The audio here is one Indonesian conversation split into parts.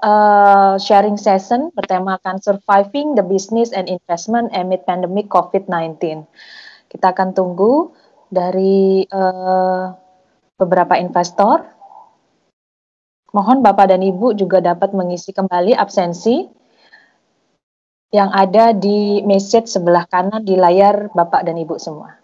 sharing session bertemakan Surviving the Business and Investment Amid Pandemic COVID-19. Kita akan tunggu dari beberapa investor. Mohon Bapak dan Ibu juga dapat mengisi kembali absensi yang ada di message sebelah kanan di layar Bapak dan Ibu semua.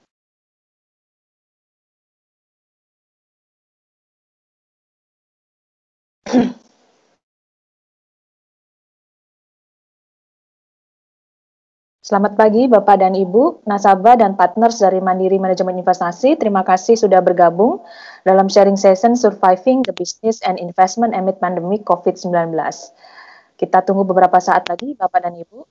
Selamat pagi Bapak dan Ibu, nasabah dan partners dari Mandiri Manajemen Investasi. Terima kasih sudah bergabung dalam sharing session Surviving the Business and Investment Amid Pandemic COVID-19. Kita tunggu beberapa saat lagi Bapak dan Ibu.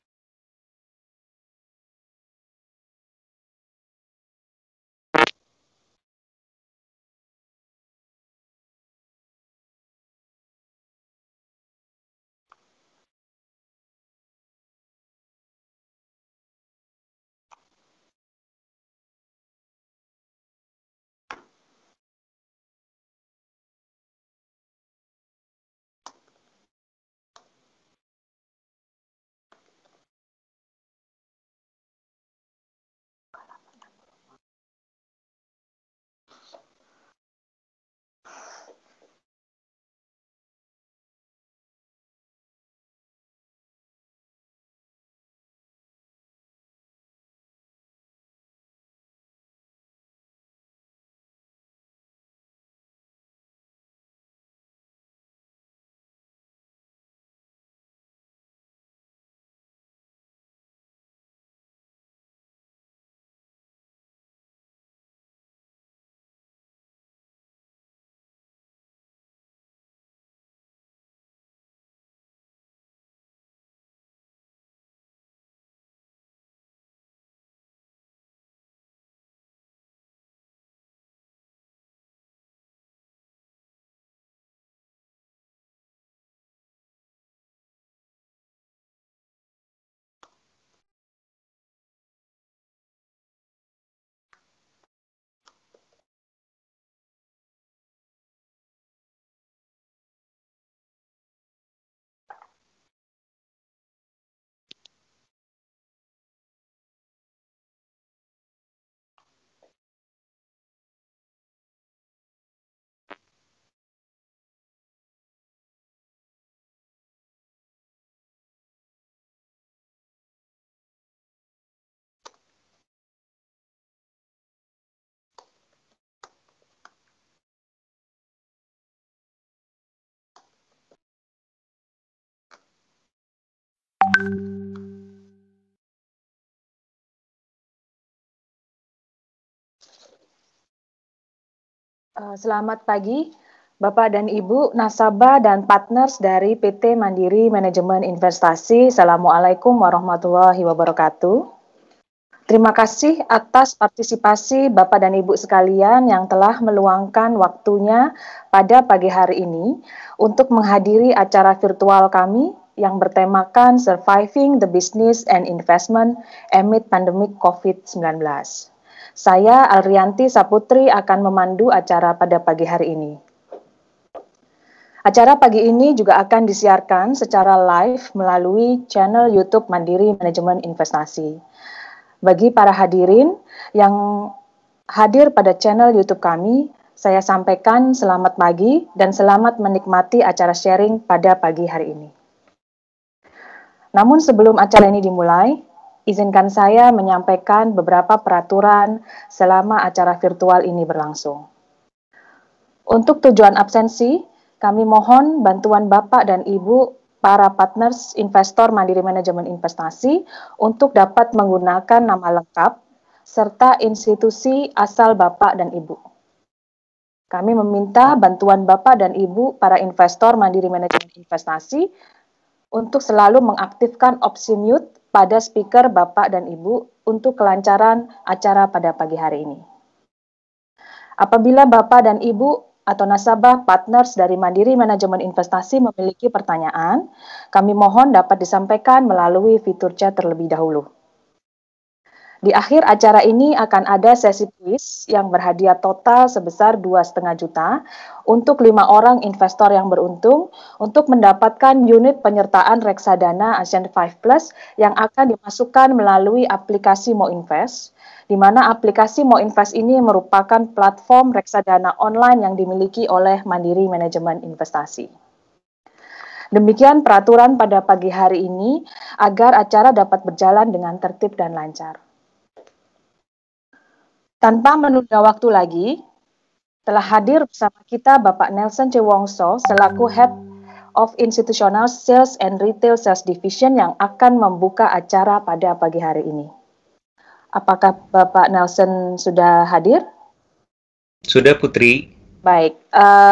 Selamat pagi, Bapak dan Ibu, nasabah dan partners dari PT Mandiri Manajemen Investasi. Assalamualaikum warahmatullahi wabarakatuh. Terima kasih atas partisipasi Bapak dan Ibu sekalian yang telah meluangkan waktunya pada pagi hari ini untuk menghadiri acara virtual kami yang bertemakan Surviving the Business and Investment Amid Pandemic COVID-19. Saya Alrianti Saputri akan memandu acara pada pagi hari ini. Acara pagi ini juga akan disiarkan secara live melalui channel YouTube Mandiri Manajemen Investasi. Bagi para hadirin yang hadir pada channel YouTube kami, saya sampaikan selamat pagi dan selamat menikmati acara sharing pada pagi hari ini. Namun sebelum acara ini dimulai, izinkan saya menyampaikan beberapa peraturan selama acara virtual ini berlangsung. Untuk tujuan absensi, kami mohon bantuan Bapak dan Ibu para partners investor Mandiri Manajemen Investasi untuk dapat menggunakan nama lengkap serta institusi asal Bapak dan Ibu. Kami meminta bantuan Bapak dan Ibu para investor Mandiri Manajemen Investasi untuk selalu mengaktifkan opsi mute pada speaker Bapak dan Ibu untuk kelancaran acara pada pagi hari ini. Apabila Bapak dan Ibu atau nasabah partners dari Mandiri Manajemen Investasi memiliki pertanyaan, kami mohon dapat disampaikan melalui fitur chat terlebih dahulu. Di akhir acara ini akan ada sesi kuis yang berhadiah total sebesar 2,5 juta untuk 5 orang investor yang beruntung untuk mendapatkan unit penyertaan reksadana Asian 5 Plus yang akan dimasukkan melalui aplikasi MoInvest, di mana aplikasi MoInvest ini merupakan platform reksadana online yang dimiliki oleh Mandiri Manajemen Investasi. Demikian peraturan pada pagi hari ini agar acara dapat berjalan dengan tertib dan lancar. Tanpa menunda waktu lagi, telah hadir bersama kita Bapak Nelson C. Wongso selaku Head of Institutional Sales and Retail Sales Division yang akan membuka acara pada pagi hari ini. Apakah Bapak Nelson sudah hadir? Sudah, Putri. Baik,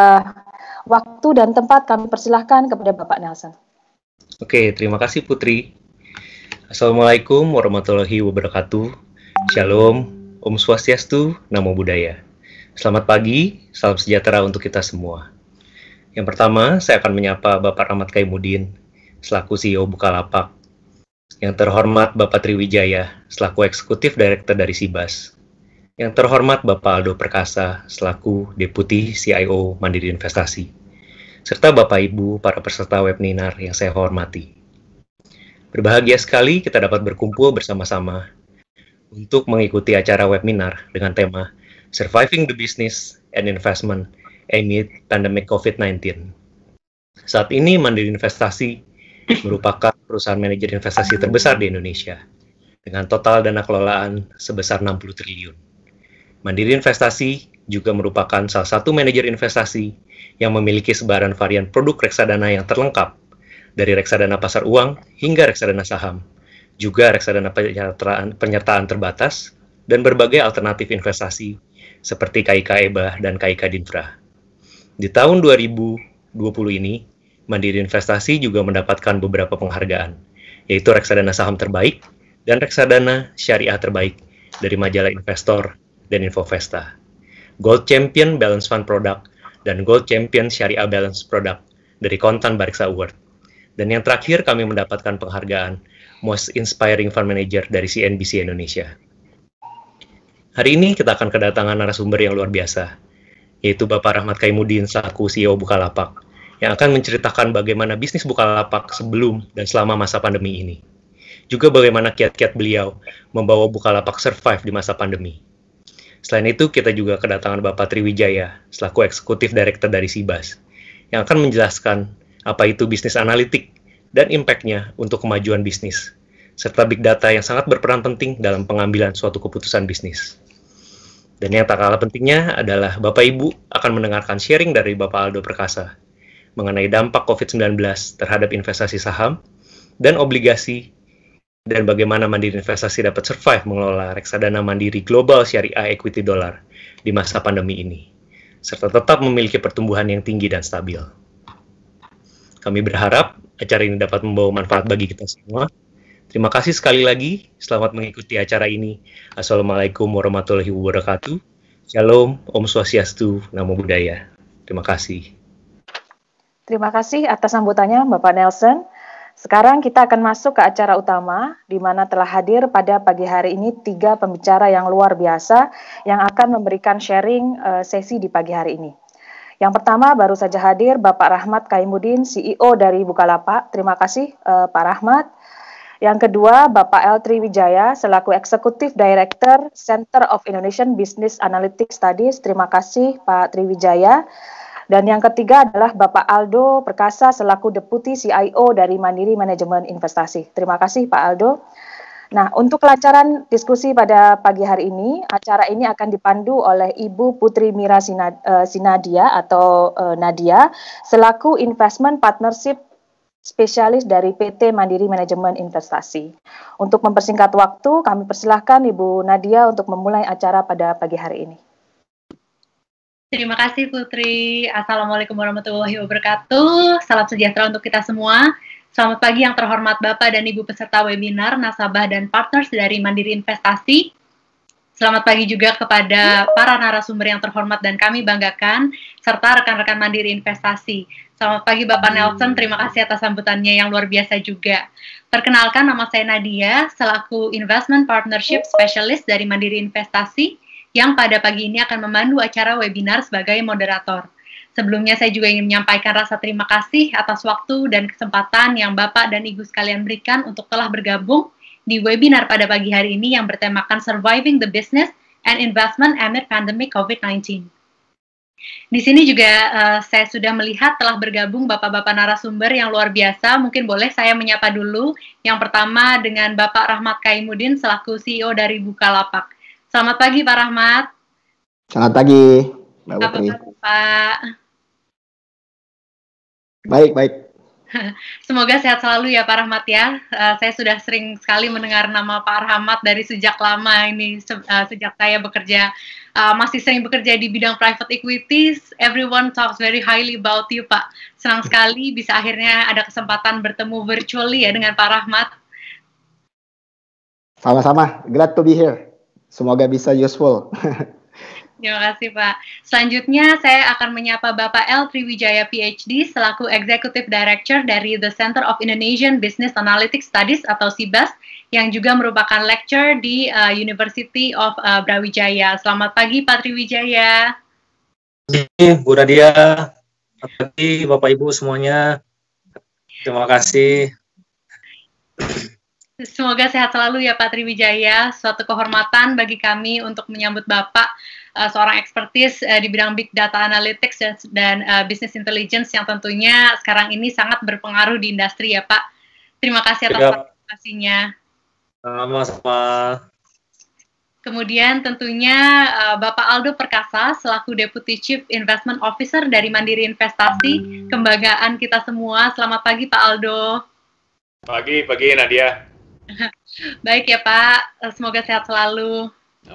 waktu dan tempat kami persilahkan kepada Bapak Nelson. Oke, terima kasih Putri. Assalamualaikum warahmatullahi wabarakatuh. Shalom. Om Swastiastu, Namo Buddhaya. Selamat pagi, salam sejahtera untuk kita semua. Yang pertama, saya akan menyapa Bapak Rahmat Kaimudin, selaku CEO Bukalapak. Yang terhormat Bapak Triwijaya, selaku Eksekutif Direktur dari Sibas. Yang terhormat Bapak Aldo Perkasa, selaku Deputi CIO Mandiri Investasi. Serta Bapak Ibu, para peserta webinar yang saya hormati. Berbahagia sekali kita dapat berkumpul bersama-sama untuk mengikuti acara webinar dengan tema Surviving the Business and Investment Amid Pandemic COVID-19. Saat ini Mandiri Investasi merupakan perusahaan manajer investasi terbesar di Indonesia dengan total dana kelolaan sebesar 60 triliun. Mandiri Investasi juga merupakan salah satu manajer investasi yang memiliki sebaran varian produk reksadana yang terlengkap dari reksadana pasar uang hingga reksadana saham, juga reksadana penyertaan terbatas, dan berbagai alternatif investasi seperti KIK EBA dan KIK Dinfra. Di tahun 2020 ini, Mandiri Investasi juga mendapatkan beberapa penghargaan, yaitu reksadana saham terbaik dan reksadana syariah terbaik dari majalah Investor dan Infovesta, Gold Champion Balance Fund Product, dan Gold Champion Syariah Balance Product dari Kontan Bariksa Award. Dan yang terakhir, kami mendapatkan penghargaan Most Inspiring Fund Manager dari CNBC Indonesia. Hari ini kita akan kedatangan narasumber yang luar biasa, yaitu Bapak Rahmat Kaimudin selaku CEO Bukalapak, yang akan menceritakan bagaimana bisnis Bukalapak sebelum dan selama masa pandemi ini. Juga bagaimana kiat-kiat beliau membawa Bukalapak survive di masa pandemi. Selain itu, kita juga kedatangan Bapak Triwijaya selaku Eksekutif Direktur dari Sibas, yang akan menjelaskan apa itu bisnis analitik dan impact-nya untuk kemajuan bisnis, serta big data yang sangat berperan penting dalam pengambilan suatu keputusan bisnis. Dan yang tak kalah pentingnya adalah Bapak Ibu akan mendengarkan sharing dari Bapak Aldo Perkasa mengenai dampak COVID-19 terhadap investasi saham dan obligasi, dan bagaimana Mandiri Investasi dapat survive mengelola reksadana Mandiri Global Syariah Equity Dollar di masa pandemi ini, serta tetap memiliki pertumbuhan yang tinggi dan stabil. Kami berharap acara ini dapat membawa manfaat bagi kita semua. Terima kasih sekali lagi. Selamat mengikuti acara ini. Assalamualaikum warahmatullahi wabarakatuh. Shalom, Om Swastiastu, Namo Buddhaya. Terima kasih. Terima kasih atas sambutannya Bapak Nelson. Sekarang kita akan masuk ke acara utama, di mana telah hadir pada pagi hari ini 3 pembicara yang luar biasa yang akan memberikan sharing sesi di pagi hari ini. Yang pertama baru saja hadir Bapak Rahmat Kaimudin, CEO dari Bukalapak. Terima kasih Pak Rahmat. Yang kedua Bapak L. Triwijaya selaku Eksekutif Director Center of Indonesian Business Analytics Studies. Terima kasih Pak Triwijaya. Dan yang ketiga adalah Bapak Aldo Perkasa selaku Deputi CIO dari Mandiri Manajemen Investasi. Terima kasih Pak Aldo. Nah, untuk kelancaran diskusi pada pagi hari ini, acara ini akan dipandu oleh Ibu Putri Mira Sinadia atau Nadia, selaku Investment Partnership Spesialis dari PT Mandiri Manajemen Investasi. Untuk mempersingkat waktu, kami persilahkan Ibu Nadia untuk memulai acara pada pagi hari ini. Terima kasih Putri. Assalamualaikum warahmatullahi wabarakatuh. Salam sejahtera untuk kita semua. Selamat pagi yang terhormat Bapak dan Ibu peserta webinar, nasabah dan partners dari Mandiri Investasi. Selamat pagi juga kepada para narasumber yang terhormat dan kami banggakan, serta rekan-rekan Mandiri Investasi. Selamat pagi Bapak Nelson, terima kasih atas sambutannya yang luar biasa juga. Perkenalkan, nama saya Nadia, selaku Investment Partnership Specialist dari Mandiri Investasi, yang pada pagi ini akan memandu acara webinar sebagai moderator. Sebelumnya saya juga ingin menyampaikan rasa terima kasih atas waktu dan kesempatan yang Bapak dan Ibu sekalian berikan untuk telah bergabung di webinar pada pagi hari ini yang bertemakan Surviving the Business and Investment Amid Pandemic COVID-19. Di sini juga saya sudah melihat telah bergabung bapak-bapak narasumber yang luar biasa. Mungkin boleh saya menyapa dulu. Yang pertama dengan Bapak Rahmat Kaimuddin selaku CEO dari Bukalapak. Selamat pagi Pak Rahmat. Selamat pagi Mbak Apa Putri. kabar Pak? Baik. Semoga sehat selalu ya Pak Rahmat ya. Saya sudah sering sekali mendengar nama Pak Rahmat dari sejak lama ini, sejak saya bekerja, masih sering bekerja di bidang private equities. Everyone talks very highly about you Pak. Senang sekali bisa akhirnya ada kesempatan bertemu virtually ya dengan Pak Rahmat. Sama-sama, glad to be here. Semoga bisa useful. Terima kasih Pak. Selanjutnya saya akan menyapa Bapak L. Triwijaya PhD selaku Executive Director dari The Center of Indonesian Business Analytics Studies atau SIBAS yang juga merupakan lecturer di University of Brawijaya. Selamat pagi Pak Triwijaya. Bu Nadia, selamat pagi Bapak Ibu semuanya. Terima kasih. Semoga sehat selalu ya Pak Triwijaya. Suatu kehormatan bagi kami untuk menyambut Bapak, seorang ekspertis di bidang Big Data Analytics dan Business Intelligence yang tentunya sekarang ini sangat berpengaruh di industri ya Pak. Terima kasih atas partisipasinya. Sama-sama. Kemudian tentunya Bapak Aldo Perkasa selaku Deputy Chief Investment Officer dari Mandiri Investasi, kebanggaan kita semua. Selamat pagi Pak Aldo. Pagi Nadia. Baik ya Pak, semoga sehat selalu.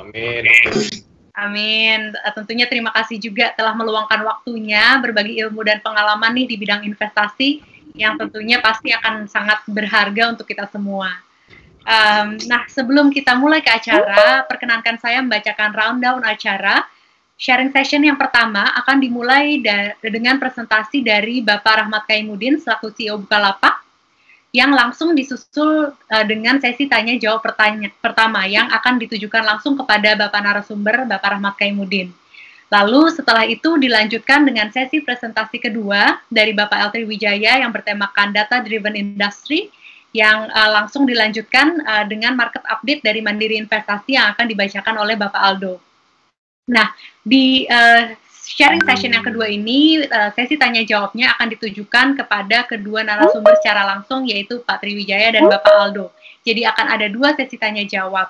Amin. Tentunya terima kasih juga telah meluangkan waktunya berbagi ilmu dan pengalaman nih di bidang investasi yang tentunya pasti akan sangat berharga untuk kita semua. Nah, sebelum kita mulai ke acara, perkenankan saya membacakan rundown acara. Sharing session yang pertama akan dimulai dengan presentasi dari Bapak Rahmat Kaimuddin selaku CEO Bukalapak, yang langsung disusul dengan sesi tanya jawab pertama yang akan ditujukan langsung kepada Bapak narasumber Bapak Rahmat Kaimuddin. Lalu setelah itu dilanjutkan dengan sesi presentasi kedua dari Bapak L. Triwijaya yang bertemakan Data Driven Industry yang langsung dilanjutkan dengan market update dari Mandiri Investasi yang akan dibacakan oleh Bapak Aldo. Nah, di sharing session yang kedua ini, sesi tanya jawabnya akan ditujukan kepada kedua narasumber secara langsung, yaitu Pak Triwijaya dan Bapak Aldo. Jadi akan ada dua sesi tanya jawab.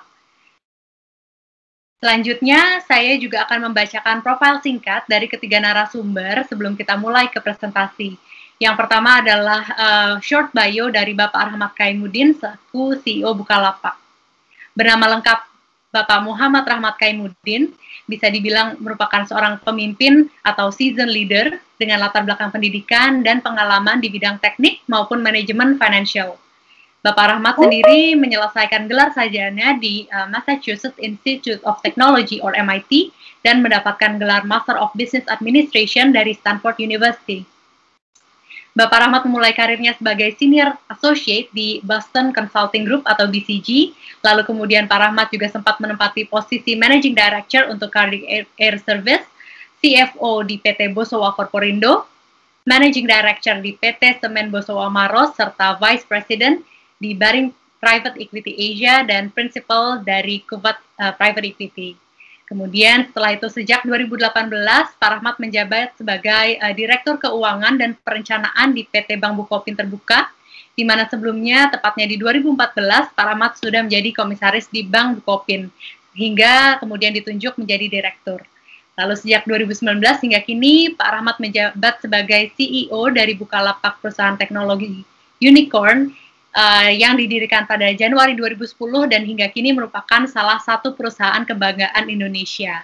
Selanjutnya, saya juga akan membacakan profil singkat dari ketiga narasumber sebelum kita mulai ke presentasi. Yang pertama adalah short bio dari Bapak Rahmat Kaimuddin selaku CEO Bukalapak. Bernama lengkap Bapak Muhammad Rahmat Kaimuddin, bisa dibilang merupakan seorang pemimpin atau seasoned leader dengan latar belakang pendidikan dan pengalaman di bidang teknik maupun manajemen financial. Bapak Rahmat sendiri menyelesaikan gelar sarjana di Massachusetts Institute of Technology or MIT dan mendapatkan gelar Master of Business Administration dari Stanford University. Bapak Rahmat memulai karirnya sebagai Senior Associate di Boston Consulting Group atau BCG, lalu kemudian Pak Rahmat juga sempat menempati posisi Managing Director untuk Cardiff Air Service, CFO di PT Bosowa Corporindo, Managing Director di PT Semen Bosowa Maros, serta Vice President di Baring Private Equity Asia dan Principal dari Kuvat Private Equity. Kemudian setelah itu sejak 2018, Pak Rahmat menjabat sebagai Direktur Keuangan dan Perencanaan di PT Bank Bukopin Terbuka, di mana sebelumnya, tepatnya di 2014, Pak Rahmat sudah menjadi komisaris di Bank Bukopin, hingga kemudian ditunjuk menjadi Direktur. Lalu sejak 2019 hingga kini, Pak Rahmat menjabat sebagai CEO dari Bukalapak, perusahaan teknologi unicorn, yang didirikan pada Januari 2010 dan hingga kini merupakan salah satu perusahaan kebanggaan Indonesia.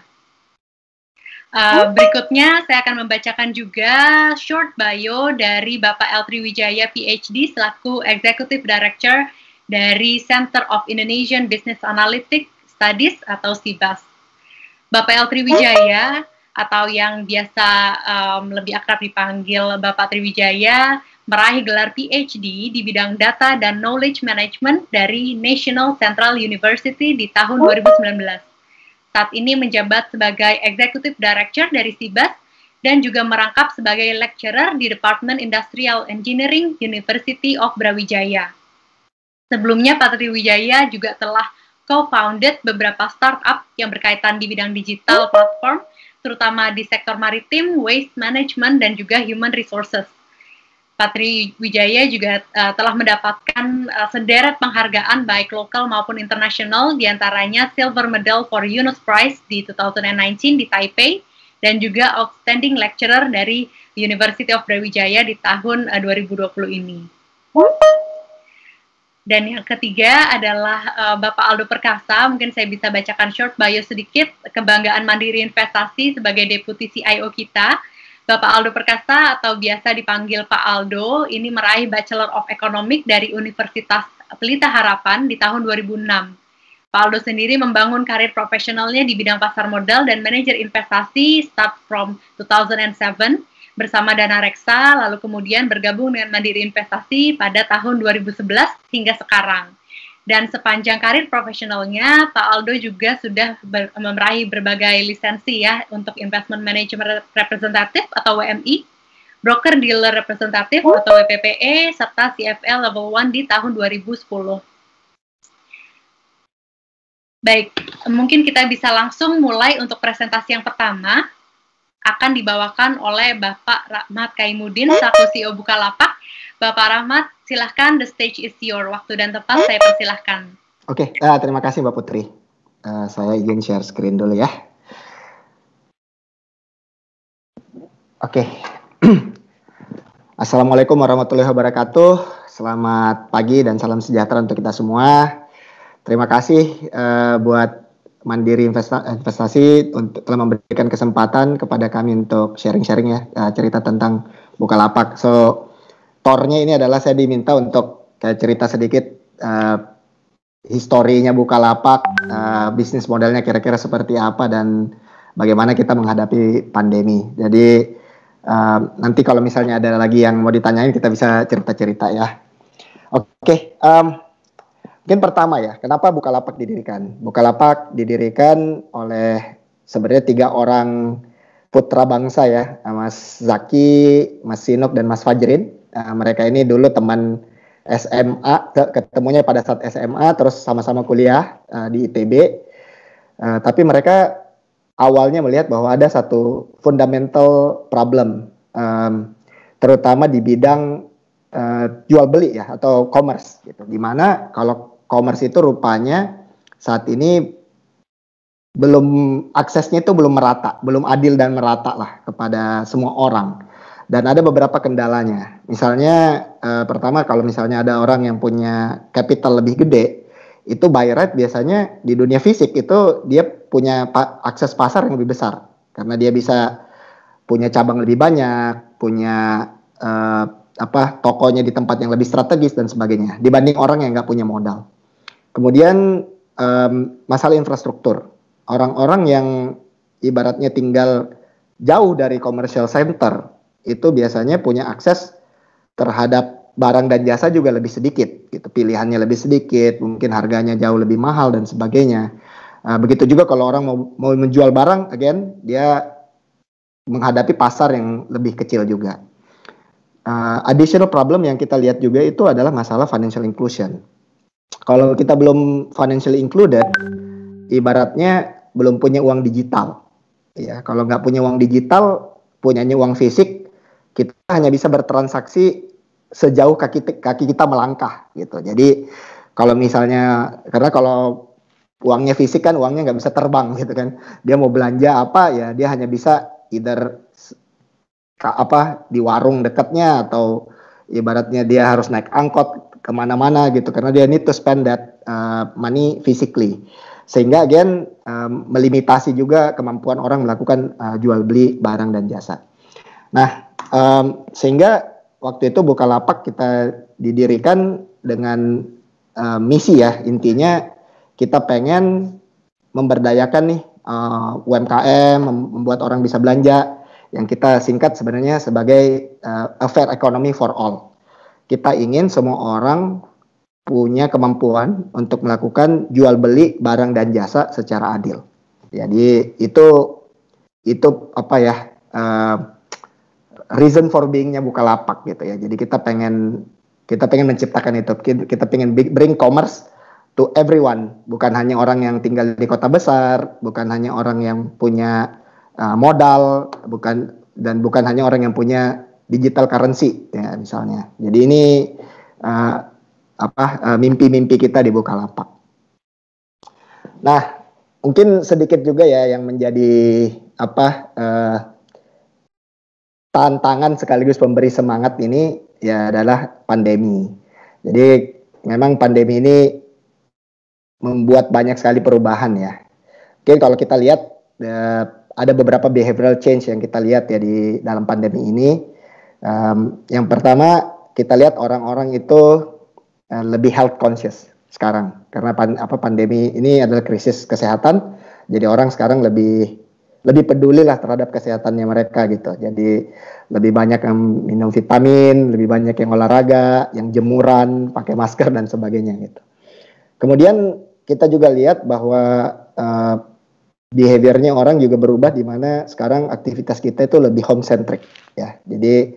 Berikutnya saya akan membacakan juga short bio dari Bapak L. Triwijaya PhD selaku Executive Director dari Center of Indonesian Business Analytics Studies atau SIBAS. Bapak L. Triwijaya atau yang biasa lebih akrab dipanggil Bapak Triwijaya, meraih gelar PhD di bidang data dan knowledge management dari National Central University di tahun 2019. Saat ini menjabat sebagai Executive Director dari SIBAS dan juga merangkap sebagai lecturer di Department Industrial Engineering University of Brawijaya. Sebelumnya Pak Triwijaya juga telah co-founded beberapa startup yang berkaitan di bidang digital platform, terutama di sektor maritim, waste management, dan juga human resources. Pak Triwijaya juga telah mendapatkan sederet penghargaan baik lokal maupun internasional, diantaranya Silver Medal for Yunus Prize di 2019 di Taipei, dan juga Outstanding Lecturer dari University of Brawijaya di tahun 2020 ini. Dan yang ketiga adalah Bapak Aldo Perkasa. Mungkin saya bisa bacakan short bio sedikit, kebanggaan Mandiri Investasi sebagai Deputi CIO kita. Bapak Aldo Perkasa atau biasa dipanggil Pak Aldo, ini meraih Bachelor of Economics dari Universitas Pelita Harapan di tahun 2006. Pak Aldo sendiri membangun karir profesionalnya di bidang pasar modal dan manajer investasi start from 2007 bersama Dana Reksa, lalu kemudian bergabung dengan Mandiri Investasi pada tahun 2011 hingga sekarang. Dan sepanjang karir profesionalnya, Pak Aldo juga sudah meraih berbagai lisensi ya untuk Investment Management Representative atau WMI, Broker Dealer Representative atau WPPE, serta CFL Level 1 di tahun 2010. Baik, mungkin kita bisa langsung mulai untuk presentasi yang pertama, akan dibawakan oleh Bapak Rahmat Kaimuddin, selaku CEO Bukalapak. Bapak Rahmat, silahkan, the stage is your. Waktu dan tempat saya persilahkan. Oke, terima kasih Mbak Putri. Saya izin share screen dulu ya. Oke. Assalamualaikum warahmatullahi wabarakatuh. Selamat pagi dan salam sejahtera untuk kita semua. Terima kasih buat Mandiri Investasi untuk telah memberikan kesempatan kepada kami untuk sharing-sharing ya cerita tentang Bukalapak. So, tornya ini adalah saya diminta untuk cerita sedikit historinya Bukalapak, bisnis modelnya kira-kira seperti apa dan bagaimana kita menghadapi pandemi. Jadi nanti kalau misalnya ada lagi yang mau ditanyain kita bisa cerita-cerita ya. Oke. Mungkin pertama ya, kenapa Bukalapak didirikan? Bukalapak didirikan oleh sebenarnya 3 orang putra bangsa ya, Mas Zaki, Mas Sinok, dan Mas Fajrin. Mereka ini dulu teman SMA, ketemunya pada saat SMA, terus sama-sama kuliah di ITB. Tapi mereka awalnya melihat bahwa ada satu fundamental problem, terutama di bidang jual beli ya atau commerce gitu. Dimana kalau commerce itu rupanya saat ini aksesnya itu belum merata, belum adil dan merata lah kepada semua orang. Dan ada beberapa kendalanya. Misalnya pertama kalau misalnya ada orang yang punya capital lebih gede, itu buy rate biasanya di dunia fisik itu dia punya akses pasar yang lebih besar karena dia bisa punya cabang lebih banyak, punya tokonya di tempat yang lebih strategis dan sebagainya dibanding orang yang nggak punya modal. Kemudian masalah infrastruktur. Orang-orang yang ibaratnya tinggal jauh dari commercial center itu biasanya punya akses terhadap barang dan jasa juga lebih sedikit, gitu. Pilihannya lebih sedikit, mungkin harganya jauh lebih mahal dan sebagainya. Begitu juga kalau orang mau menjual barang, again dia menghadapi pasar yang lebih kecil juga. Additional problem yang kita lihat juga itu adalah masalah financial inclusion. Kalau kita belum financially included, ibaratnya belum punya uang digital. Ya, kalau nggak punya uang digital, punyanya uang fisik, kita hanya bisa bertransaksi sejauh kaki kita melangkah gitu. Jadi kalau misalnya, karena kalau uangnya fisik kan uangnya nggak bisa terbang gitu kan. Dia mau belanja apa ya dia hanya bisa either di warung dekatnya atau ibaratnya dia harus naik angkot kemana-mana gitu karena dia need to spend that money physically. Sehingga again melimitasi juga kemampuan orang melakukan jual beli barang dan jasa. Nah, sehingga waktu itu Bukalapak kita didirikan dengan misi ya, intinya kita pengen memberdayakan nih UMKM, membuat orang bisa belanja, yang kita singkat sebenarnya sebagai a fair economy for all. Kita ingin semua orang punya kemampuan untuk melakukan jual beli barang dan jasa secara adil. Jadi itu apa ya, reason for being-nya Bukalapak gitu ya. Jadi kita pengen menciptakan itu. Kita pengen bring commerce to everyone, bukan hanya orang yang tinggal di kota besar, bukan hanya orang yang punya modal, bukan hanya orang yang punya digital currency ya misalnya. Jadi ini mimpi-mimpi kita di Bukalapak. Nah, mungkin sedikit juga ya yang menjadi tantangan sekaligus pemberi semangat ini ya adalah pandemi. Jadi memang pandemi ini membuat banyak sekali perubahan ya. Oke, kalau kita lihat ada beberapa behavioral change yang kita lihat ya di dalam pandemi ini. Yang pertama kita lihat orang-orang itu lebih health conscious sekarang karena pandemi ini adalah krisis kesehatan. Jadi orang sekarang lebih peduli lah terhadap kesehatannya mereka gitu. Jadi lebih banyak yang minum vitamin, lebih banyak yang olahraga, yang jemuran, pakai masker dan sebagainya gitu. Kemudian kita juga lihat bahwa behaviornya orang juga berubah di mana sekarang aktivitas kita itu lebih home centric ya. Jadi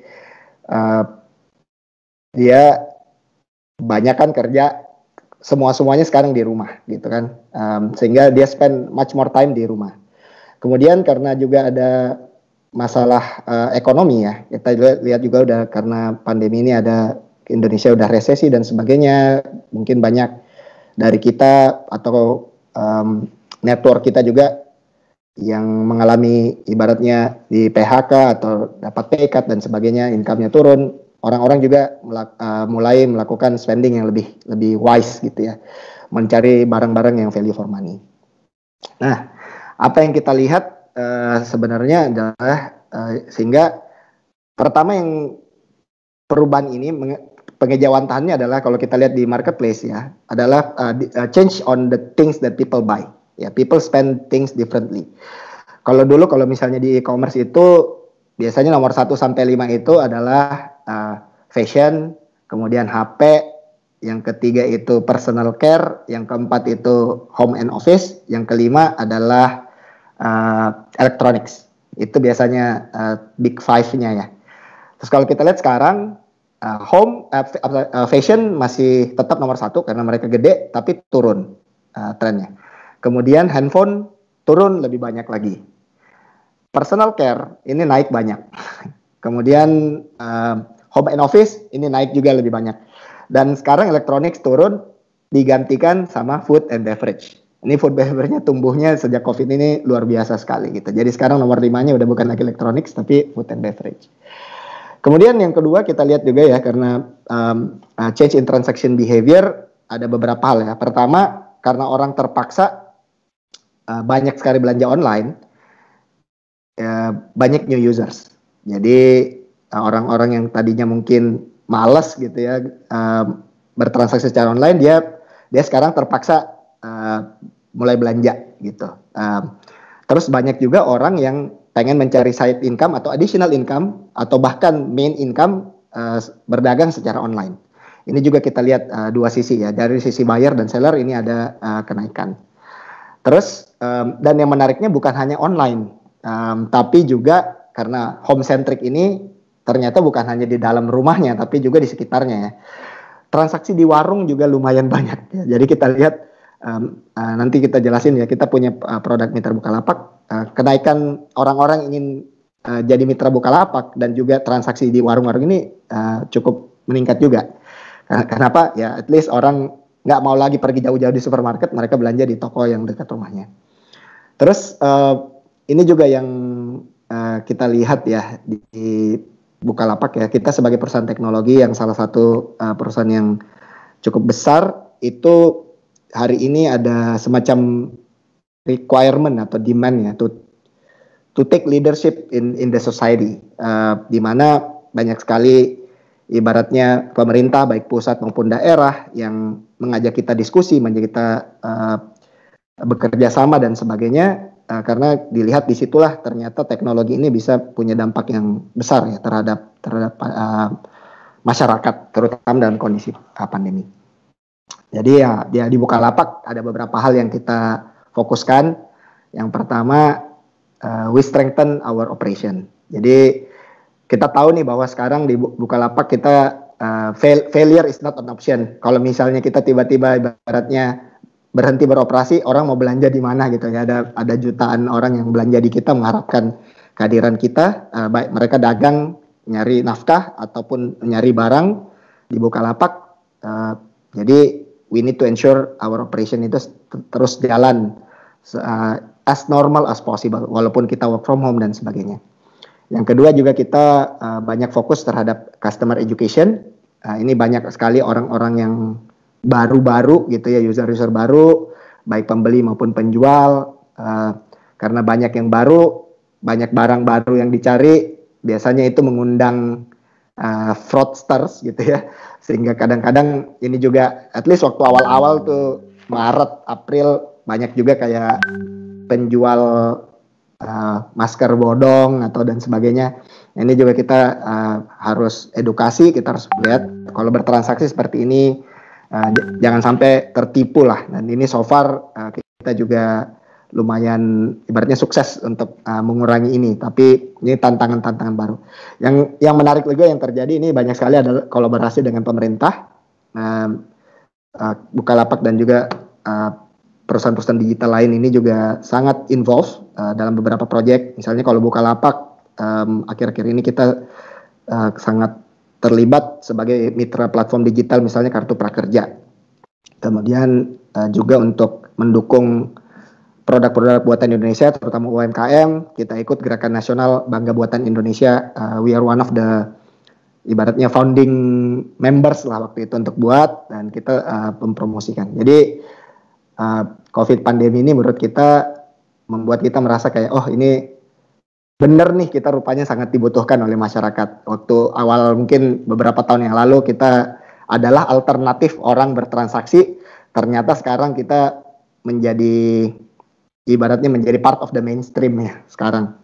dia banyak kan kerja semuanya sekarang di rumah gitu kan, sehingga dia spend much more time di rumah. Kemudian karena juga ada masalah ekonomi ya, kita lihat juga udah karena pandemi ini ada Indonesia udah resesi dan sebagainya, mungkin banyak dari kita atau network kita juga yang mengalami ibaratnya di PHK atau dapat pay cut dan sebagainya, income-nya turun. Orang-orang juga mulai melakukan spending yang lebih wise gitu ya, mencari barang-barang yang value for money. Nah, apa yang kita lihat sebenarnya adalah sehingga pertama yang perubahan ini pengejawantahannya adalah kalau kita lihat di marketplace ya adalah change on the things that people buy. Ya, people spend things differently. Kalau dulu kalau misalnya di e-commerce itu biasanya nomor 1 sampai 5 itu adalah fashion, kemudian HP, yang ketiga itu personal care, yang keempat itu home and office, yang kelima adalah electronics. Itu biasanya big five-nya ya. Terus kalau kita lihat sekarang fashion masih tetap nomor 1 karena mereka gede, tapi turun trennya. Kemudian handphone turun lebih banyak lagi. Personal care ini naik banyak. Kemudian home and office ini naik juga lebih banyak. Dan sekarang electronics turun digantikan sama food and beverage. Ini food beverage-nya tumbuhnya sejak COVID ini luar biasa sekali gitu. Jadi sekarang nomor 5-nya udah bukan lagi electronics tapi food and beverage. Kemudian yang kedua kita lihat juga ya karena change in transaction behavior ada beberapa hal ya. Pertama karena orang terpaksa banyak sekali belanja online, banyak new users. Jadi orang-orang yang tadinya mungkin malas gitu ya bertransaksi secara online, dia sekarang terpaksa mulai belanja gitu. Terus banyak juga orang yang pengen mencari side income atau additional income atau bahkan main income berdagang secara online. Ini juga kita lihat dua sisi ya, dari sisi buyer dan seller ini ada kenaikan. Terus dan yang menariknya bukan hanya online, tapi juga karena home centric ini ternyata bukan hanya di dalam rumahnya tapi juga di sekitarnya ya. Transaksi di warung juga lumayan banyak ya. Jadi kita lihat nanti kita jelasin ya, kita punya produk Mitra Bukalapak, kenaikan orang-orang ingin jadi Mitra Bukalapak dan juga transaksi di warung-warung ini cukup meningkat juga. Kenapa? Ya at least orang nggak mau lagi pergi jauh-jauh di supermarket, mereka belanja di toko yang dekat rumahnya. Terus ini juga yang kita lihat ya di Bukalapak ya, kita sebagai perusahaan teknologi yang salah satu perusahaan yang cukup besar, itu hari ini ada semacam requirement atau demand ya to take leadership in the society, di mana banyak sekali ibaratnya pemerintah baik pusat maupun daerah yang mengajak kita diskusi, mengajak kita bekerja sama dan sebagainya, karena dilihat disitulah ternyata teknologi ini bisa punya dampak yang besar ya terhadap masyarakat, terutama dalam kondisi pandemi. Jadi ya di Bukalapak ada beberapa hal yang kita fokuskan. Yang pertama, we strengthen our operation. Jadi kita tahu nih bahwa sekarang di Bukalapak kita failure is not an option. Kalau misalnya kita tiba-tiba ibaratnya berhenti beroperasi, orang mau belanja di mana gitu ya. Ada jutaan orang yang belanja di kita mengharapkan kehadiran kita, baik mereka dagang nyari nafkah ataupun nyari barang di Bukalapak. Jadi we need to ensure our operation itu terus jalan as normal as possible, walaupun kita work from home dan sebagainya. Yang kedua juga kita banyak fokus terhadap customer education. Ini banyak sekali orang-orang yang baru-baru gitu ya, user-user baru, baik pembeli maupun penjual. Karena banyak yang baru, banyak barang baru yang dicari, biasanya itu mengundang fraudsters gitu ya. Sehingga kadang-kadang ini juga, at least waktu awal-awal tuh Maret, April, banyak juga kayak penjual masker bodong atau dan sebagainya. Ini juga kita harus edukasi, kita harus lihat kalau bertransaksi seperti ini jangan sampai tertipu lah. Dan ini so far kita juga lumayan ibaratnya sukses untuk mengurangi ini. Tapi ini tantangan-tantangan baru. Yang menarik juga yang terjadi ini banyak sekali adalah kolaborasi dengan pemerintah, Bukalapak dan juga perusahaan-perusahaan digital lain ini juga sangat involved dalam beberapa proyek. Misalnya kalau Bukalapak akhir-akhir ini kita sangat terlibat sebagai mitra platform digital, misalnya Kartu Prakerja. Kemudian juga untuk mendukung produk-produk buatan Indonesia, terutama UMKM, kita ikut Gerakan Nasional Bangga Buatan Indonesia. We are one of the ibaratnya founding members lah waktu itu untuk buat, dan kita mempromosikan. Jadi COVID pandemi ini menurut kita membuat kita merasa kayak ini bener nih, kita rupanya sangat dibutuhkan oleh masyarakat. Waktu awal mungkin beberapa tahun yang lalu kita adalah alternatif orang bertransaksi, ternyata sekarang kita menjadi ibaratnya menjadi part of the mainstream ya sekarang.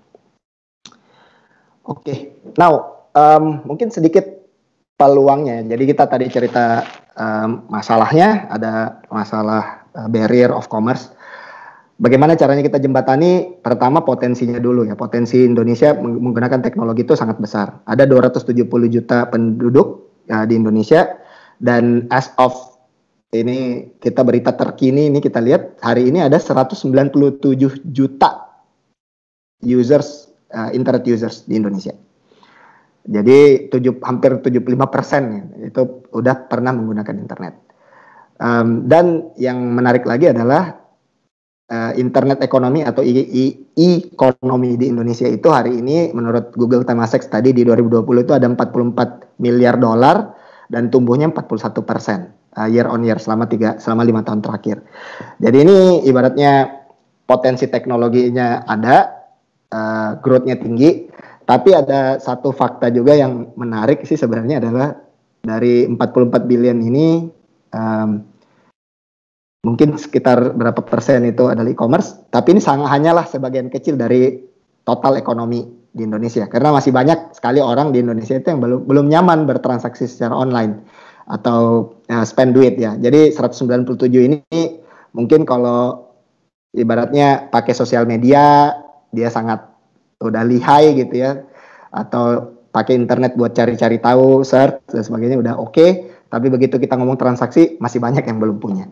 Oke. Now mungkin sedikit peluangnya. Jadi kita tadi cerita masalahnya, ada masalah barrier of commerce. Bagaimana caranya kita jembatani? Pertama potensinya dulu ya. Potensi Indonesia menggunakan teknologi itu sangat besar. Ada 270 juta penduduk di Indonesia, dan as of ini kita berita terkini ini kita lihat hari ini ada 197 juta users, internet users di Indonesia. Jadi hampir 75% ya, itu udah pernah menggunakan internet. Dan yang menarik lagi adalah internet ekonomi atau e-ekonomi di Indonesia itu hari ini menurut Google Temasek tadi di 2020 itu ada 44 miliar dolar dan tumbuhnya 41% year on year selama 5 tahun terakhir. Jadi ini ibaratnya potensi teknologinya ada, growth-nya tinggi, tapi ada satu fakta juga yang menarik sih sebenarnya adalah dari 44 billion ini mungkin sekitar berapa persen itu adalah e-commerce, tapi ini hanyalah sebagian kecil dari total ekonomi di Indonesia. Karena masih banyak sekali orang di Indonesia itu yang belum nyaman bertransaksi secara online atau spend duit ya. Jadi 197 ini mungkin kalau ibaratnya pakai sosial media dia sangat udah lihai gitu ya, atau pakai internet buat cari-cari tahu, search dan sebagainya udah oke. Tapi begitu kita ngomong transaksi masih banyak yang belum punya.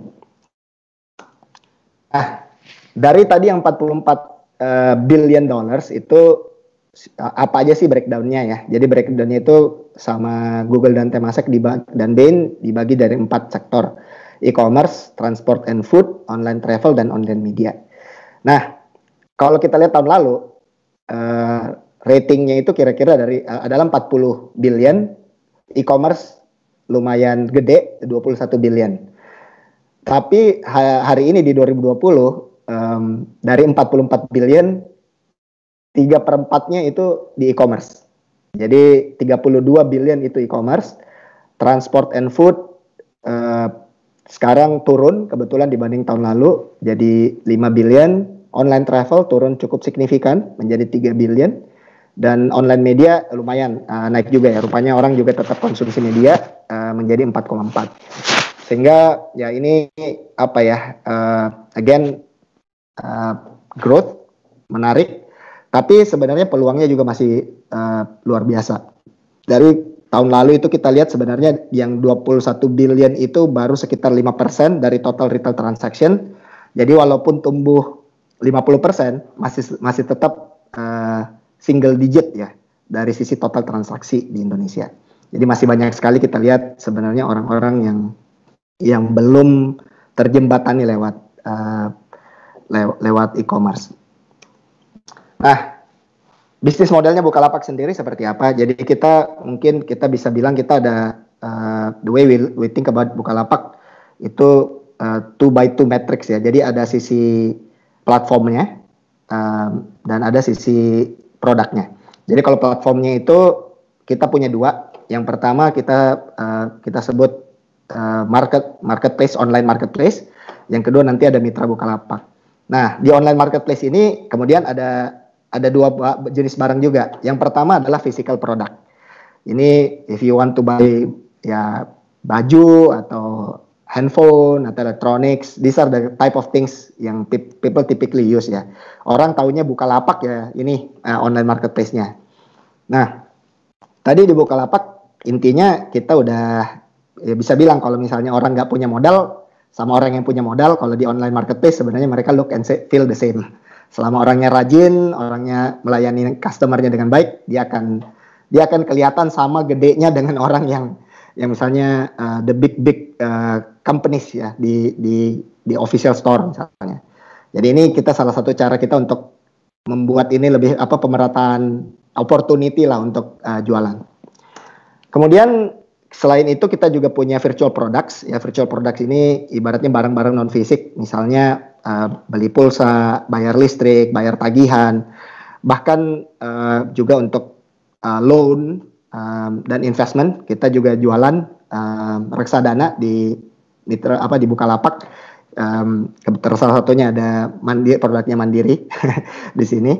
Nah, dari tadi yang 44 billion dollars itu apa aja sih breakdown-nya ya? Jadi breakdown-nya itu sama Google dan Temasek dan Bain dibagi dari 4 sektor: e-commerce, transport and food, online travel, dan online media. Nah, kalau kita lihat tahun lalu ratingnya itu kira-kira adalah 40 billion, e-commerce lumayan gede 21 billion. Tapi hari ini di 2020 dari 44 billion 3/4-nya itu di e-commerce. Jadi 32 billion itu e-commerce. Transport and food sekarang turun kebetulan dibanding tahun lalu jadi 5 billion. online travel turun cukup signifikan menjadi 3 billion. Dan online media lumayan naik juga ya. Rupanya orang juga tetap konsumsi media menjadi 4,4. Sehingga ya ini apa ya, again growth menarik. Tapi sebenarnya peluangnya juga masih luar biasa. Dari tahun lalu itu kita lihat sebenarnya yang 21 billion itu baru sekitar 5% dari total retail transaction. Jadi walaupun tumbuh 50% masih tetap single digit ya dari sisi total transaksi di Indonesia. Jadi masih banyak sekali kita lihat sebenarnya orang-orang yang belum terjembatani lewat e-commerce. Nah, bisnis modelnya Bukalapak sendiri seperti apa? Jadi mungkin kita bisa bilang kita ada the way we think about Bukalapak itu 2x2 matrix ya. Jadi ada sisi platformnya dan ada sisi produknya. Jadi kalau platformnya itu kita punya dua. Yang pertama kita sebut marketplace, online marketplace. Yang kedua nanti ada mitra Bukalapak. Nah, di online marketplace ini kemudian ada dua jenis barang juga. Yang pertama adalah physical product. Ini if you want to buy ya baju atau handphone atau electronics, these are the type of things yang people typically use ya. Orang taunya Bukalapak ya, ini online marketplace-nya. Nah, tadi di Bukalapak intinya kita udah ya bisa bilang kalau misalnya orang nggak punya modal sama orang yang punya modal, kalau di online marketplace sebenarnya mereka look and feel the same. Selama orangnya rajin, orangnya melayani customer-nya dengan baik, dia akan kelihatan sama gedenya dengan orang yang misalnya the big companies ya di official store misalnya. Jadi ini kita salah satu cara kita untuk membuat ini lebih pemerataan opportunity lah untuk jualan. Kemudian selain itu kita juga punya virtual products. Ya, virtual products ini ibaratnya barang-barang non fisik, misalnya beli pulsa, bayar listrik, bayar tagihan, bahkan juga untuk loan dan investment. Kita juga jualan reksadana di Bukalapak. Salah satunya ada produknya Mandiri di sini.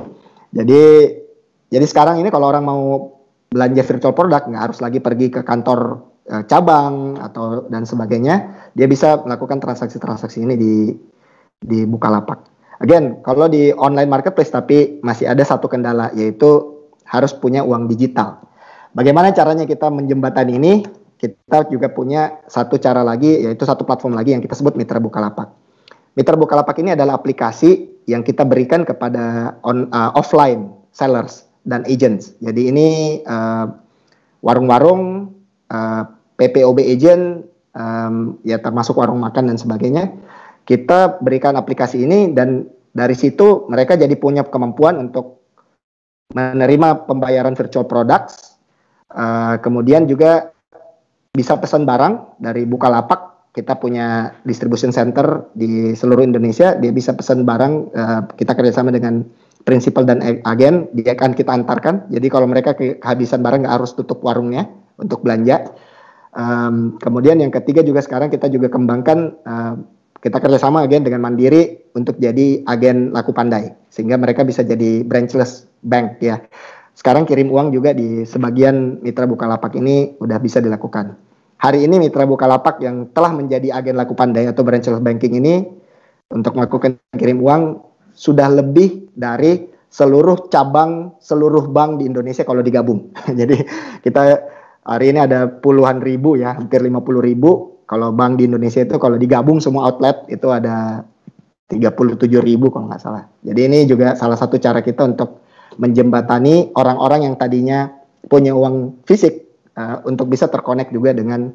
Jadi sekarang ini kalau orang mau belanja virtual product nggak harus lagi pergi ke kantor cabang dan sebagainya. Dia bisa melakukan transaksi-transaksi ini di Bukalapak. Again, kalau di online marketplace tapi masih ada satu kendala, yaitu harus punya uang digital. Bagaimana caranya kita menjembatani ini? Kita juga punya satu cara lagi, yaitu satu platform lagi yang kita sebut Mitra Bukalapak. Mitra Bukalapak ini adalah aplikasi yang kita berikan kepada offline sellers dan agents. Jadi ini warung-warung, PPOB agent, ya termasuk warung makan dan sebagainya. Kita berikan aplikasi ini dan dari situ mereka jadi punya kemampuan untuk menerima pembayaran virtual products, kemudian juga bisa pesan barang dari Bukalapak. Kita punya distribution center di seluruh Indonesia. Dia bisa pesan barang, kita kerjasama dengan prinsipal dan agen, dia akan kita antarkan. Jadi kalau mereka kehabisan barang nggak harus tutup warungnya untuk belanja. Kemudian yang ketiga juga sekarang kita juga kembangkan, kita kerjasama agen dengan Mandiri untuk jadi agen laku pandai, sehingga mereka bisa jadi branchless bank ya. Sekarang kirim uang juga di sebagian mitra Bukalapak ini udah bisa dilakukan. Hari ini mitra Bukalapak yang telah menjadi agen laku pandai atau branchless banking ini untuk melakukan kirim uang sudah lebih dari seluruh cabang, seluruh bank di Indonesia kalau digabung. Jadi kita hari ini ada puluhan ribu ya, hampir 50.000. Kalau bank di Indonesia itu kalau digabung semua outlet itu ada 37.000 kalau nggak salah. Jadi ini juga salah satu cara kita untuk menjembatani orang-orang yang tadinya punya uang fisik untuk bisa terkonek juga dengan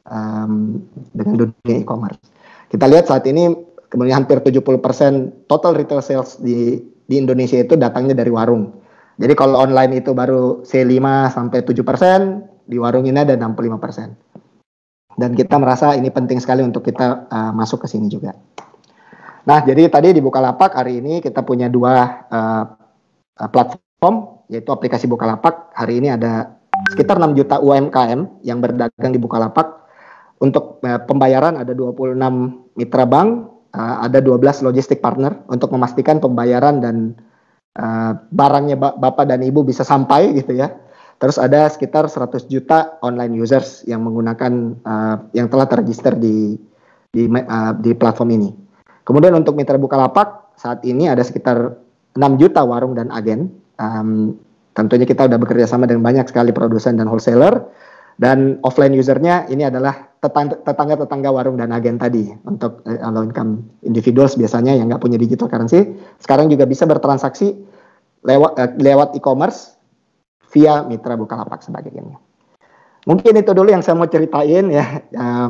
dunia e-commerce. Kita lihat saat ini kemudian hampir 70% total retail sales di Indonesia itu datangnya dari warung. Jadi kalau online itu baru 5-7%, di warung ini ada 65%. Dan kita merasa ini penting sekali untuk kita masuk ke sini juga. Nah, jadi tadi di Bukalapak hari ini kita punya dua platform, yaitu aplikasi Bukalapak. Hari ini ada sekitar 6 juta UMKM yang berdagang di Bukalapak. Untuk pembayaran ada 26 mitra bank, ada 12 logistik partner untuk memastikan pembayaran dan barangnya Bapak dan Ibu bisa sampai gitu ya. Terus ada sekitar 100 juta online users yang menggunakan yang telah terregister di platform ini. Kemudian untuk mitra Bukalapak saat ini ada sekitar 6 juta warung dan agen. Tentunya kita sudah bekerja sama dengan banyak sekali produsen dan wholesaler. Dan offline usernya ini adalah tetangga-tetangga warung dan agen tadi. Untuk low income individuals biasanya yang nggak punya digital currency, sekarang juga bisa bertransaksi lewat e-commerce via mitra Bukalapak sebagainya. Mungkin itu dulu yang saya mau ceritain ya.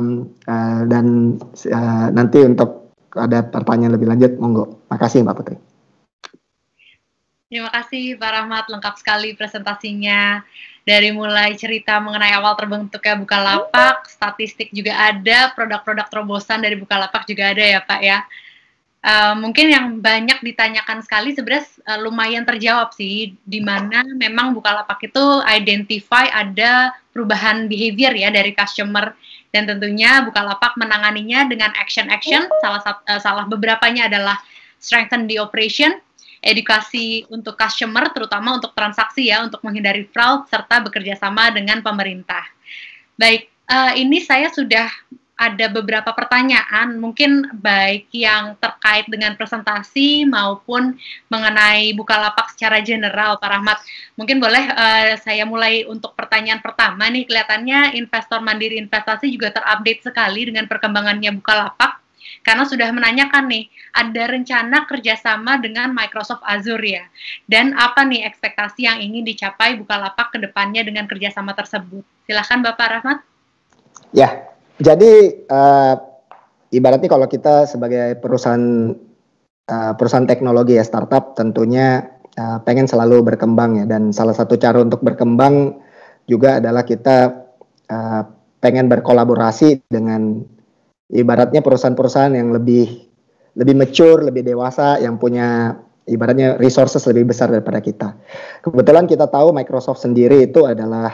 Dan nanti untuk ada pertanyaan lebih lanjut, monggo. Makasih Mbak Putri. Terima kasih Pak Rahmat, lengkap sekali presentasinya. Dari mulai cerita mengenai awal terbentuknya Bukalapak, statistik juga ada, produk-produk terobosan dari Bukalapak juga ada ya Pak ya. Mungkin yang banyak ditanyakan sekali sebenarnya lumayan terjawab sih, di mana memang Bukalapak itu identify ada perubahan behavior ya dari customer, dan tentunya Bukalapak menanganinya dengan action-action, salah beberapanya adalah strengthen the operation, edukasi untuk customer, terutama untuk transaksi ya, untuk menghindari fraud, serta bekerja sama dengan pemerintah. Baik, ini saya sudah ada beberapa pertanyaan, mungkin baik yang terkait dengan presentasi maupun mengenai Bukalapak secara general, Pak Rahmat. Mungkin boleh saya mulai untuk pertanyaan pertama nih, kelihatannya investor mandiri investasi juga terupdate sekali dengan perkembangannya Bukalapak, karena sudah menanyakan nih, ada rencana kerjasama dengan Microsoft Azure ya, dan apa nih ekspektasi yang ingin dicapai Bukalapak ke depannya dengan kerjasama tersebut? Silahkan Bapak Rahmat. Ya, jadi ibaratnya kalau kita sebagai perusahaan teknologi ya, startup, tentunya pengen selalu berkembang ya, dan salah satu cara untuk berkembang juga adalah kita pengen berkolaborasi dengan ibaratnya perusahaan-perusahaan yang lebih mature, lebih dewasa, yang punya ibaratnya resources lebih besar daripada kita. Kebetulan kita tahu Microsoft sendiri itu adalah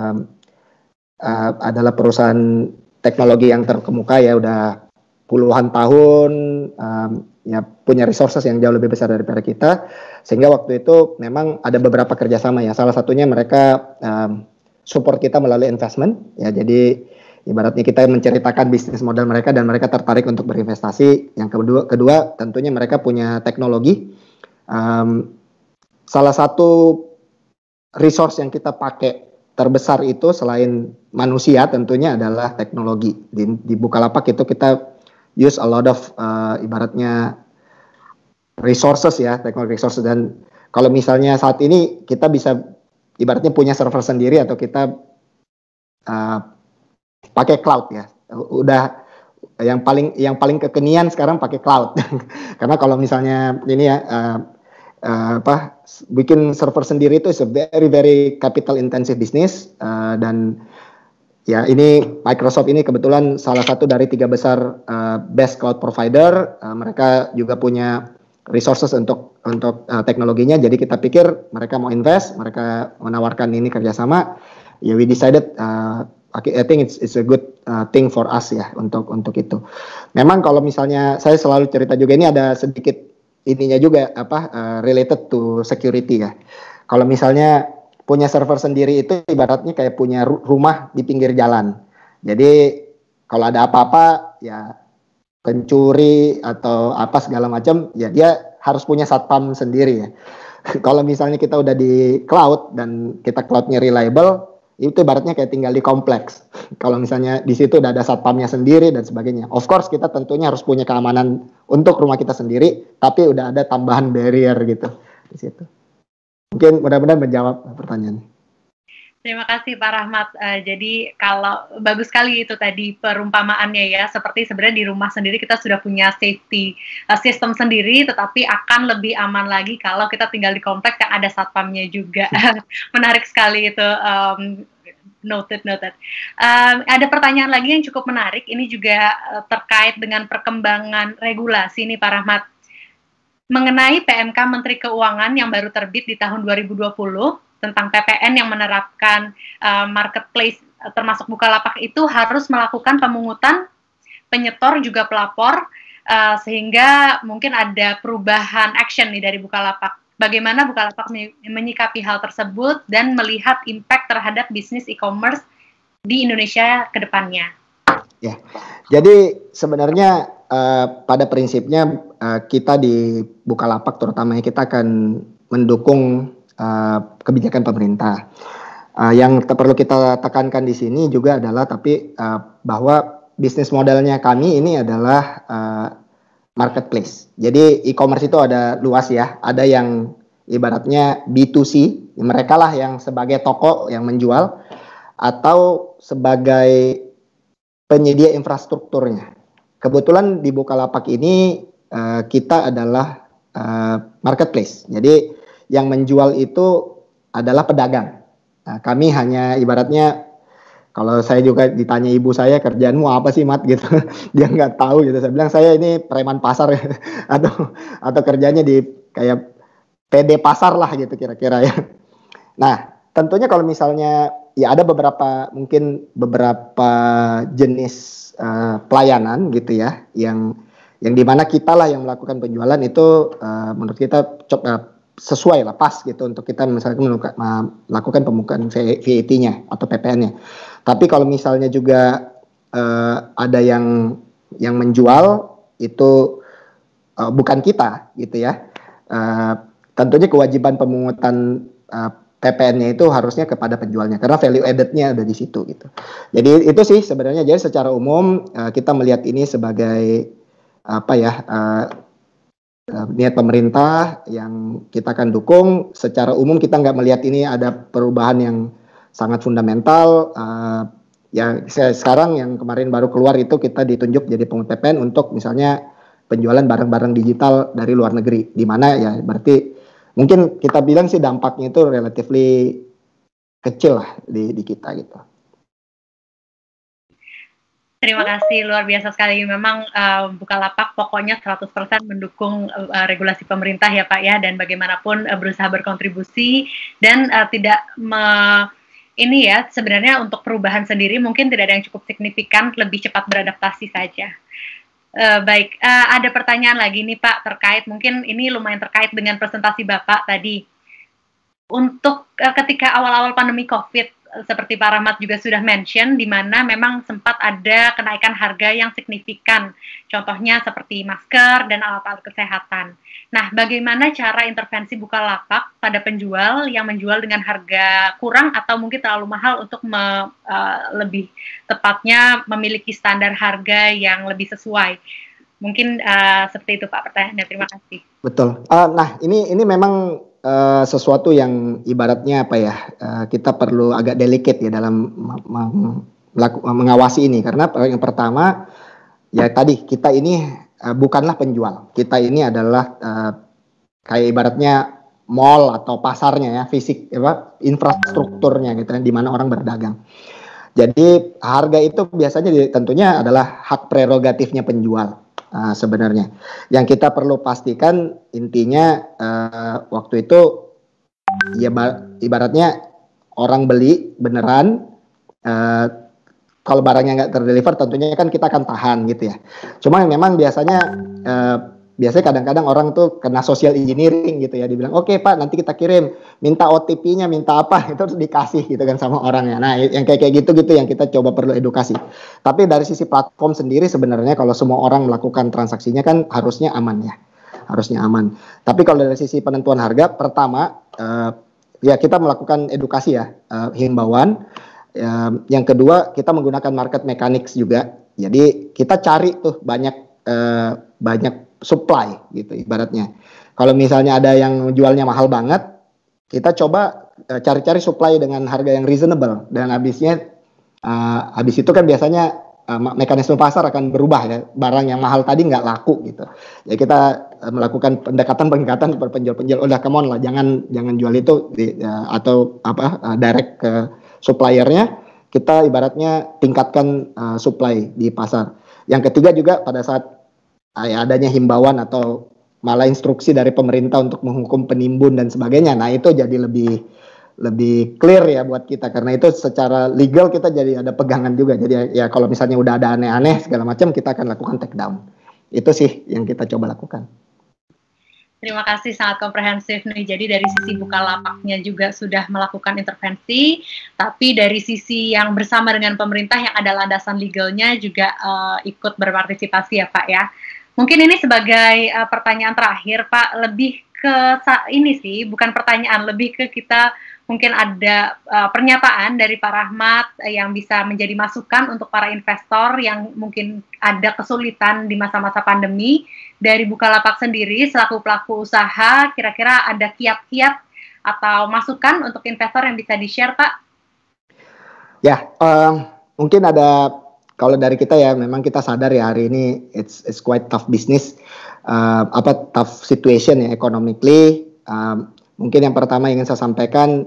perusahaan teknologi yang terkemuka ya, udah puluhan tahun, ya punya resources yang jauh lebih besar daripada kita, sehingga waktu itu memang ada beberapa kerjasama ya. Salah satunya mereka support kita melalui investment ya, jadi ibaratnya kita menceritakan bisnis model mereka dan mereka tertarik untuk berinvestasi. Yang kedua tentunya mereka punya teknologi. Salah satu resource yang kita pakai terbesar itu selain manusia tentunya adalah teknologi. Di Bukalapak itu kita use a lot of ibaratnya resources ya, teknologi resources. Dan kalau misalnya saat ini kita bisa ibaratnya punya server sendiri atau kita pakai cloud ya, udah yang paling kekinian sekarang pakai cloud. Karena kalau misalnya ini ya bikin server sendiri itu is a very very capital intensive business, dan ya ini Microsoft ini kebetulan salah satu dari 3 besar best cloud provider. Mereka juga punya resources untuk teknologinya, jadi kita pikir mereka mau invest, mereka menawarkan ini kerjasama, ya we decided I think it's a good thing for us ya untuk itu. Memang kalau misalnya saya selalu cerita juga, ini ada sedikit ininya juga related to security ya. Kalau misalnya punya server sendiri itu ibaratnya kayak punya rumah di pinggir jalan. Jadi kalau ada apa-apa ya, pencuri atau apa segala macam ya, dia harus punya satpam sendiri ya. Kalau misalnya kita udah di cloud dan kita cloudnya reliable, itu ibaratnya kayak tinggal di kompleks. Kalau misalnya di situ udah ada satpamnya sendiri dan sebagainya. Of course kita tentunya harus punya keamanan untuk rumah kita sendiri, tapi udah ada tambahan barrier gitu di situ. Mungkin mudah-mudahan menjawab pertanyaan. Terima kasih Pak Rahmat. Jadi kalau bagus sekali itu tadi perumpamaannya ya, seperti sebenarnya di rumah sendiri kita sudah punya safety system sendiri, tetapi akan lebih aman lagi kalau kita tinggal di kompleks yang ada satpamnya juga. Menarik sekali itu. Noted. Ada pertanyaan lagi yang cukup menarik. Ini juga terkait dengan perkembangan regulasi nih Pak Rahmat. Mengenai PMK Menteri Keuangan yang baru terbit di tahun 2020 tentang PPN yang menerapkan marketplace termasuk Bukalapak itu harus melakukan pemungutan penyetor juga pelapor sehingga mungkin ada perubahan action nih dari Bukalapak. Bagaimana Bukalapak menyikapi hal tersebut dan melihat impact terhadap bisnis e-commerce di Indonesia ke depannya? Ya, jadi sebenarnya pada prinsipnya kita di Bukalapak terutamanya kita akan mendukung kebijakan pemerintah. Yang perlu kita tekankan di sini juga adalah bahwa bisnis modelnya kami ini adalah marketplace. Jadi e-commerce itu ada luas ya. Ada yang ibaratnya B2C, mereka lah yang sebagai toko yang menjual atau sebagai penyedia infrastrukturnya. Kebetulan di Bukalapak ini kita adalah marketplace. Jadi yang menjual itu adalah pedagang. Nah, kami hanya ibaratnya kalau saya juga ditanya ibu saya kerjaanmu apa sih Mat gitu, dia nggak tahu gitu. Saya bilang saya ini preman pasar ya, atau kerjanya di kayak PD pasar lah gitu kira-kira ya. Nah tentunya kalau misalnya ya ada beberapa jenis pelayanan gitu ya, yang dimana kita lah yang melakukan penjualan itu menurut kita sesuai lah, pas gitu untuk kita misalnya melakukan pembukaan VAT-nya atau PPN-nya. Tapi kalau misalnya juga ada yang menjual itu bukan kita gitu ya, tentunya kewajiban pemungutan PPN-nya itu harusnya kepada penjualnya karena value added-nya ada di situ gitu. Jadi itu sih sebenarnya, jadi secara umum kita melihat ini sebagai niat pemerintah yang kita akan dukung. Secara umum kita nggak melihat ini ada perubahan yang sangat fundamental. Ya sekarang yang kemarin baru keluar itu kita ditunjuk jadi pengungut PPN untuk misalnya penjualan barang-barang digital dari luar negeri, di mana ya berarti mungkin kita bilang sih dampaknya itu relatively kecil lah di kita gitu. Terima kasih, luar biasa sekali. Memang Bukalapak pokoknya 100% mendukung regulasi pemerintah ya Pak ya, dan bagaimanapun berusaha berkontribusi dan tidak ini ya, sebenarnya untuk perubahan sendiri mungkin tidak ada yang cukup signifikan, lebih cepat beradaptasi saja. Baik, ada pertanyaan lagi nih Pak, terkait mungkin ini lumayan terkait dengan presentasi Bapak tadi. Untuk ketika awal-awal pandemi COVID, seperti Pak Rahmat juga sudah mention, di mana memang sempat ada kenaikan harga yang signifikan, contohnya seperti masker dan alat-alat kesehatan. Nah, bagaimana cara intervensi Bukalapak pada penjual yang menjual dengan harga kurang atau mungkin terlalu mahal untuk lebih tepatnya memiliki standar harga yang lebih sesuai? Mungkin seperti itu Pak pertanyaannya. Terima kasih. Betul. Nah, ini memang sesuatu yang ibaratnya kita perlu agak delicate ya dalam mengawasi ini, karena yang pertama ya tadi kita ini bukanlah penjual, kita ini adalah kayak ibaratnya mall atau pasarnya ya, fisik infrastrukturnya gitu, di mana orang berdagang. Jadi harga itu biasanya tentunya adalah hak prerogatifnya penjual. Sebenarnya yang kita perlu pastikan intinya waktu itu ya ibaratnya orang beli beneran, kalau barangnya nggak terdeliver tentunya kan kita akan tahan gitu ya. Cuma memang biasanya kadang-kadang orang tuh kena social engineering gitu ya, dibilang oke Pak nanti kita kirim, minta OTP-nya, minta apa, itu harus dikasih gitu kan sama orangnya. Nah yang kayak gitu yang kita coba perlu edukasi. Tapi dari sisi platform sendiri sebenarnya kalau semua orang melakukan transaksinya kan harusnya aman ya, harusnya aman. Tapi kalau dari sisi penentuan harga, pertama ya kita melakukan edukasi ya, himbauan. Yang kedua kita menggunakan market mechanics juga. Jadi kita cari tuh banyak supply gitu ibaratnya. Kalau misalnya ada yang jualnya mahal banget, kita coba cari-cari supply dengan harga yang reasonable, dan habis itu kan biasanya mekanisme pasar akan berubah ya, barang yang mahal tadi nggak laku gitu. Ya kita melakukan pendekatan per penjual, udah come on lah, jangan jual itu atau direct ke suppliernya, kita ibaratnya tingkatkan supply di pasar. Yang ketiga juga pada saat adanya himbauan atau malah instruksi dari pemerintah untuk menghukum penimbun dan sebagainya, nah itu jadi lebih clear ya buat kita, karena itu secara legal kita jadi ada pegangan juga. Jadi ya kalau misalnya udah ada aneh-aneh segala macam, kita akan lakukan take down Itu sih yang kita coba lakukan. Terima kasih, sangat komprehensif nih. Jadi dari sisi Bukalapaknya juga sudah melakukan intervensi, tapi dari sisi yang bersama dengan pemerintah yang ada landasan legalnya juga ikut berpartisipasi ya Pak ya. Mungkin ini sebagai pertanyaan terakhir Pak, lebih ke ini sih, bukan pertanyaan, lebih ke kita mungkin ada pernyataan dari Pak Rahmat yang bisa menjadi masukan untuk para investor yang mungkin ada kesulitan di masa-masa pandemi. Dari Bukalapak sendiri selaku pelaku usaha, kira-kira ada kiat-kiat atau masukan untuk investor yang bisa di-share Pak? Ya, mungkin ada, kalau dari kita ya memang kita sadar ya hari ini it's quite tough business, tough situation ya economically. Mungkin yang pertama ingin saya sampaikan,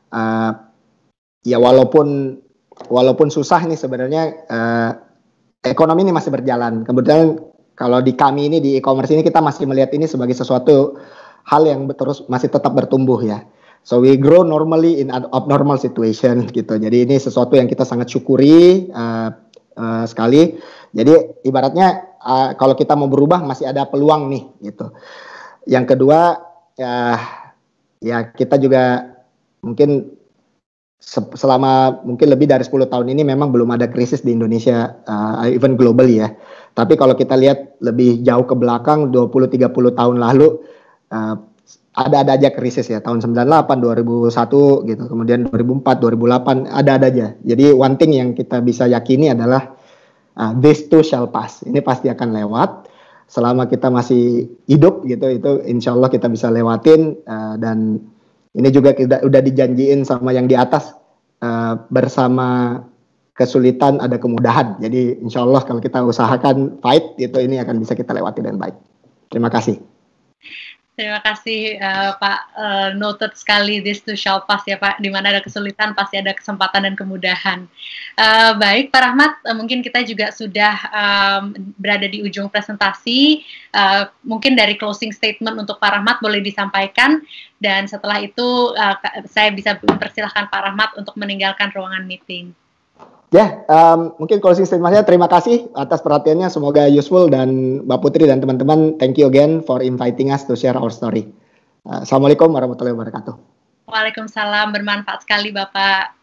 ya walaupun susah nih sebenarnya, ekonomi ini masih berjalan. Kemudian kalau di kami ini di e-commerce ini kita masih melihat ini sebagai sesuatu hal yang terus masih tetap bertumbuh ya. So we grow normally in an abnormal situation gitu. Jadi ini sesuatu yang kita sangat syukuri sekali. Jadi ibaratnya kalau kita mau berubah masih ada peluang nih gitu. Yang kedua ya kita juga mungkin selama mungkin lebih dari 10 tahun ini memang belum ada krisis di Indonesia, even globally ya. Tapi kalau kita lihat lebih jauh ke belakang 20-30 tahun lalu ada aja krisis ya, tahun 98, 2001 gitu, kemudian 2004, 2008 ada aja. Jadi one thing yang kita bisa yakini adalah this too shall pass. Ini pasti akan lewat. Selama kita masih hidup gitu, itu insya Allah kita bisa lewatin, dan ini juga udah dijanjiin sama yang di atas, bersama kesulitan ada kemudahan. Jadi insya Allah kalau kita usahakan fight gitu, ini akan bisa kita lewati dengan baik. Terima kasih. Terima kasih Pak, noted sekali this too shall pass ya Pak, di mana ada kesulitan pasti ada kesempatan dan kemudahan. Baik Pak Rahmat, mungkin kita juga sudah berada di ujung presentasi, mungkin dari closing statement untuk Pak Rahmat boleh disampaikan, dan setelah itu saya bisa mempersilahkan Pak Rahmat untuk meninggalkan ruangan meeting. Ya, mungkin closing statement-nya, terima kasih atas perhatiannya, semoga useful, dan Mbak Putri dan teman-teman, thank you again for inviting us to share our story. Assalamualaikum warahmatullahi wabarakatuh. Waalaikumsalam, bermanfaat sekali Bapak.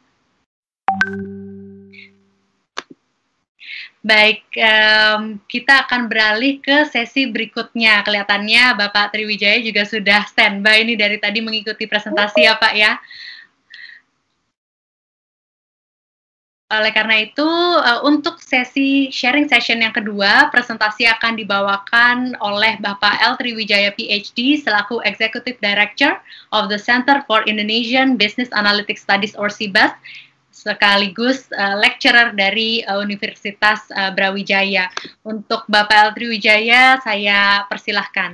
Baik, kita akan beralih ke sesi berikutnya. Kelihatannya Bapak Triwijaya juga sudah standby ini dari tadi mengikuti presentasi ya Pak ya. Oleh karena itu, untuk sesi sharing session yang kedua, presentasi akan dibawakan oleh Bapak L. Triwijaya PhD selaku Executive Director of the Center for Indonesian Business Analytics Studies or CIBAS, sekaligus lecturer dari Universitas Brawijaya. Untuk Bapak L. Triwijaya, saya persilahkan.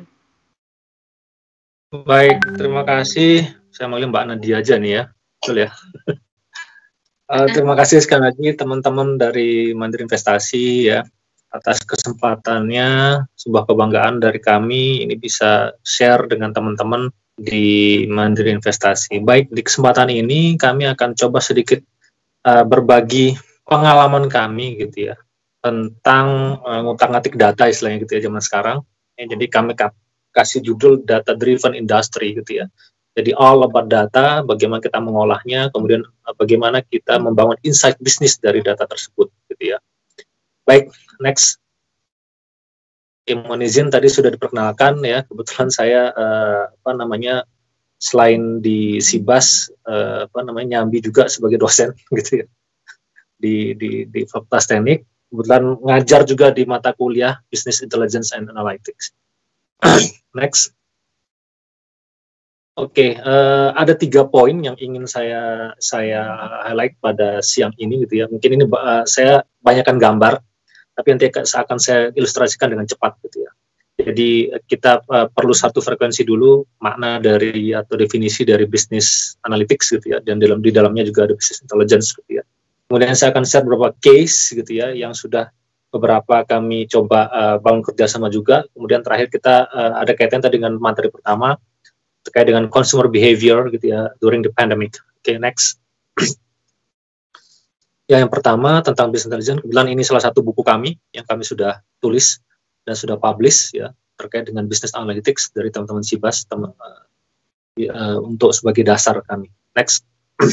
Baik, terima kasih. Saya manggil Mbak Nadia aja nih ya, betul ya. Terima kasih sekali lagi teman-teman dari Mandiri Investasi ya atas kesempatannya. Sebuah kebanggaan dari kami ini bisa share dengan teman-teman di Mandiri Investasi. Baik, di kesempatan ini kami akan coba sedikit berbagi pengalaman kami gitu ya tentang ngutak-ngatik data istilahnya gitu ya zaman sekarang. Jadi kami kasih judul Data Driven Industry gitu ya. Jadi all about data, bagaimana kita mengolahnya, kemudian bagaimana kita membangun insight bisnis dari data tersebut, gitu ya. Baik, next. Mohon izin tadi sudah diperkenalkan ya. Kebetulan saya selain di CIBAS, nyambi juga sebagai dosen, gitu ya, di Fakultas Teknik. Kebetulan ngajar juga di mata kuliah Business Intelligence and Analytics. Next. Oke, ada 3 poin yang ingin saya highlight pada siang ini gitu ya. Mungkin ini saya banyakkan gambar, tapi nanti akan saya ilustrasikan dengan cepat gitu ya. Jadi kita perlu satu frekuensi dulu makna dari atau definisi dari business analytics gitu ya, dan di dalamnya juga ada business intelligence gitu ya. Kemudian saya akan share beberapa case gitu ya yang sudah beberapa kami coba bangun kerjasama juga. Kemudian terakhir kita ada kaitan tadi dengan materi pertama terkait dengan consumer behavior gitu ya during the pandemic. Oke, next. Yang pertama tentang business intelligence, kebetulan ini salah satu buku kami yang kami sudah tulis dan sudah publish ya terkait dengan business analytics dari teman-teman Sibas untuk sebagai dasar kami. Next.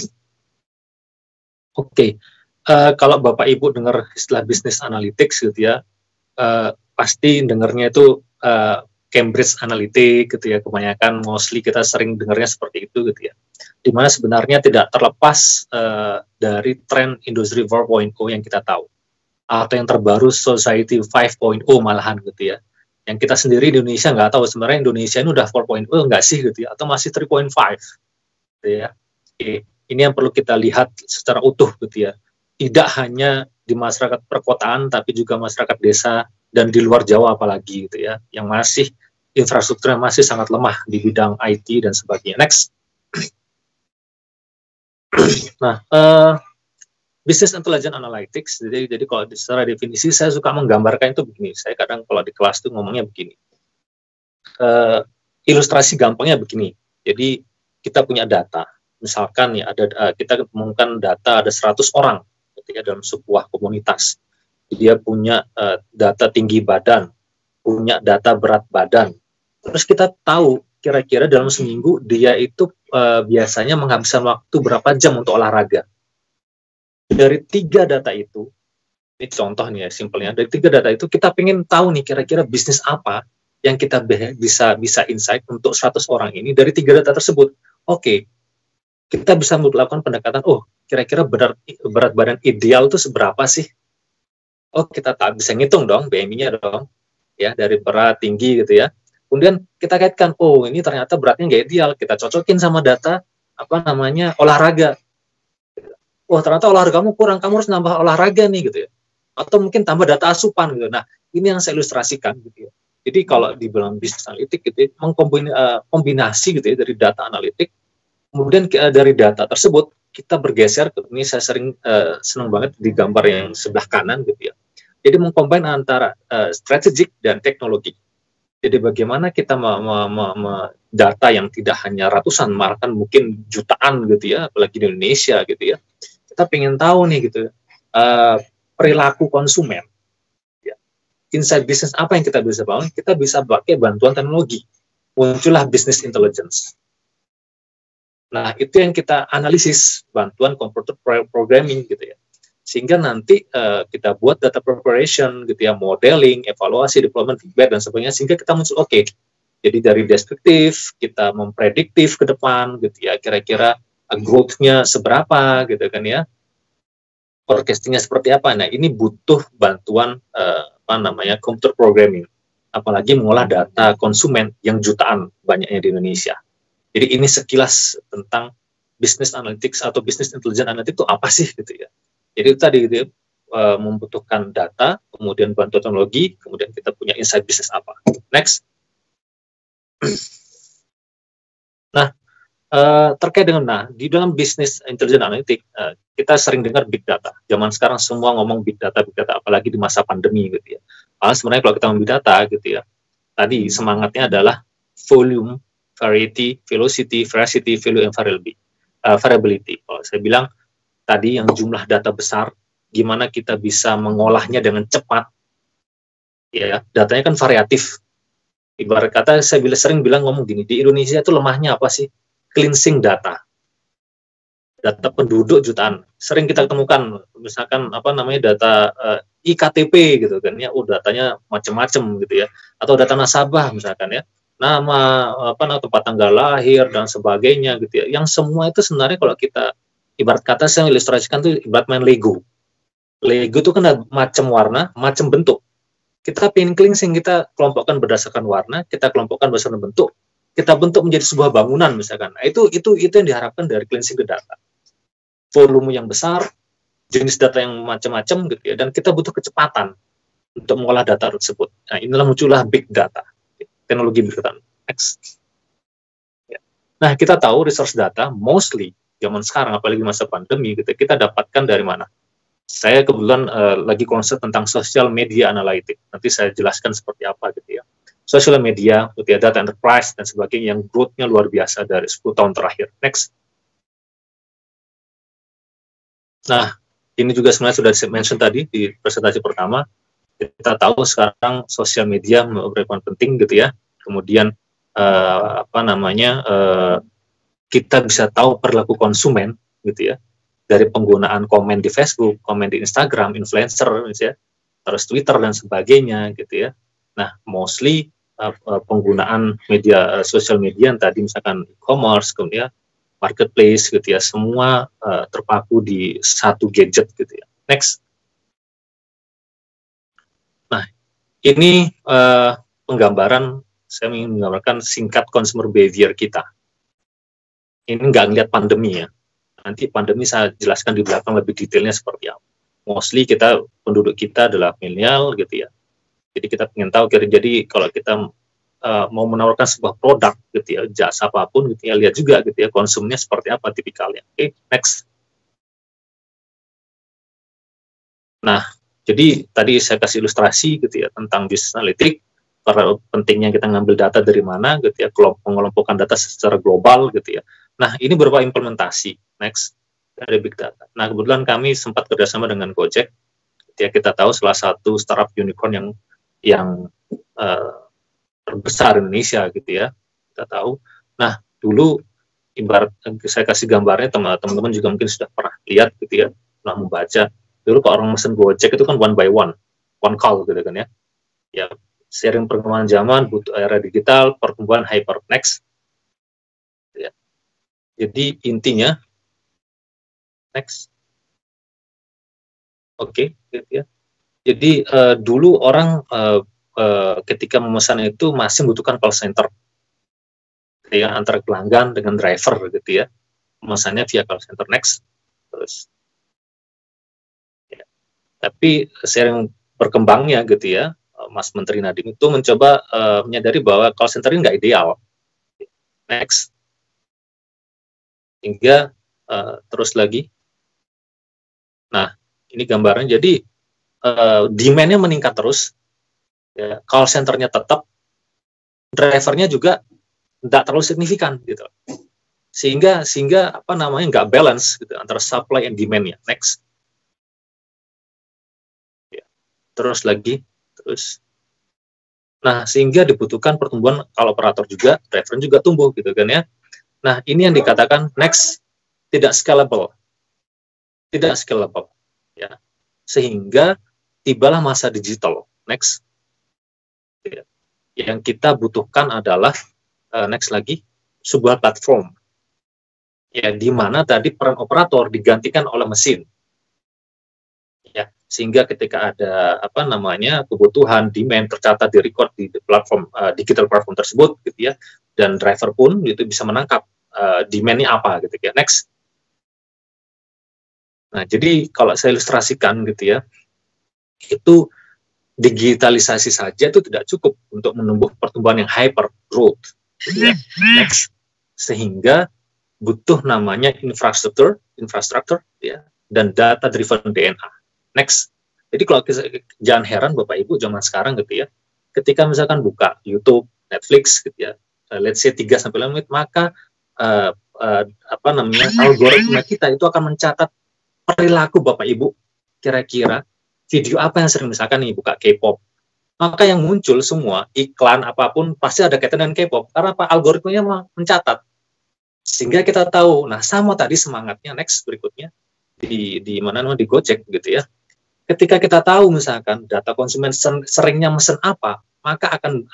Oke. Kalau Bapak Ibu dengar istilah business analytics gitu ya, pasti dengarnya itu Cambridge Analytica gitu ya, kebanyakan mostly kita sering dengarnya seperti itu gitu ya. Dimana sebenarnya tidak terlepas dari tren Industri 4.0 yang kita tahu, atau yang terbaru Society 5.0 malahan gitu ya. Yang kita sendiri di Indonesia nggak tahu sebenarnya Indonesia ini udah 4.0 nggak sih gitu ya, atau masih 3.5 gitu ya. Oke. Ini yang perlu kita lihat secara utuh gitu ya. Tidak hanya di masyarakat perkotaan, tapi juga masyarakat desa dan di luar Jawa apalagi gitu ya, yang masih infrastrukturnya masih sangat lemah di bidang IT dan sebagainya. Next. Nah, Business Intelligence Analytics, jadi kalau secara definisi saya suka menggambarkan itu begini. Saya kadang kalau di kelas tuh ngomongnya begini. Ilustrasi gampangnya begini. Jadi kita punya data. Misalkan ya kita temukan data ada 100 orang ketika dalam sebuah komunitas. Dia punya data tinggi badan, punya data berat badan. Terus kita tahu kira-kira dalam seminggu dia itu biasanya menghabiskan waktu berapa jam untuk olahraga. Dari 3 data itu, ini contoh nih ya, simpelnya, dari 3 data itu kita pengen tahu nih kira-kira bisnis apa yang kita bisa insight untuk 100 orang ini dari 3 data tersebut. Oke, kita bisa melakukan pendekatan, kira-kira berat badan ideal itu seberapa sih? Oh, kita bisa ngitung dong, BMI-nya dong, ya, dari berat, tinggi gitu ya. Kemudian kita kaitkan, ini ternyata beratnya nggak ideal, kita cocokin sama data, olahraga. Ternyata olahragamu kurang, kamu harus nambah olahraga nih gitu ya. Atau mungkin tambah data asupan gitu. Nah, ini yang saya ilustrasikan gitu ya. Jadi kalau di dalam bisnis analitik gitu ya, mengkombinasi gitu ya dari data analitik, kemudian dari data tersebut kita bergeser, ini saya sering senang banget di gambar yang sebelah kanan gitu ya. Jadi mengkombin antara strategik dan teknologi. Jadi bagaimana kita data yang tidak hanya ratusan, malah kan mungkin jutaan gitu ya, apalagi di Indonesia gitu ya. Kita pengen tahu nih gitu, perilaku konsumen. Ya. Insight bisnis apa yang kita bisa bangun? Kita bisa pakai bantuan teknologi. Muncullah business intelligence. Nah, itu yang kita analisis, bantuan computer programming gitu ya. Sehingga nanti kita buat data preparation gitu ya, modeling, evaluasi, deployment, feedback, dan sebagainya, sehingga kita muncul, jadi dari deskriptif, kita memprediktif ke depan gitu ya, kira-kira growth-nya seberapa gitu kan ya, forecasting-nya seperti apa. Nah, ini butuh bantuan computer programming, apalagi mengolah data konsumen yang jutaan banyaknya di Indonesia. Jadi ini sekilas tentang business analytics atau business intelligence analytics itu apa sih gitu ya. Jadi itu tadi gitu ya, membutuhkan data, kemudian bantuan teknologi, kemudian kita punya insight bisnis apa. Next. Nah, terkait dengan di dalam business intelligence analytics kita sering dengar big data. Zaman sekarang semua ngomong big data, apalagi di masa pandemi gitu ya. Sebenarnya kalau kita ngomong big data gitu ya, tadi semangatnya adalah volume, variety, velocity, veracity, value, and variability. Kalau saya bilang tadi yang jumlah data besar, gimana kita bisa mengolahnya dengan cepat. Ya, datanya kan variatif. Ibarat kata saya sering ngomong gini, di Indonesia itu lemahnya apa sih? Cleansing data penduduk jutaan. Sering kita temukan misalkan data IKTP gitu kan ya, datanya macam-macam gitu ya, atau data nasabah misalkan ya, nama tempat tanggal lahir dan sebagainya gitu ya. Yang semua itu sebenarnya kalau kita ibarat kata saya ilustrasikan tuh ibarat main Lego. Lego itu kan ada macam warna, macam bentuk. Kita pengen cleansing, kita kelompokkan berdasarkan warna, kita kelompokkan berdasarkan bentuk. Kita bentuk menjadi sebuah bangunan misalkan. Nah, itu yang diharapkan dari cleansing ke data. Volume yang besar, jenis data yang macam-macam gitu ya, dan kita butuh kecepatan untuk mengolah data tersebut. Nah, inilah muncullah big data. Teknologi big data. Next. Ya. Nah, kita tahu resource data mostly zaman sekarang apalagi masa pandemi gitu, kita dapatkan dari mana? Saya kebetulan lagi konsep tentang social media analytics. Nanti saya jelaskan seperti apa gitu ya. Social media, data enterprise, dan sebagainya yang growth-nya luar biasa dari 10 tahun terakhir. Next. Nah, ini juga sebenarnya sudah di-mention tadi di presentasi pertama. kita tahu sekarang sosial media berperan penting gitu ya. Kemudian kita bisa tahu perilaku konsumen gitu ya dari penggunaan komen di Facebook, komen di Instagram, influencer ya, terus Twitter dan sebagainya gitu ya. Nah, mostly penggunaan media sosial media yang tadi misalkan e-commerce, kemudian marketplace gitu ya, semua terpaku di satu gadget gitu ya. Next. Nah, ini penggambaran, saya ingin menggambarkan singkat consumer behavior kita. Ini nggak ngeliat pandemi ya. Nanti pandemi saya jelaskan di belakang lebih detailnya seperti apa. Mostly penduduk kita adalah milenial gitu ya. Jadi kita ingin tahu, jadi kalau kita mau menawarkan sebuah produk gitu ya, jasa apapun gitu ya, lihat juga gitu ya konsumnya seperti apa tipikalnya. Oke, next. Nah, jadi tadi saya kasih ilustrasi gitu ya tentang business analytics, karena pentingnya kita ngambil data dari mana gitu ya, mengelompokkan data secara global gitu ya. Nah, ini berupa implementasi. Next, dari big data. Nah, kebetulan kami sempat kerjasama dengan Gojek. Ya, kita tahu salah satu startup unicorn yang terbesar di Indonesia gitu ya. Kita tahu. Nah, dulu ibarat saya kasih gambarnya, teman-teman juga mungkin sudah pernah lihat gitu ya, pernah membaca. Dulu kalau orang mesen Gojek itu kan one by one call gitu kan ya. Ya, seiring perkembangan zaman, butuh era digital, pertumbuhan hyper. Next. Ya. Jadi intinya, next. Oke, gitu ya. Jadi dulu orang ketika memesan itu masih membutuhkan call center, ya, antara pelanggan dengan driver gitu ya. Pemesannya via call center. Next. Terus. Ya. Tapi seiring berkembangnya gitu ya, Mas Menteri Nadiem itu mencoba menyadari bahwa call center ini nggak ideal. Next. Hingga terus lagi. Nah, ini gambarnya. Jadi demand-nya meningkat terus. Ya, call center-nya tetap, drivernya juga tidak terlalu signifikan gitu. Sehingga apa namanya nggak balance gitu antara supply and demand-nya. Next. Ya. Terus lagi, terus. Nah, sehingga dibutuhkan pertumbuhan kalau operator juga, driver juga tumbuh gitu kan ya. Nah, ini yang dikatakan next, tidak scalable. Tidak scalable. Ya. Sehingga tibalah masa digital. Next. Ya. Yang kita butuhkan adalah next lagi, sebuah platform. Ya, di mana tadi peran operator digantikan oleh mesin. Ya, sehingga ketika ada apa namanya kebutuhan demand tercatat di record di platform digital platform tersebut gitu ya, dan driver pun itu bisa menangkap demand-nya apa gitu ya. Next. Nah, jadi kalau saya ilustrasikan gitu ya, itu digitalisasi saja itu tidak cukup untuk menumbuh pertumbuhan yang hyper growth. Gitu ya. Next. Sehingga butuh namanya infrastruktur ya, dan data driven DNA. Next. Jadi kalau jangan heran Bapak Ibu zaman sekarang gitu ya, ketika misalkan buka YouTube, Netflix gitu ya, let's say 3 sampai 5 menit, maka apa namanya algoritma kita itu akan mencatat perilaku Bapak Ibu, kira-kira video apa yang sering, misalkan nih buka K-pop, maka yang muncul semua iklan apapun pasti ada kaitan dengan K-pop, karena apa, algoritmanya mencatat, sehingga kita tahu. Nah, sama tadi semangatnya. Next, berikutnya di mana di Gojek gitu ya, ketika kita tahu misalkan data konsumen seringnya mesen apa, maka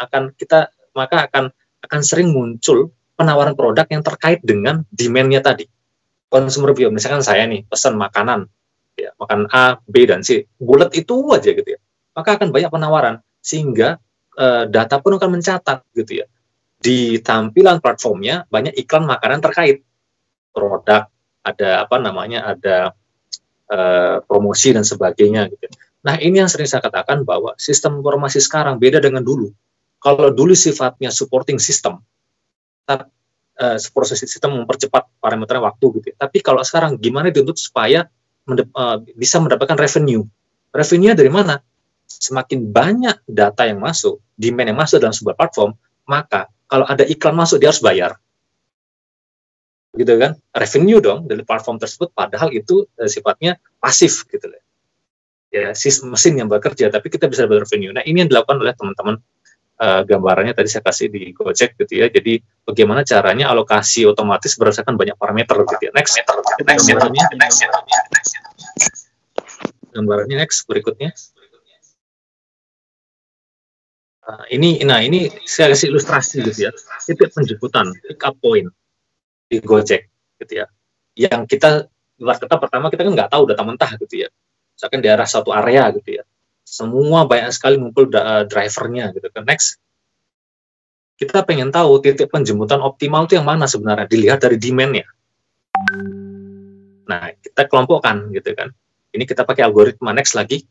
akan sering muncul penawaran produk yang terkait dengan demand-nya tadi. Consumer behavior, misalkan saya nih pesan makanan ya, makan A, B, dan C, bulat itu aja gitu ya, maka akan banyak penawaran, sehingga data pun akan mencatat gitu ya, di tampilan platformnya banyak iklan makanan terkait produk, ada apa namanya, ada promosi dan sebagainya gitu. Nah, ini yang sering saya katakan bahwa sistem informasi sekarang beda dengan dulu. Kalau dulu sifatnya supporting system, proses sistem mempercepat parameter waktu gitu ya. Tapi kalau sekarang gimana dituntut supaya bisa mendapatkan revenue. Revenue dari mana? Semakin banyak data yang masuk, demand yang masuk dalam sebuah platform, maka kalau ada iklan masuk dia harus bayar. Gitu kan? Revenue dong dari platform tersebut, padahal itu sifatnya pasif gitu. ya mesin yang bekerja, tapi kita bisa dapat revenue. Nah, ini yang dilakukan oleh teman-teman. Gambarannya tadi saya kasih di Gojek gitu ya. Jadi bagaimana caranya alokasi otomatis berdasarkan banyak parameter gitu ya. Next. Gambarannya next berikutnya. Ini saya kasih ilustrasi gitu ya. Titik penjemputan, pick up point di Gojek gitu ya. Yang kita pertama kita kan nggak tahu data mentah gitu ya. Misalkan di daerah satu area gitu ya. Semua banyak sekali ngumpul drivernya gitu kan. Next. Kita pengen tahu titik penjemputan optimal itu yang mana sebenarnya, dilihat dari demand-nya. Nah, kita kelompokkan gitu kan. Ini kita pakai algoritma. Next lagi.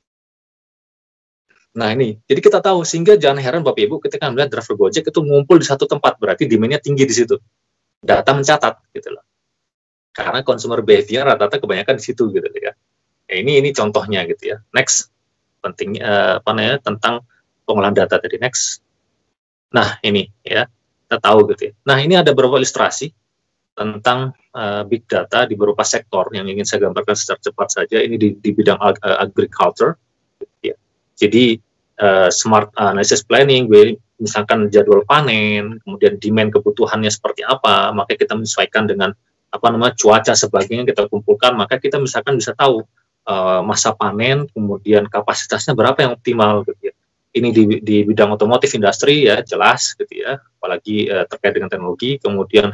Nah, ini. Jadi kita tahu, sehingga jangan heran Bapak Ibu ketika melihat driver Gojek itu ngumpul di satu tempat, berarti demand-nya tinggi di situ. Data mencatat gitu loh. Karena consumer behavior rata-rata kebanyakan di situ gitu ya. Ini contohnya gitu ya. Next. Pentingnya tentang pengolahan data tadi. Next. Nah, ini ya, kita tahu gitu ya. Nah, ini ada beberapa ilustrasi tentang big data di beberapa sektor yang ingin saya gambarkan secara cepat saja. Ini di bidang agriculture. Gitu ya. Jadi, smart analysis planning, misalkan jadwal panen, kemudian demand kebutuhannya seperti apa, maka kita menyesuaikan dengan cuaca sebagainya kita kumpulkan, maka kita misalkan bisa tahu masa panen, kemudian kapasitasnya berapa yang optimal gitu ya. Ini di bidang otomotif industri ya jelas gitu ya, apalagi terkait dengan teknologi. Kemudian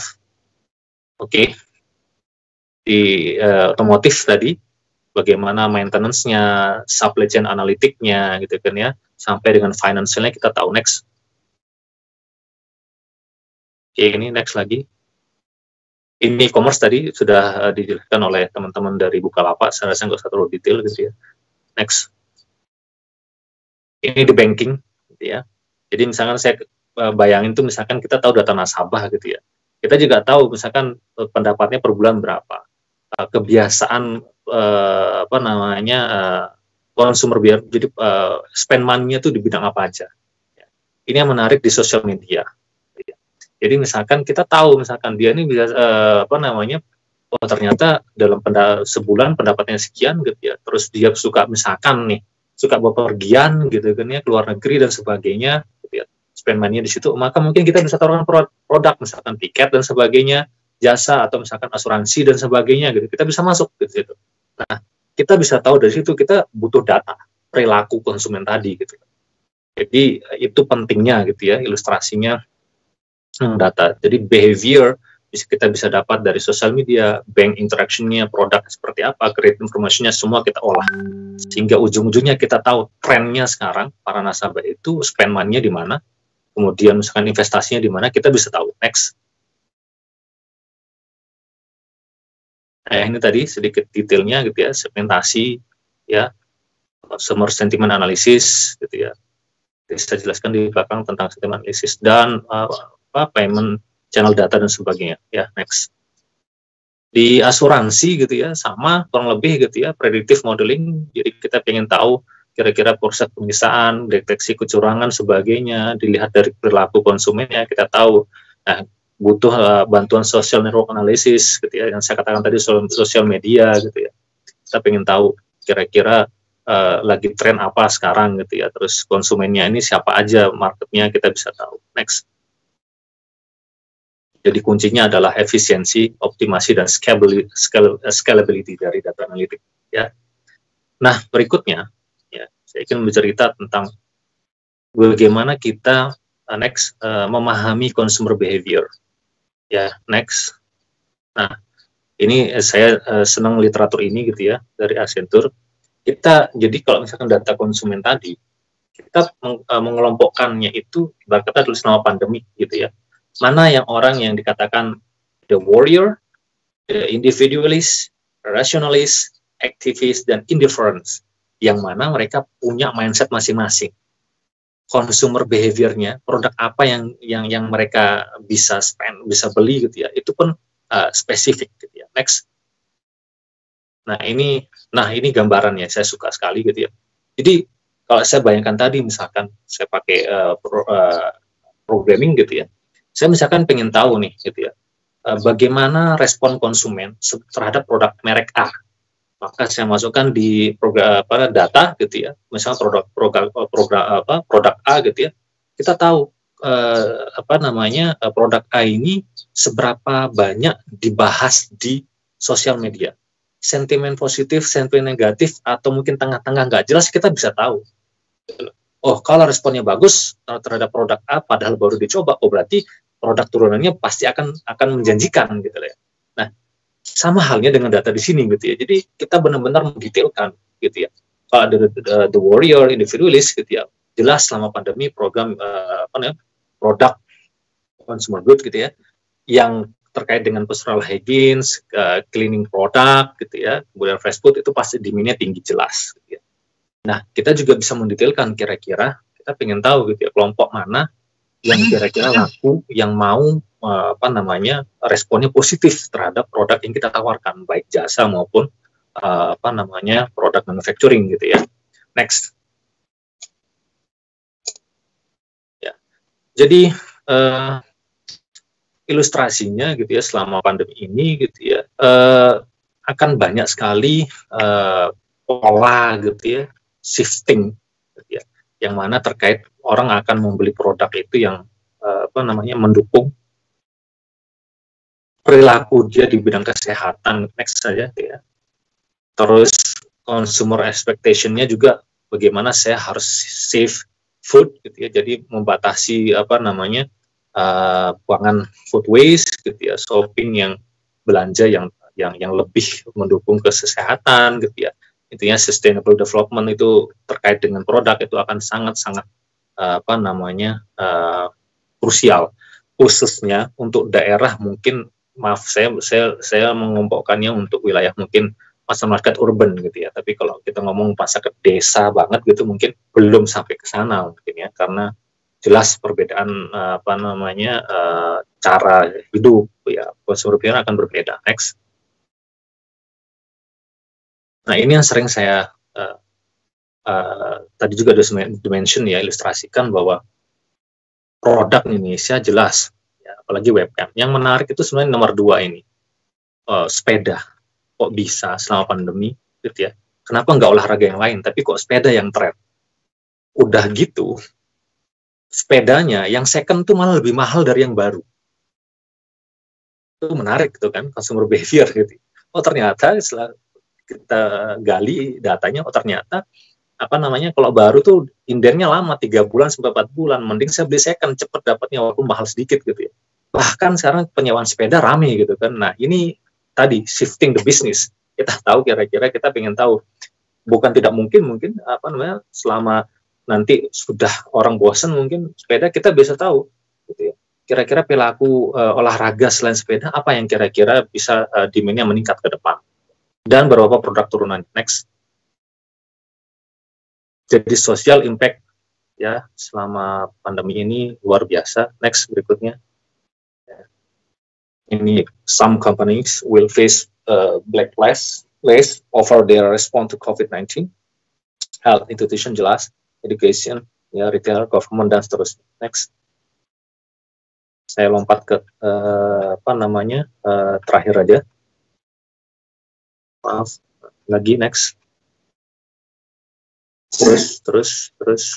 di otomotif tadi bagaimana maintenance-nya, supply chain analitiknya gitu kan ya, sampai dengan financial-nya kita tahu. Next. Ini next lagi. Ini e-commerce tadi sudah dijelaskan oleh teman-teman dari Bukalapak, saya rasa nggak usah terlalu detail gitu ya. Next. Ini di banking gitu ya. Jadi misalkan saya bayangin tuh misalkan kita tahu data nasabah gitu ya. Kita juga tahu misalkan pendapatnya per bulan berapa. Kebiasaan consumer behavior, jadi spend money-nya tuh di bidang apa aja. Ini yang menarik di sosial media. Jadi misalkan kita tahu misalkan dia ini bisa ternyata dalam sebulan pendapatnya sekian gitu ya. Terus dia suka bepergian gitu kan ya, keluar negeri dan sebagainya gitu ya. Spend money di situ, maka mungkin kita bisa taruhkan produk misalkan tiket dan sebagainya, jasa atau misalkan asuransi dan sebagainya gitu. Kita bisa masuk gitu situ. Nah, kita bisa tahu dari situ, kita butuh data perilaku konsumen tadi gitu. Jadi itu pentingnya gitu ya ilustrasinya data. Jadi behavior kita bisa dapat dari sosial media, bank interaction-nya, produk seperti apa, credit information-nya semua kita olah. Sehingga ujung-ujungnya kita tahu trennya sekarang para nasabah itu spend money-nya di mana, kemudian misalkan investasinya di mana, kita bisa tahu. Next. Ini tadi sedikit detailnya gitu ya, segmentasi ya, consumer sentiment analysis gitu ya. Jadi saya jelaskan di belakang tentang sentiment analysis dan payment channel data dan sebagainya ya. Next. Di asuransi gitu ya, sama kurang lebih gitu ya, predictive modeling. Jadi kita pengen tahu kira-kira proses penyiksaan, deteksi kecurangan sebagainya, dilihat dari perilaku konsumennya, kita tahu. Nah, butuh bantuan social network analysis gitu ya, yang saya katakan tadi sosial media gitu ya. Kita pengen tahu kira-kira lagi tren apa sekarang gitu ya, terus konsumennya ini siapa aja, marketnya kita bisa tahu. Next. Jadi kuncinya adalah efisiensi, optimasi, dan scalability dari data analitik. Ya. Nah, berikutnya, ya, saya ingin bercerita tentang bagaimana kita memahami consumer behavior. Ya, next. Nah, ini saya senang literatur ini gitu ya, dari Accenture. Jadi kalau misalkan data konsumen tadi, kita mengelompokkannya itu, ibaratnya tulis nama pandemi gitu ya. Mana yang orang yang dikatakan the warrior, the individualist, rationalist, activist, dan indifference, yang mana mereka punya mindset masing-masing. Consumer behavior-nya, produk apa yang mereka bisa spend, bisa beli gitu ya, itu pun spesifik gitu ya. Next. Nah ini gambarannya, saya suka sekali gitu ya. Jadi kalau saya bayangkan tadi misalkan saya pakai programming gitu ya. Saya misalkan pengen tahu nih gitu ya, bagaimana respon konsumen terhadap produk merek A. maka saya masukkan di program data gitu ya, misalnya produk A gitu ya, kita tahu produk A ini seberapa banyak dibahas di sosial media, sentimen positif, sentimen negatif, atau mungkin tengah-tengah nggak jelas, kita bisa tahu. Oh, kalau responnya bagus terhadap produk A padahal baru dicoba, oh berarti produk turunannya pasti akan menjanjikan gitu ya. Nah, sama halnya dengan data di sini gitu ya. Jadi kita benar-benar mendetailkan gitu ya. Kalau ada the warrior, individualist gitu ya, jelas selama pandemi program produk consumer good gitu ya, yang terkait dengan personal hygiene, cleaning product gitu ya, kemudian fresh food itu pasti demand-nya tinggi jelas. Gitu ya. Nah, kita juga bisa mendetailkan kira-kira kita pengen tahu gitu ya kelompok mana yang kira-kira laku, yang mau responnya positif terhadap produk yang kita tawarkan, baik jasa maupun produk manufacturing gitu ya. Next. Ya. Jadi ilustrasinya gitu ya selama pandemi ini gitu ya akan banyak sekali pola gitu ya, shifting gitu ya, yang mana terkait orang akan membeli produk itu yang mendukung perilaku dia di bidang kesehatan. Next saja ya. Terus consumer expectation-nya juga bagaimana saya harus save food gitu ya, jadi membatasi buangan food waste gitu ya, shopping yang belanja yang lebih mendukung kesehatan gitu ya. Intinya sustainable development itu terkait dengan produk itu akan sangat-sangat krusial, khususnya untuk daerah mungkin, maaf saya mengelompokkannya untuk wilayah mungkin masyarakat urban gitu ya, tapi kalau kita ngomong masyarakat desa banget gitu mungkin belum sampai ke sana mungkin ya, karena jelas perbedaan cara hidup ya, consumer behavior akan berbeda. Next. Nah, ini yang sering saya tadi juga sudah dimention ya, ilustrasikan bahwa produk Indonesia jelas ya, apalagi webcam. Yang menarik itu sebenarnya nomor 2 ini, sepeda. Kok bisa selama pandemi gitu ya, kenapa nggak olahraga yang lain, tapi kok sepeda yang tren. Udah gitu sepedanya yang second tuh malah lebih mahal dari yang baru. Itu menarik tuh kan, consumer behavior gitu. Oh ternyata setelah kita gali datanya, oh ternyata kalau baru tuh indennya lama, 3 bulan sampai 4 bulan, mending saya beli second, cepet dapatnya walaupun mahal sedikit gitu ya. Bahkan sekarang penyewaan sepeda rame gitu kan. Nah ini tadi shifting the business. Kita tahu kira-kira, kita pengen tahu, bukan tidak mungkin selama nanti sudah orang bosan mungkin sepeda, kita bisa tahu gitu ya, kira-kira perilaku olahraga selain sepeda apa yang kira-kira bisa demand-nya meningkat ke depan, dan beberapa produk turunan. Next. Jadi social impact ya selama pandemi ini luar biasa. Next, berikutnya. Ini some companies will face backlash over their response to COVID-19. Health institution jelas, education, ya, retail, government, dan seterusnya. Next. Saya lompat ke terakhir aja. Maaf, lagi next. Terus.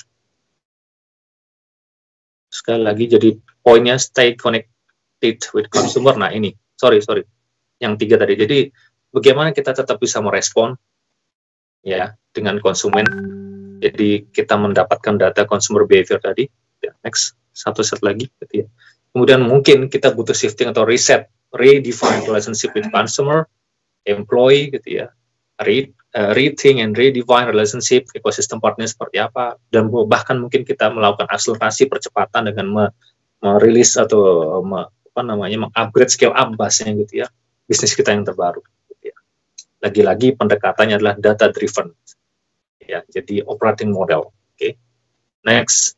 Sekali lagi, jadi poinnya stay connected with consumer. Nah ini, sorry, yang 3 tadi. Jadi bagaimana kita tetap bisa merespon ya dengan konsumen. Jadi kita mendapatkan data consumer behavior tadi. Ya, next, satu set lagi. Gitu ya. Kemudian mungkin kita butuh shifting atau reset, redefine relationship with consumer, employee gitu ya. Rethink and redefine relationship, ekosistem partner seperti apa, dan bahkan mungkin kita melakukan akselerasi percepatan dengan merilis atau mengupgrade, scale up bahasanya gitu ya, bisnis kita yang terbaru gitu ya. Lagi-lagi pendekatannya adalah data driven ya, jadi operating model. Oke. Next.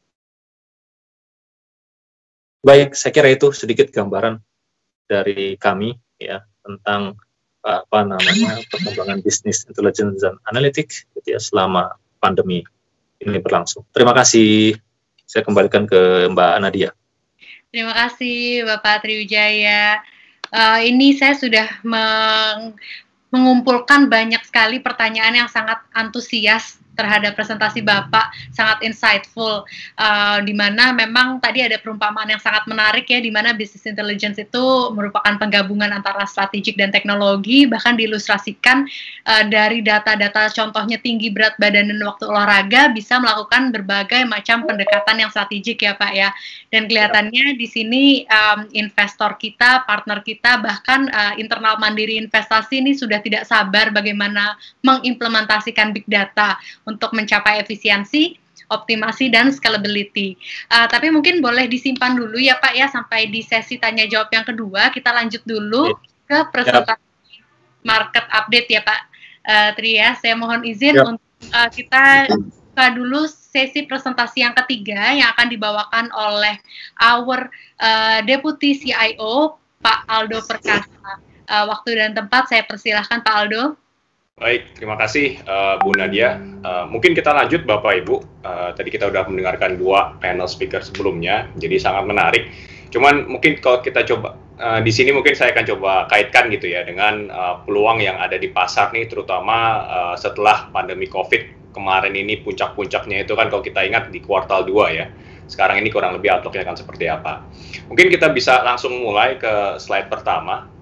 Baik, saya kira itu sedikit gambaran dari kami ya tentang perkembangan bisnis intelligence dan analytics gitu ya selama pandemi ini berlangsung. Terima kasih. Saya kembalikan ke Mbak Nadia. Terima kasih Bapak Triwijaya. Ini saya sudah mengumpulkan banyak sekali pertanyaan yang sangat antusias terhadap presentasi Bapak, sangat insightful, di mana memang tadi ada perumpamaan yang sangat menarik ya, di mana business intelligence itu merupakan penggabungan antara strategik dan teknologi, bahkan diilustrasikan dari data-data contohnya tinggi berat badan dan waktu olahraga bisa melakukan berbagai macam pendekatan yang strategik ya Pak ya. Dan kelihatannya di sini investor kita, partner kita, bahkan internal Mandiri Investasi ini sudah tidak sabar bagaimana mengimplementasikan big data untuk mencapai efisiensi, optimasi, dan scalability. Tapi mungkin boleh disimpan dulu ya Pak ya, sampai di sesi tanya jawab yang kedua. Kita lanjut dulu ke presentasi market update ya Pak Tri ya. Saya mohon izin untuk kita buka dulu sesi presentasi yang ketiga yang akan dibawakan oleh our Deputy CIO Pak Aldo Perkasa. Waktu dan tempat saya persilahkan Pak Aldo. Baik, terima kasih Bu Nadia. Mungkin kita lanjut Bapak Ibu. Tadi kita sudah mendengarkan 2 panel speaker sebelumnya, jadi sangat menarik. Cuman mungkin kalau kita coba di sini mungkin saya akan coba kaitkan gitu ya dengan peluang yang ada di pasar nih, terutama setelah pandemi COVID kemarin ini puncak-puncaknya itu kan kalau kita ingat di kuartal 2 ya. Sekarang ini kurang lebih outlook-nya akan seperti apa. Mungkin kita bisa langsung mulai ke slide pertama.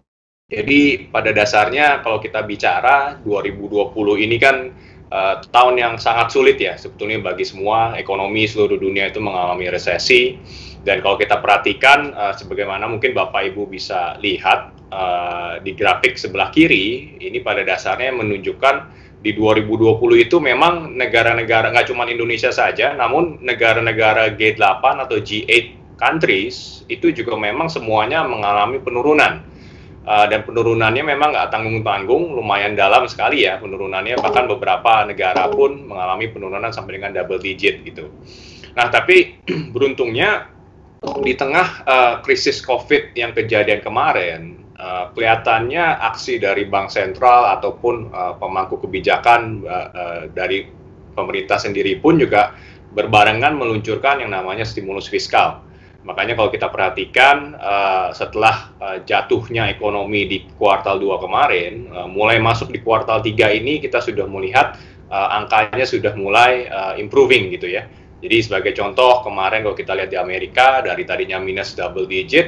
Jadi pada dasarnya kalau kita bicara 2020 ini kan tahun yang sangat sulit ya sebetulnya bagi semua ekonomi seluruh dunia itu mengalami resesi. Dan kalau kita perhatikan sebagaimana mungkin Bapak Ibu bisa lihat di grafik sebelah kiri, ini pada dasarnya menunjukkan di 2020 itu memang negara-negara, nggak cuma Indonesia saja, namun negara-negara G8 atau G8 countries itu juga memang semuanya mengalami penurunan. Dan penurunannya memang nggak tanggung-tanggung, lumayan dalam sekali ya penurunannya, bahkan beberapa negara pun mengalami penurunan sampai dengan double digit gitu. Nah tapi beruntungnya di tengah krisis COVID yang kejadian kemarin, kelihatannya aksi dari bank sentral ataupun pemangku kebijakan dari pemerintah sendiri pun juga berbarengan meluncurkan yang namanya stimulus fiskal. Makanya kalau kita perhatikan setelah jatuhnya ekonomi di kuartal 2 kemarin, mulai masuk di kuartal 3 ini kita sudah melihat angkanya sudah mulai improving gitu ya. Jadi sebagai contoh kemarin kalau kita lihat di Amerika dari tadinya minus double digit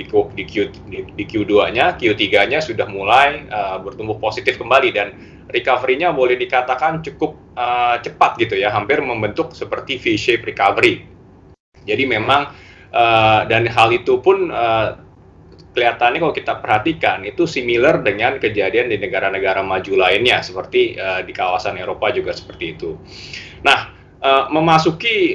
di Q2-nya, Q3-nya sudah mulai bertumbuh positif kembali dan recovery-nya boleh dikatakan cukup cepat gitu ya, hampir membentuk seperti V-shape recovery. Jadi memang dan hal itu pun kelihatannya kalau kita perhatikan itu similar dengan kejadian di negara-negara maju lainnya seperti di kawasan Eropa juga seperti itu. Nah, memasuki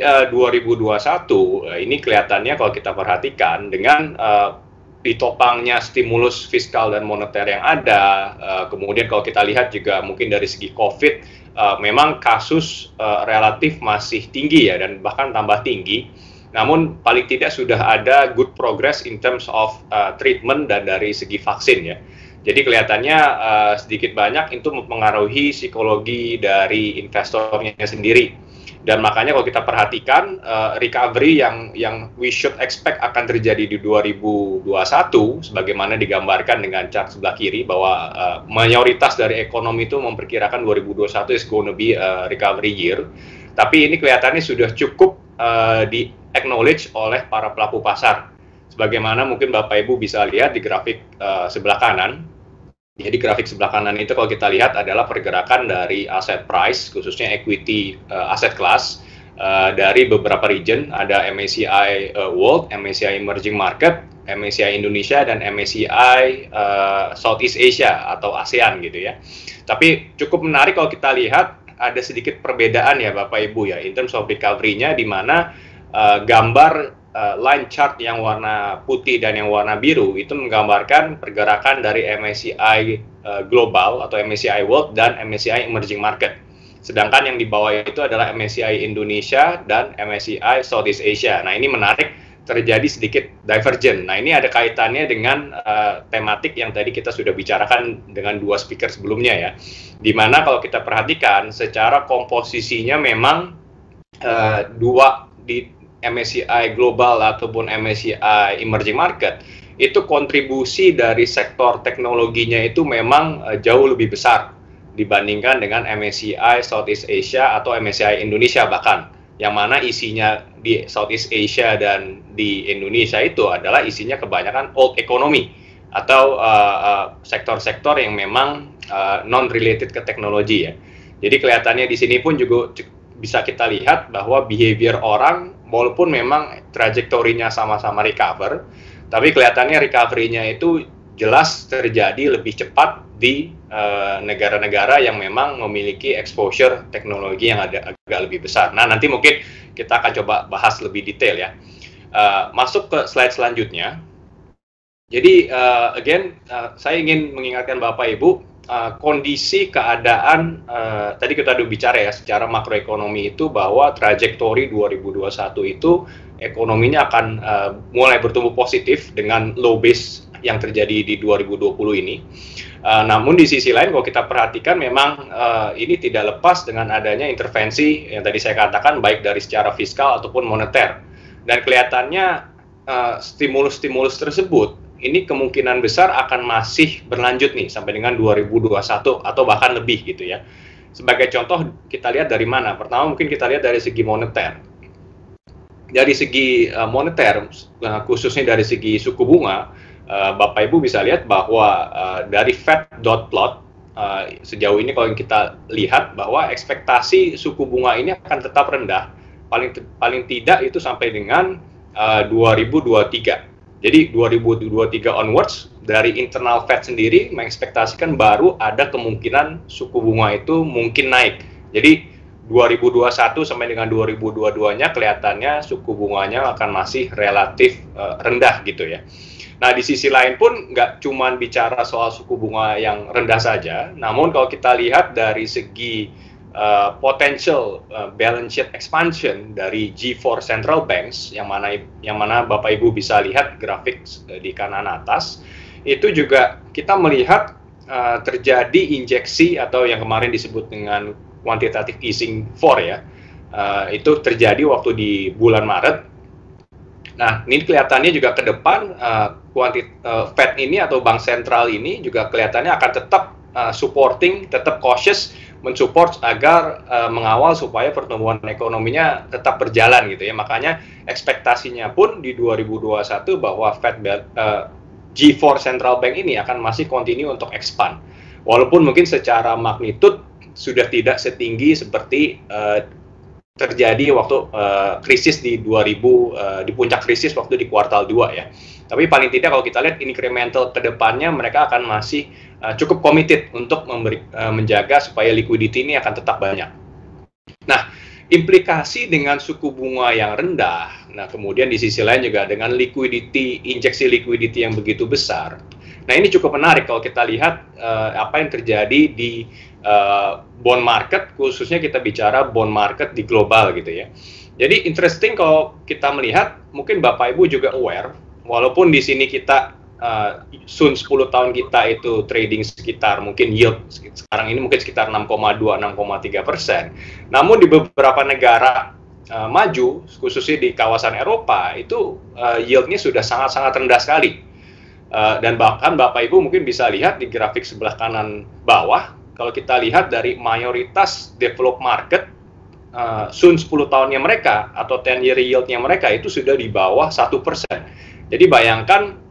2021 ini kelihatannya kalau kita perhatikan dengan ditopangnya stimulus fiskal dan moneter yang ada, kemudian kalau kita lihat juga mungkin dari segi COVID memang kasus relatif masih tinggi ya dan bahkan tambah tinggi. Namun paling tidak sudah ada good progress in terms of treatment dan dari segi vaksin ya. Jadi kelihatannya sedikit banyak itu mempengaruhi psikologi dari investornya sendiri. Dan makanya kalau kita perhatikan recovery yang we should expect akan terjadi di 2021 sebagaimana digambarkan dengan chart sebelah kiri bahwa mayoritas dari ekonomi itu memperkirakan 2021 is going to be a recovery year. Tapi ini kelihatannya sudah cukup di acknowledge oleh para pelaku pasar. Sebagaimana mungkin Bapak Ibu bisa lihat di grafik sebelah kanan. Jadi grafik sebelah kanan itu kalau kita lihat adalah pergerakan dari asset price, khususnya equity asset class dari beberapa region. Ada MSCI World, MSCI Emerging Market, MSCI Indonesia, dan MSCI Southeast Asia atau ASEAN gitu ya. Tapi cukup menarik kalau kita lihat ada sedikit perbedaan ya Bapak Ibu ya in terms of recovery-nya, di mana gambar line chart yang warna putih dan yang warna biru itu menggambarkan pergerakan dari MSCI Global atau MSCI World dan MSCI Emerging Market. Sedangkan yang di bawah itu adalah MSCI Indonesia dan MSCI Southeast Asia. Nah ini menarik, terjadi sedikit divergent. Nah ini ada kaitannya dengan tematik yang tadi kita sudah bicarakan dengan 2 speaker sebelumnya ya. Dimana kalau kita perhatikan secara komposisinya memang dua di MSCI Global ataupun MSCI Emerging Market itu kontribusi dari sektor teknologinya itu memang jauh lebih besar dibandingkan dengan MSCI Southeast Asia atau MSCI Indonesia bahkan, yang mana isinya di Southeast Asia dan di Indonesia itu adalah isinya kebanyakan old economy atau sektor-sektor yang memang non-related ke teknologi ya. Jadi kelihatannya di sini pun juga bisa kita lihat bahwa behavior orang walaupun memang trajektorinya sama-sama recover, tapi kelihatannya recovery-nya itu jelas terjadi lebih cepat di negara-negara yang memang memiliki exposure teknologi yang agak lebih besar. Nah, nanti mungkin kita akan coba bahas lebih detail ya. Masuk ke slide selanjutnya. Jadi, saya ingin mengingatkan Bapak Ibu, kondisi keadaan, tadi kita udah bicara ya, secara makroekonomi itu bahwa trajektori 2021 itu ekonominya akan mulai bertumbuh positif dengan low base yang terjadi di 2020 ini. Namun di sisi lain kalau kita perhatikan memang ini tidak lepas dengan adanya intervensi yang tadi saya katakan baik dari secara fiskal ataupun moneter. Dan kelihatannya stimulus-stimulus tersebut ini kemungkinan besar akan masih berlanjut nih sampai dengan 2021 atau bahkan lebih gitu ya. Sebagai contoh kita lihat dari mana? Pertama mungkin kita lihat dari segi moneter. Dari segi moneter, khususnya dari segi suku bunga, Bapak Ibu bisa lihat bahwa dari Fed.plot sejauh ini kalau kita lihat bahwa ekspektasi suku bunga ini akan tetap rendah, paling tidak itu sampai dengan 2023. Jadi 2023 onwards dari internal Fed sendiri mengekspektasikan baru ada kemungkinan suku bunga itu mungkin naik. Jadi 2021 sampai dengan 2022-nya kelihatannya suku bunganya akan masih relatif rendah gitu ya. Nah di sisi lain pun nggak cuma bicara soal suku bunga yang rendah saja, namun kalau kita lihat dari segi potential balance sheet expansion dari G4 central banks yang mana Bapak Ibu bisa lihat grafik di kanan atas, itu juga kita melihat terjadi injeksi atau yang kemarin disebut dengan quantitative easing 4 ya, itu terjadi waktu di bulan Maret. Nah ini kelihatannya juga ke depan Fed ini atau bank sentral ini juga kelihatannya akan tetap supporting, tetap cautious mensupport agar mengawal supaya pertumbuhan ekonominya tetap berjalan gitu ya. Makanya ekspektasinya pun di 2021 bahwa G4 Central Bank ini akan masih continue untuk expand. Walaupun mungkin secara magnitude sudah tidak setinggi seperti terjadi waktu krisis di di puncak krisis waktu di kuartal 2 ya. Tapi paling tidak kalau kita lihat incremental ke depannya mereka akan masih cukup committed untuk menjaga supaya liquidity ini akan tetap banyak. Nah, implikasi dengan suku bunga yang rendah, nah kemudian di sisi lain juga dengan injeksi liquidity yang begitu besar. Nah ini cukup menarik kalau kita lihat apa yang terjadi di bond market, khususnya kita bicara bond market di global gitu ya. Jadi interesting kalau kita melihat, mungkin Bapak Ibu juga aware, walaupun di sini kita Sun 10 tahun kita itu trading sekitar mungkin yield sekarang ini mungkin sekitar 6,2-6,3%. Namun di beberapa negara maju, khususnya di kawasan Eropa, itu yieldnya sudah sangat-sangat rendah sekali. Dan bahkan Bapak Ibu mungkin bisa lihat di grafik sebelah kanan bawah, kalau kita lihat dari mayoritas developed market, Sun 10 tahunnya mereka atau 10-year yield-nya mereka itu sudah di bawah 1%. Jadi bayangkan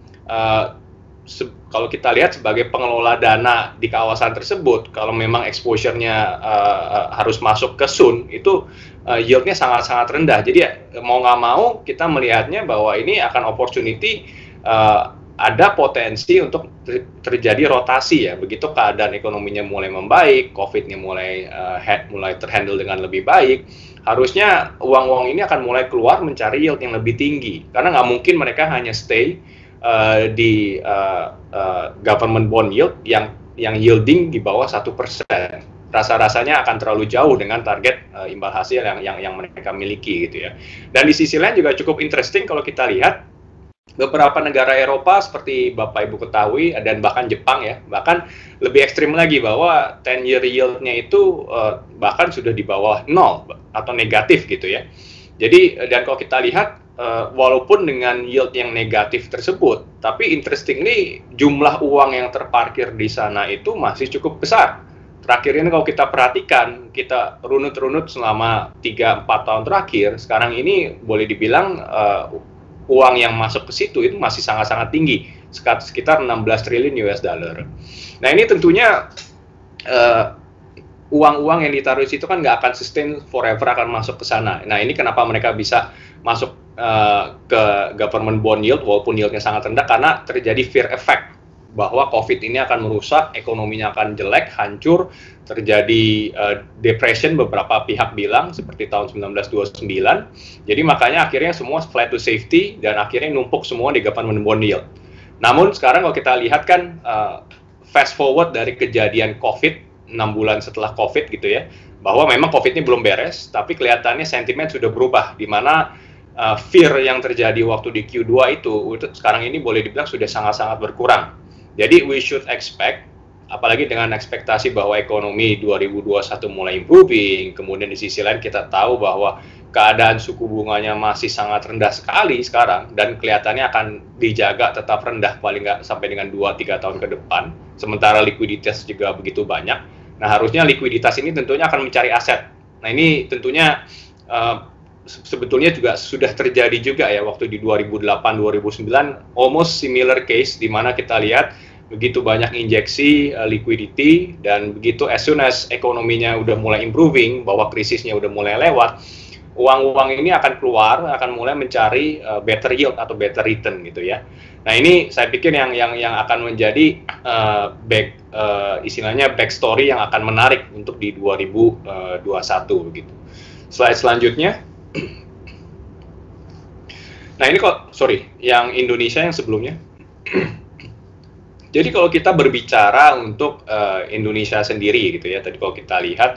kalau kita lihat sebagai pengelola dana di kawasan tersebut, kalau memang exposure-nya harus masuk ke Sun, itu yield-nya sangat-sangat rendah. Jadi mau nggak mau kita melihatnya bahwa ini akan opportunity, ada potensi untuk terjadi rotasi ya. Begitu keadaan ekonominya mulai membaik, COVID-nya mulai terhandle dengan lebih baik, harusnya uang-uang ini akan mulai keluar mencari yield yang lebih tinggi. Karena nggak mungkin mereka hanya stay di government bond yield yang yielding di bawah 1%. Rasa-rasanya akan terlalu jauh dengan target imbal hasil yang mereka miliki gitu ya. Dan di sisi lain juga cukup interesting kalau kita lihat beberapa negara Eropa seperti Bapak Ibu ketahui dan bahkan Jepang ya, bahkan lebih ekstrim lagi bahwa 10-year yield-nya itu bahkan sudah di bawah 0 atau negatif gitu ya. Jadi dan kalau kita lihat walaupun dengan yield yang negatif tersebut, tapi interestingly jumlah uang yang terparkir di sana itu masih cukup besar. Terakhir ini kalau kita perhatikan, kita runut-runut selama 3-4 tahun terakhir, sekarang ini boleh dibilang uang yang masuk ke situ itu masih sangat-sangat tinggi, sekitar 16 triliun US dollar. Nah ini tentunya uang-uang yang ditaruh di situ kan nggak akan sustain forever, akan masuk ke sana. Nah ini kenapa mereka bisa masuk ke government bond yield walaupun yieldnya sangat rendah, karena terjadi fear effect bahwa COVID ini akan merusak, ekonominya akan jelek, hancur, terjadi depression, beberapa pihak bilang, seperti tahun 1929. Jadi makanya akhirnya semua flight to safety, dan akhirnya numpuk semua di government bond yield. Namun sekarang kalau kita lihat kan, fast forward dari kejadian COVID, 6 bulan setelah COVID gitu ya, bahwa memang COVID ini belum beres, tapi kelihatannya sentimen sudah berubah, di mana fear yang terjadi waktu di Q2 itu sekarang ini boleh dibilang sudah sangat-sangat berkurang. Jadi we should expect, apalagi dengan ekspektasi bahwa ekonomi 2021 mulai improving, kemudian di sisi lain kita tahu bahwa keadaan suku bunganya masih sangat rendah sekali sekarang, dan kelihatannya akan dijaga tetap rendah paling nggak sampai dengan 2-3 tahun ke depan, sementara likuiditas juga begitu banyak. Nah harusnya likuiditas ini tentunya akan mencari aset. Nah ini tentunya sebetulnya juga sudah terjadi juga ya waktu di 2008-2009, almost similar case, di mana kita lihat begitu banyak injeksi liquidity, dan begitu as soon as ekonominya udah mulai improving, bahwa krisisnya udah mulai lewat, uang-uang ini akan keluar, akan mulai mencari better yield atau better return gitu ya. Nah ini saya pikir yang akan menjadi istilahnya backstory yang akan menarik untuk di 2021 begitu. Slide selanjutnya. Nah ini yang Indonesia yang sebelumnya. Jadi kalau kita berbicara untuk Indonesia sendiri gitu ya, tadi kalau kita lihat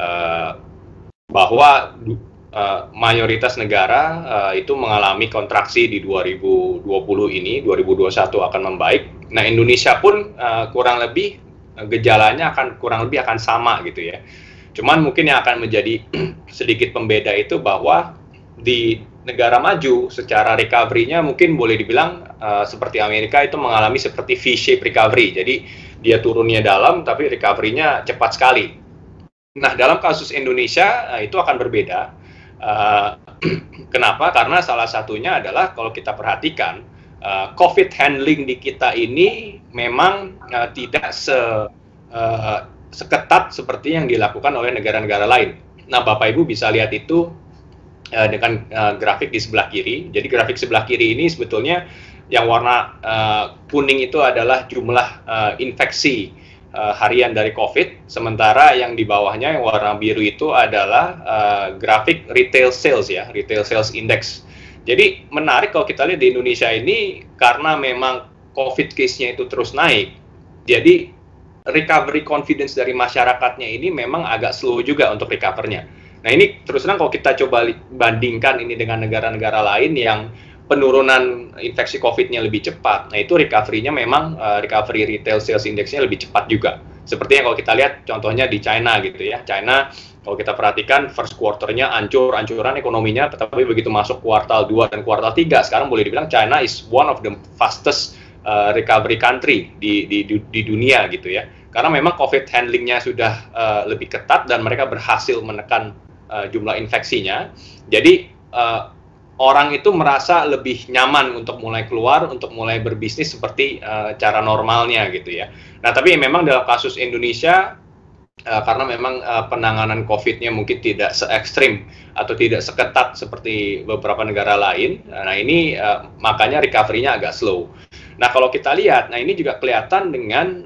bahwa mayoritas negara itu mengalami kontraksi di 2020 ini, 2021 akan membaik. Nah Indonesia pun kurang lebih gejalanya kurang lebih akan sama gitu ya. Cuman mungkin yang akan menjadi sedikit pembeda itu bahwa di negara maju secara recovery-nya mungkin boleh dibilang seperti Amerika itu mengalami seperti V-shape recovery. Jadi dia turunnya dalam tapi recovery-nya cepat sekali. Nah dalam kasus Indonesia itu akan berbeda. Kenapa? Karena salah satunya adalah kalau kita perhatikan COVID handling di kita ini memang tidak seketat seperti yang dilakukan oleh negara-negara lain. Nah, Bapak Ibu bisa lihat itu dengan grafik di sebelah kiri. Jadi grafik sebelah kiri ini sebetulnya yang warna kuning itu adalah jumlah infeksi harian dari COVID, sementara yang di bawahnya yang warna biru itu adalah grafik retail sales ya, retail sales index. Jadi menarik kalau kita lihat di Indonesia ini, karena memang COVID case-nya itu terus naik, jadi recovery confidence dari masyarakatnya ini memang agak slow juga untuk recover-nya. Nah ini terus terang kalau kita coba bandingkan ini dengan negara-negara lain yang penurunan infeksi COVID-nya lebih cepat, nah itu recovery-nya memang recovery retail sales index-nya lebih cepat juga. Seperti yang kalau kita lihat contohnya di China gitu ya. China kalau kita perhatikan first quarter-nya ancur-ancuran ekonominya, tetapi begitu masuk kuartal 2 dan kuartal 3, sekarang boleh dibilang China is one of the fastest recovery country di dunia gitu ya. Karena memang COVID handling-nya sudah lebih ketat dan mereka berhasil menekan jumlah infeksinya. Jadi orang itu merasa lebih nyaman untuk mulai keluar, untuk mulai berbisnis seperti cara normalnya gitu ya. Nah tapi memang dalam kasus Indonesia, karena memang penanganan COVID-nya mungkin tidak se-ekstrim atau tidak seketat seperti beberapa negara lain, nah ini makanya recovery-nya agak slow. Nah kalau kita lihat, nah ini juga kelihatan dengan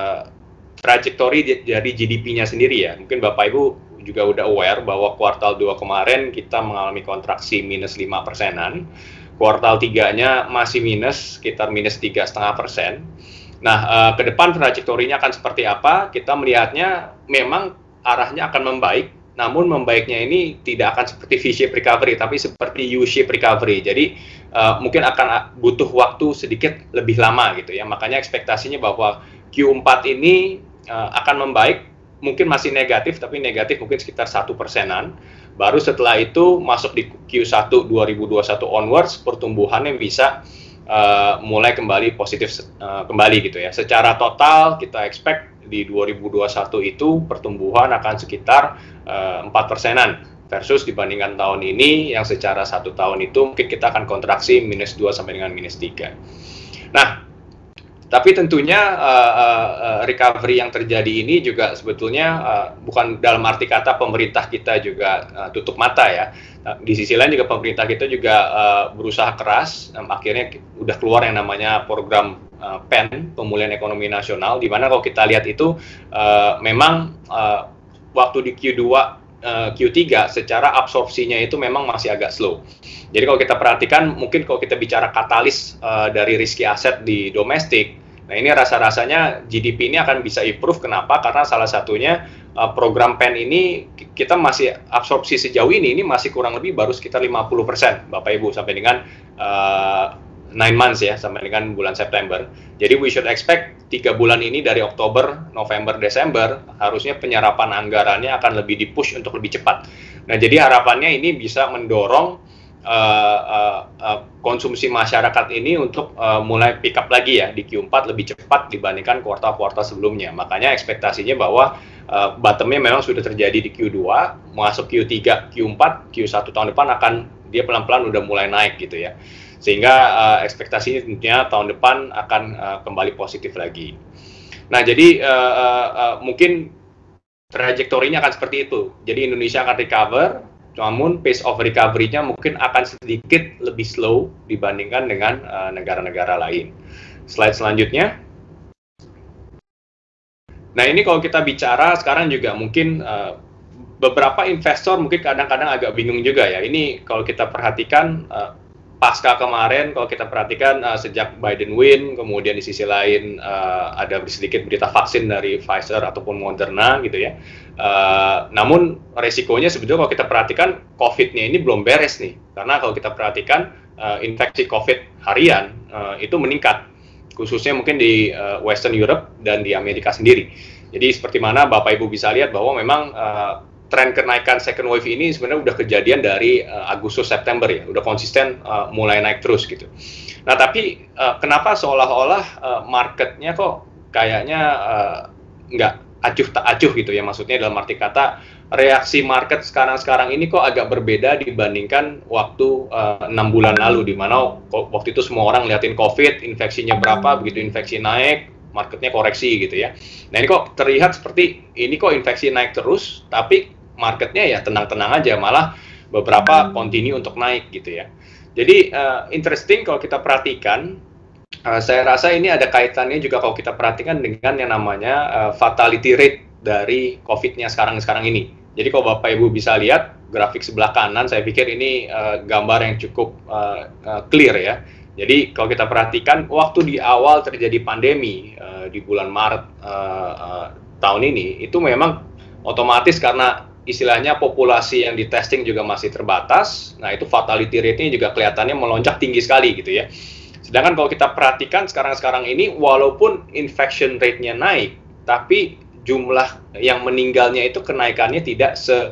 trajektori dari GDP-nya sendiri ya. Mungkin Bapak Ibu juga udah aware bahwa kuartal 2 kemarin kita mengalami kontraksi minus 5%-an. Kuartal 3-nya masih minus, sekitar minus 3,5%. Nah, ke depan trajektorinya akan seperti apa? Kita melihatnya memang arahnya akan membaik, namun membaiknya ini tidak akan seperti V-shape recovery, tapi seperti U-shape recovery. Jadi, mungkin akan butuh waktu sedikit lebih lama gitu ya. Makanya ekspektasinya bahwa Q4 ini akan membaik, mungkin masih negatif, tapi negatif mungkin sekitar 1%-an. Baru setelah itu masuk di Q1 2021 onwards, pertumbuhannya bisa mulai kembali positif kembali gitu ya. Secara total kita expect di 2021 itu pertumbuhan akan sekitar 4%-an versus dibandingkan tahun ini yang secara 1 tahun itu mungkin kita akan kontraksi -2 sampai dengan -3. Nah, tapi tentunya recovery yang terjadi ini juga sebetulnya bukan dalam arti kata pemerintah kita juga tutup mata ya. Di sisi lain juga pemerintah kita juga berusaha keras, akhirnya udah keluar yang namanya program PEN, Pemulihan Ekonomi Nasional, di mana kalau kita lihat itu memang waktu di Q2, Q3 secara absorpsinya itu memang masih agak slow. Jadi kalau kita perhatikan, mungkin kalau kita bicara katalis dari risky asset di domestik, nah ini rasa-rasanya GDP ini akan bisa improve. Kenapa? Karena salah satunya program PEN ini kita masih absorpsi sejauh ini masih kurang lebih baru sekitar 50%, Bapak Ibu, sampai dengan 9 months ya, sampai dengan bulan September. Jadi we should expect 3 bulan ini dari Oktober, November, Desember, harusnya penyerapan anggarannya akan lebih di-push untuk lebih cepat. Nah, jadi harapannya ini bisa mendorong konsumsi masyarakat ini untuk mulai pick up lagi ya di Q4 lebih cepat dibandingkan kuartal-kuartal sebelumnya. Makanya ekspektasinya bahwa bottomnya memang sudah terjadi di Q2, masuk Q3, Q4, Q1 tahun depan akan dia pelan-pelan udah mulai naik gitu ya. Sehingga ekspektasinya tentunya tahun depan akan kembali positif lagi. Nah, jadi mungkin trajektorinya akan seperti itu. Jadi Indonesia akan recover, namun pace of recovery-nya mungkin akan sedikit lebih slow dibandingkan dengan negara-negara lain. Slide selanjutnya. Nah, ini kalau kita bicara sekarang juga mungkin beberapa investor mungkin kadang-kadang agak bingung juga ya. Ini kalau kita perhatikan pasca kemarin, kalau kita perhatikan sejak Biden win, kemudian di sisi lain ada sedikit berita vaksin dari Pfizer ataupun Moderna gitu ya. Namun resikonya sebetulnya kalau kita perhatikan COVID-nya ini belum beres nih, karena kalau kita perhatikan infeksi COVID harian itu meningkat, khususnya mungkin di Western Europe dan di Amerika sendiri. Jadi seperti mana Bapak Ibu bisa lihat bahwa memang tren kenaikan second wave ini sebenarnya udah kejadian dari Agustus September ya, udah konsisten mulai naik terus gitu. Nah tapi kenapa seolah-olah marketnya kok kayaknya nggak acuh tak acuh gitu ya, maksudnya dalam arti kata reaksi market sekarang ini kok agak berbeda dibandingkan waktu 6 bulan lalu, di mana waktu itu semua orang liatin COVID, infeksinya berapa, begitu infeksi naik, marketnya koreksi gitu ya. Nah ini kok terlihat seperti ini kok infeksi naik terus, tapi marketnya ya tenang-tenang aja, malah beberapa continue untuk naik gitu ya. Jadi interesting kalau kita perhatikan, saya rasa ini ada kaitannya juga kalau kita perhatikan dengan yang namanya fatality rate dari COVID-nya sekarang ini. Jadi kalau Bapak Ibu bisa lihat grafik sebelah kanan, saya pikir ini gambar yang cukup clear ya. Jadi kalau kita perhatikan waktu di awal terjadi pandemi di bulan Maret tahun ini, itu memang otomatis karena istilahnya populasi yang di testing juga masih terbatas, nah itu fatality rate-nya juga kelihatannya melonjak tinggi sekali gitu ya. Sedangkan kalau kita perhatikan sekarang ini walaupun infection rate-nya naik, tapi jumlah yang meninggalnya itu kenaikannya tidak se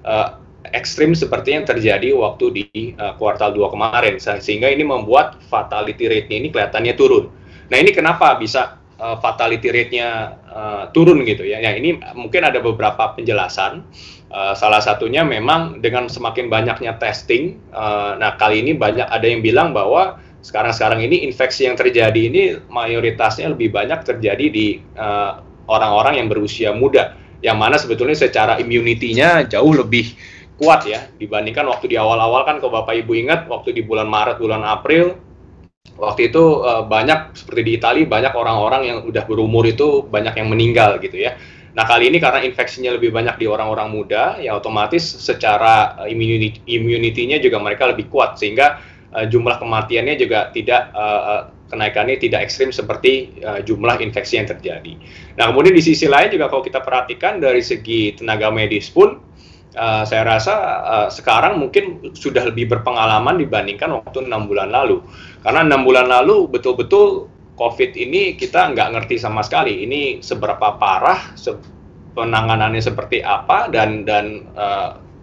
ekstrim seperti yang terjadi waktu di kuartal 2 kemarin, sehingga ini membuat fatality rate-nya ini kelihatannya turun. Nah ini kenapa bisa fatality rate-nya turun gitu ya. Nah ini mungkin ada beberapa penjelasan. Salah satunya memang dengan semakin banyaknya testing. Nah kali ini ada yang bilang bahwa sekarang ini infeksi yang terjadi ini mayoritasnya lebih banyak terjadi di orang-orang yang berusia muda, yang mana sebetulnya secara immunity-nya jauh lebih kuat ya dibandingkan waktu di awal-awal. Kan kalau Bapak Ibu ingat waktu di bulan Maret, bulan April, waktu itu banyak seperti di Italia, banyak orang-orang yang udah berumur itu banyak yang meninggal gitu ya. Nah kali ini karena infeksinya lebih banyak di orang-orang muda, ya otomatis secara immunity-nya juga mereka lebih kuat, sehingga jumlah kematiannya juga tidak kenaikannya tidak ekstrim seperti jumlah infeksi yang terjadi. Nah kemudian di sisi lain juga kalau kita perhatikan dari segi tenaga medis pun, saya rasa sekarang mungkin sudah lebih berpengalaman dibandingkan waktu 6 bulan lalu. Karena 6 bulan lalu betul-betul COVID ini kita nggak ngerti sama sekali. Ini seberapa parah, penanganannya seperti apa, dan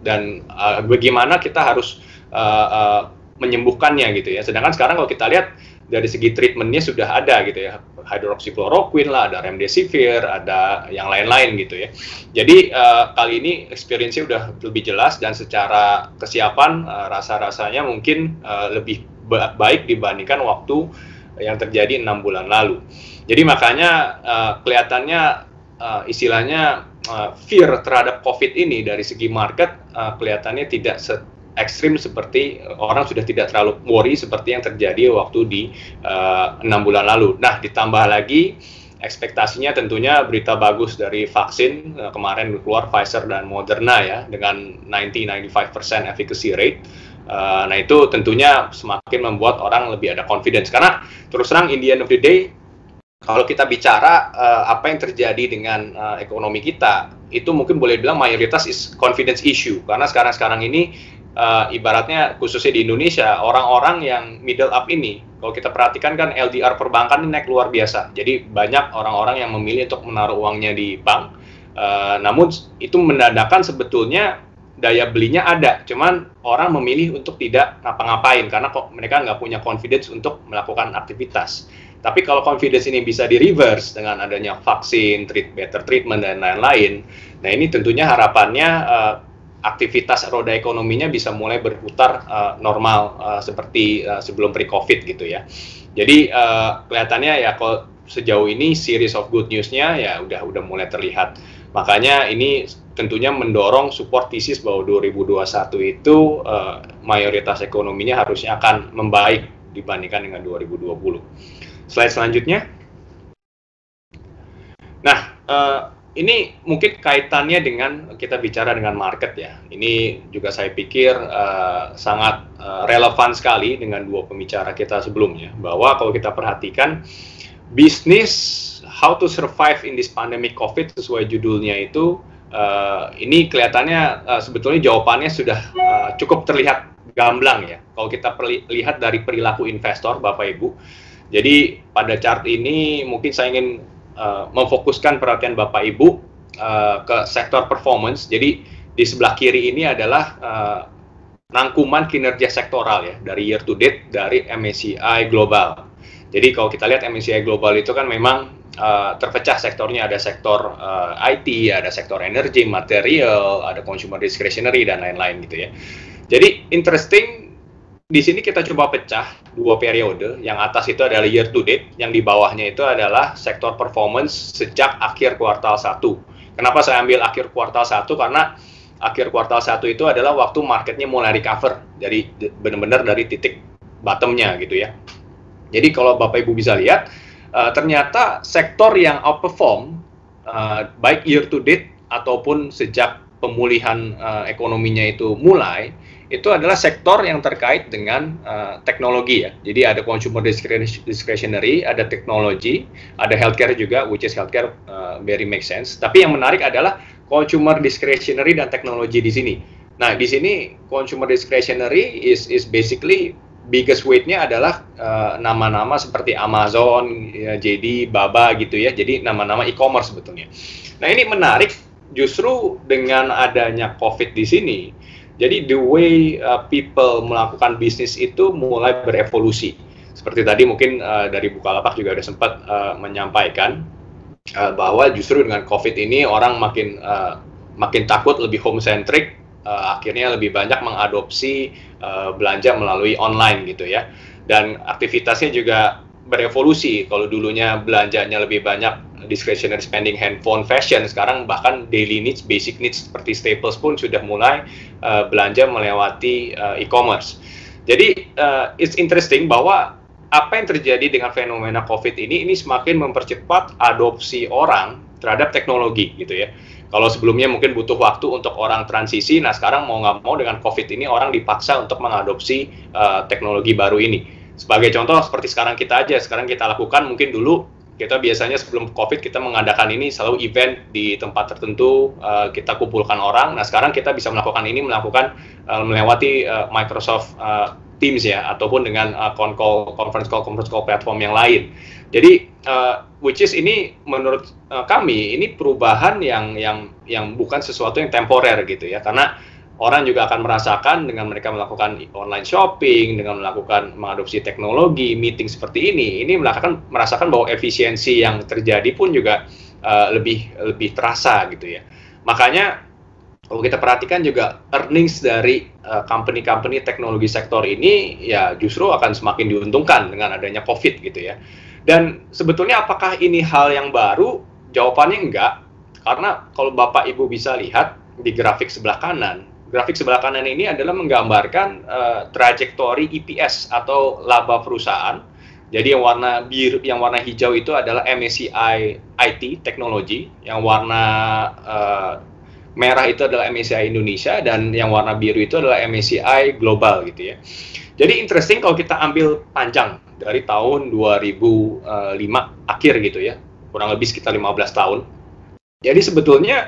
dan bagaimana kita harus menyembuhkannya gitu ya. Sedangkan sekarang kalau kita lihat dari segi treatmentnya sudah ada gitu ya, hydroxychloroquine lah, ada remdesivir, ada yang lain-lain gitu ya. Jadi kali ini experience-nya udah lebih jelas dan secara kesiapan rasa-rasanya mungkin lebih baik dibandingkan waktu yang terjadi 6 bulan lalu. Jadi makanya kelihatannya istilahnya fear terhadap COVID ini dari segi market kelihatannya tidak ekstrim seperti orang sudah tidak terlalu worry seperti yang terjadi waktu di 6 bulan lalu. Nah, ditambah lagi ekspektasinya tentunya berita bagus dari vaksin kemarin keluar Pfizer dan Moderna ya dengan 90-95% efficacy rate. Nah, itu tentunya semakin membuat orang lebih ada confidence karena terus terang in the end of the day kalau kita bicara apa yang terjadi dengan ekonomi kita itu mungkin boleh bilang mayoritas is confidence issue karena sekarang ini ibaratnya khususnya di Indonesia orang-orang yang middle up ini kalau kita perhatikan kan LDR perbankan ini naik luar biasa jadi banyak orang-orang yang memilih untuk menaruh uangnya di bank namun itu menandakan sebetulnya daya belinya ada cuman orang memilih untuk tidak ngapa-ngapain karena kok mereka nggak punya confidence untuk melakukan aktivitas tapi kalau confidence ini bisa di reverse dengan adanya vaksin, better treatment dan lain-lain nah ini tentunya harapannya aktivitas roda ekonominya bisa mulai berputar normal seperti sebelum pre-COVID gitu ya. Jadi kelihatannya ya kalau sejauh ini series of good news-nya ya udah mulai terlihat. Makanya ini tentunya mendorong support thesis bahwa 2021 itu mayoritas ekonominya harusnya akan membaik dibandingkan dengan 2020. Slide selanjutnya. Nah, ini mungkin kaitannya dengan kita bicara dengan market ya. Ini juga saya pikir sangat relevan sekali dengan dua pembicara kita sebelumnya. Bahwa kalau kita perhatikan bisnis how to survive in this pandemic COVID sesuai judulnya itu ini kelihatannya sebetulnya jawabannya sudah cukup terlihat gamblang ya. Kalau kita lihat dari perilaku investor Bapak Ibu. Jadi pada chart ini mungkin saya ingin memfokuskan perhatian Bapak Ibu ke sektor performance. Jadi di sebelah kiri ini adalah rangkuman kinerja sektoral ya dari year to date dari MSCI Global. Jadi kalau kita lihat MSCI Global itu kan memang terpecah sektornya ada sektor IT, ada sektor energi, material, ada consumer discretionary dan lain-lain gitu ya. Jadi interesting di sini kita coba pecah dua periode. Yang atas itu adalah year to date, yang di bawahnya itu adalah sektor performance sejak akhir kuartal 1. Kenapa saya ambil akhir kuartal 1? Karena akhir kuartal 1 itu adalah waktu marketnya mulai recover. Jadi benar-benar dari titik bottomnya gitu ya. Jadi kalau Bapak Ibu bisa lihat, ternyata sektor yang outperform, baik year to date ataupun sejak pemulihan ekonominya itu mulai, itu adalah sektor yang terkait dengan teknologi ya. Jadi ada consumer discretionary, ada teknologi, ada healthcare juga, which is healthcare very make sense. Tapi yang menarik adalah consumer discretionary dan teknologi di sini. Nah, di sini consumer discretionary is basically biggest weight-nya adalah nama-nama seperti Amazon, ya, JD, Baba gitu ya. Jadi nama-nama e-commerce sebetulnya. Nah, ini menarik justru dengan adanya COVID di sini. Jadi the way people melakukan bisnis itu mulai berevolusi. Seperti tadi mungkin dari Bukalapak juga ada sempat menyampaikan bahwa justru dengan COVID ini orang makin takut lebih home centric, akhirnya lebih banyak mengadopsi belanja melalui online gitu ya. Dan aktivitasnya juga berevolusi. Kalau dulunya belanjanya lebih banyak discretionary spending, handphone, fashion, sekarang bahkan daily needs, basic needs seperti staples pun sudah mulai belanja melewati e-commerce. Jadi it's interesting bahwa apa yang terjadi dengan fenomena COVID ini semakin mempercepat adopsi orang terhadap teknologi gitu ya. Kalau sebelumnya mungkin butuh waktu untuk orang transisi, nah sekarang mau nggak mau dengan COVID ini orang dipaksa untuk mengadopsi teknologi baru ini. Sebagai contoh seperti sekarang kita lakukan mungkin dulu kita biasanya sebelum COVID kita mengadakan ini selalu event di tempat tertentu, kita kumpulkan orang. Nah sekarang kita bisa melakukan ini melewati Microsoft Teams ya, ataupun dengan conference call platform yang lain. Jadi which is ini menurut kami ini perubahan yang bukan sesuatu yang temporer gitu ya, karena orang juga akan merasakan dengan mereka melakukan online shopping, dengan melakukan mengadopsi teknologi, meeting seperti ini merasakan bahwa efisiensi yang terjadi pun juga lebih terasa gitu ya. Makanya kalau kita perhatikan juga earnings dari company-company teknologi sektor ini ya justru akan semakin diuntungkan dengan adanya COVID gitu ya. Dan sebetulnya apakah ini hal yang baru? Jawabannya enggak, karena kalau Bapak Ibu bisa lihat di grafik sebelah kanan ini adalah menggambarkan trajektori EPS atau laba perusahaan. Jadi yang warna biru, yang warna hijau itu adalah MSCI IT teknologi, yang warna merah itu adalah MSCI Indonesia, dan yang warna biru itu adalah MSCI Global gitu ya. Jadi interesting kalau kita ambil panjang dari tahun 2005 akhir gitu ya, kurang lebih sekitar 15 tahun. Jadi sebetulnya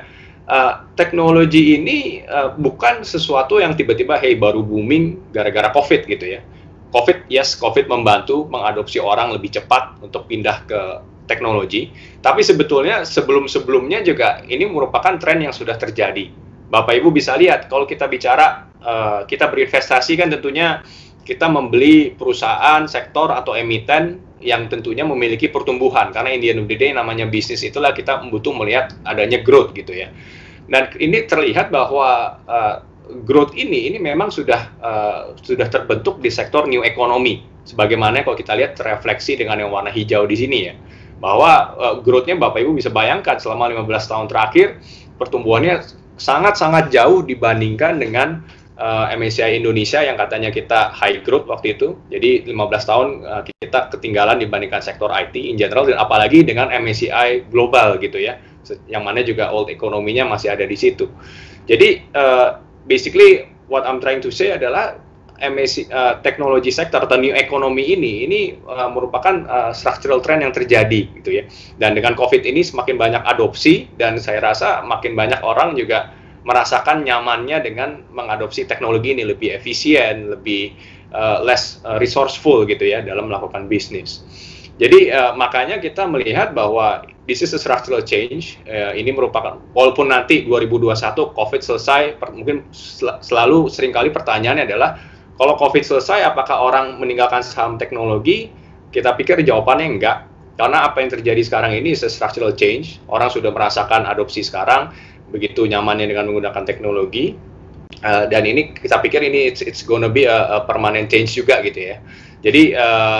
teknologi ini bukan sesuatu yang tiba-tiba baru booming gara-gara COVID gitu ya. COVID membantu mengadopsi orang lebih cepat untuk pindah ke teknologi, tapi sebetulnya sebelum-sebelumnya juga ini merupakan tren yang sudah terjadi. Bapak Ibu bisa lihat kalau kita bicara kita berinvestasi kan tentunya kita membeli perusahaan, sektor atau emiten yang tentunya memiliki pertumbuhan, karena in the end of the day namanya bisnis itulah kita butuh melihat adanya growth gitu ya. Dan ini terlihat bahwa growth ini memang sudah terbentuk di sektor new economy, sebagaimana kalau kita lihat terefleksi dengan yang warna hijau di sini ya, bahwa growth-nya Bapak Ibu bisa bayangkan selama 15 tahun terakhir pertumbuhannya sangat-sangat jauh dibandingkan dengan MSCI Indonesia yang katanya kita high growth waktu itu. Jadi 15 tahun kita ketinggalan dibandingkan sektor IT in general, dan apalagi dengan MSCI Global gitu ya, yang mana juga old economy-nya masih ada di situ. Jadi basically what I'm trying to say adalah teknologi sektor atau new economy ini merupakan structural trend yang terjadi gitu ya. Dan dengan COVID ini semakin banyak adopsi, dan saya rasa makin banyak orang juga merasakan nyamannya dengan mengadopsi teknologi ini, lebih efisien, lebih less resourceful gitu ya dalam melakukan bisnis. Jadi makanya kita melihat bahwa this is a structural change. Ini merupakan, walaupun nanti 2021 COVID selesai, mungkin selalu seringkali pertanyaannya adalah kalau COVID selesai apakah orang meninggalkan saham teknologi? Kita pikir jawabannya enggak, karena apa yang terjadi sekarang ini is a structural change. Orang sudah merasakan adopsi sekarang, begitu nyamannya dengan menggunakan teknologi, dan ini kita pikir ini it's gonna be a permanent change juga gitu ya. Jadi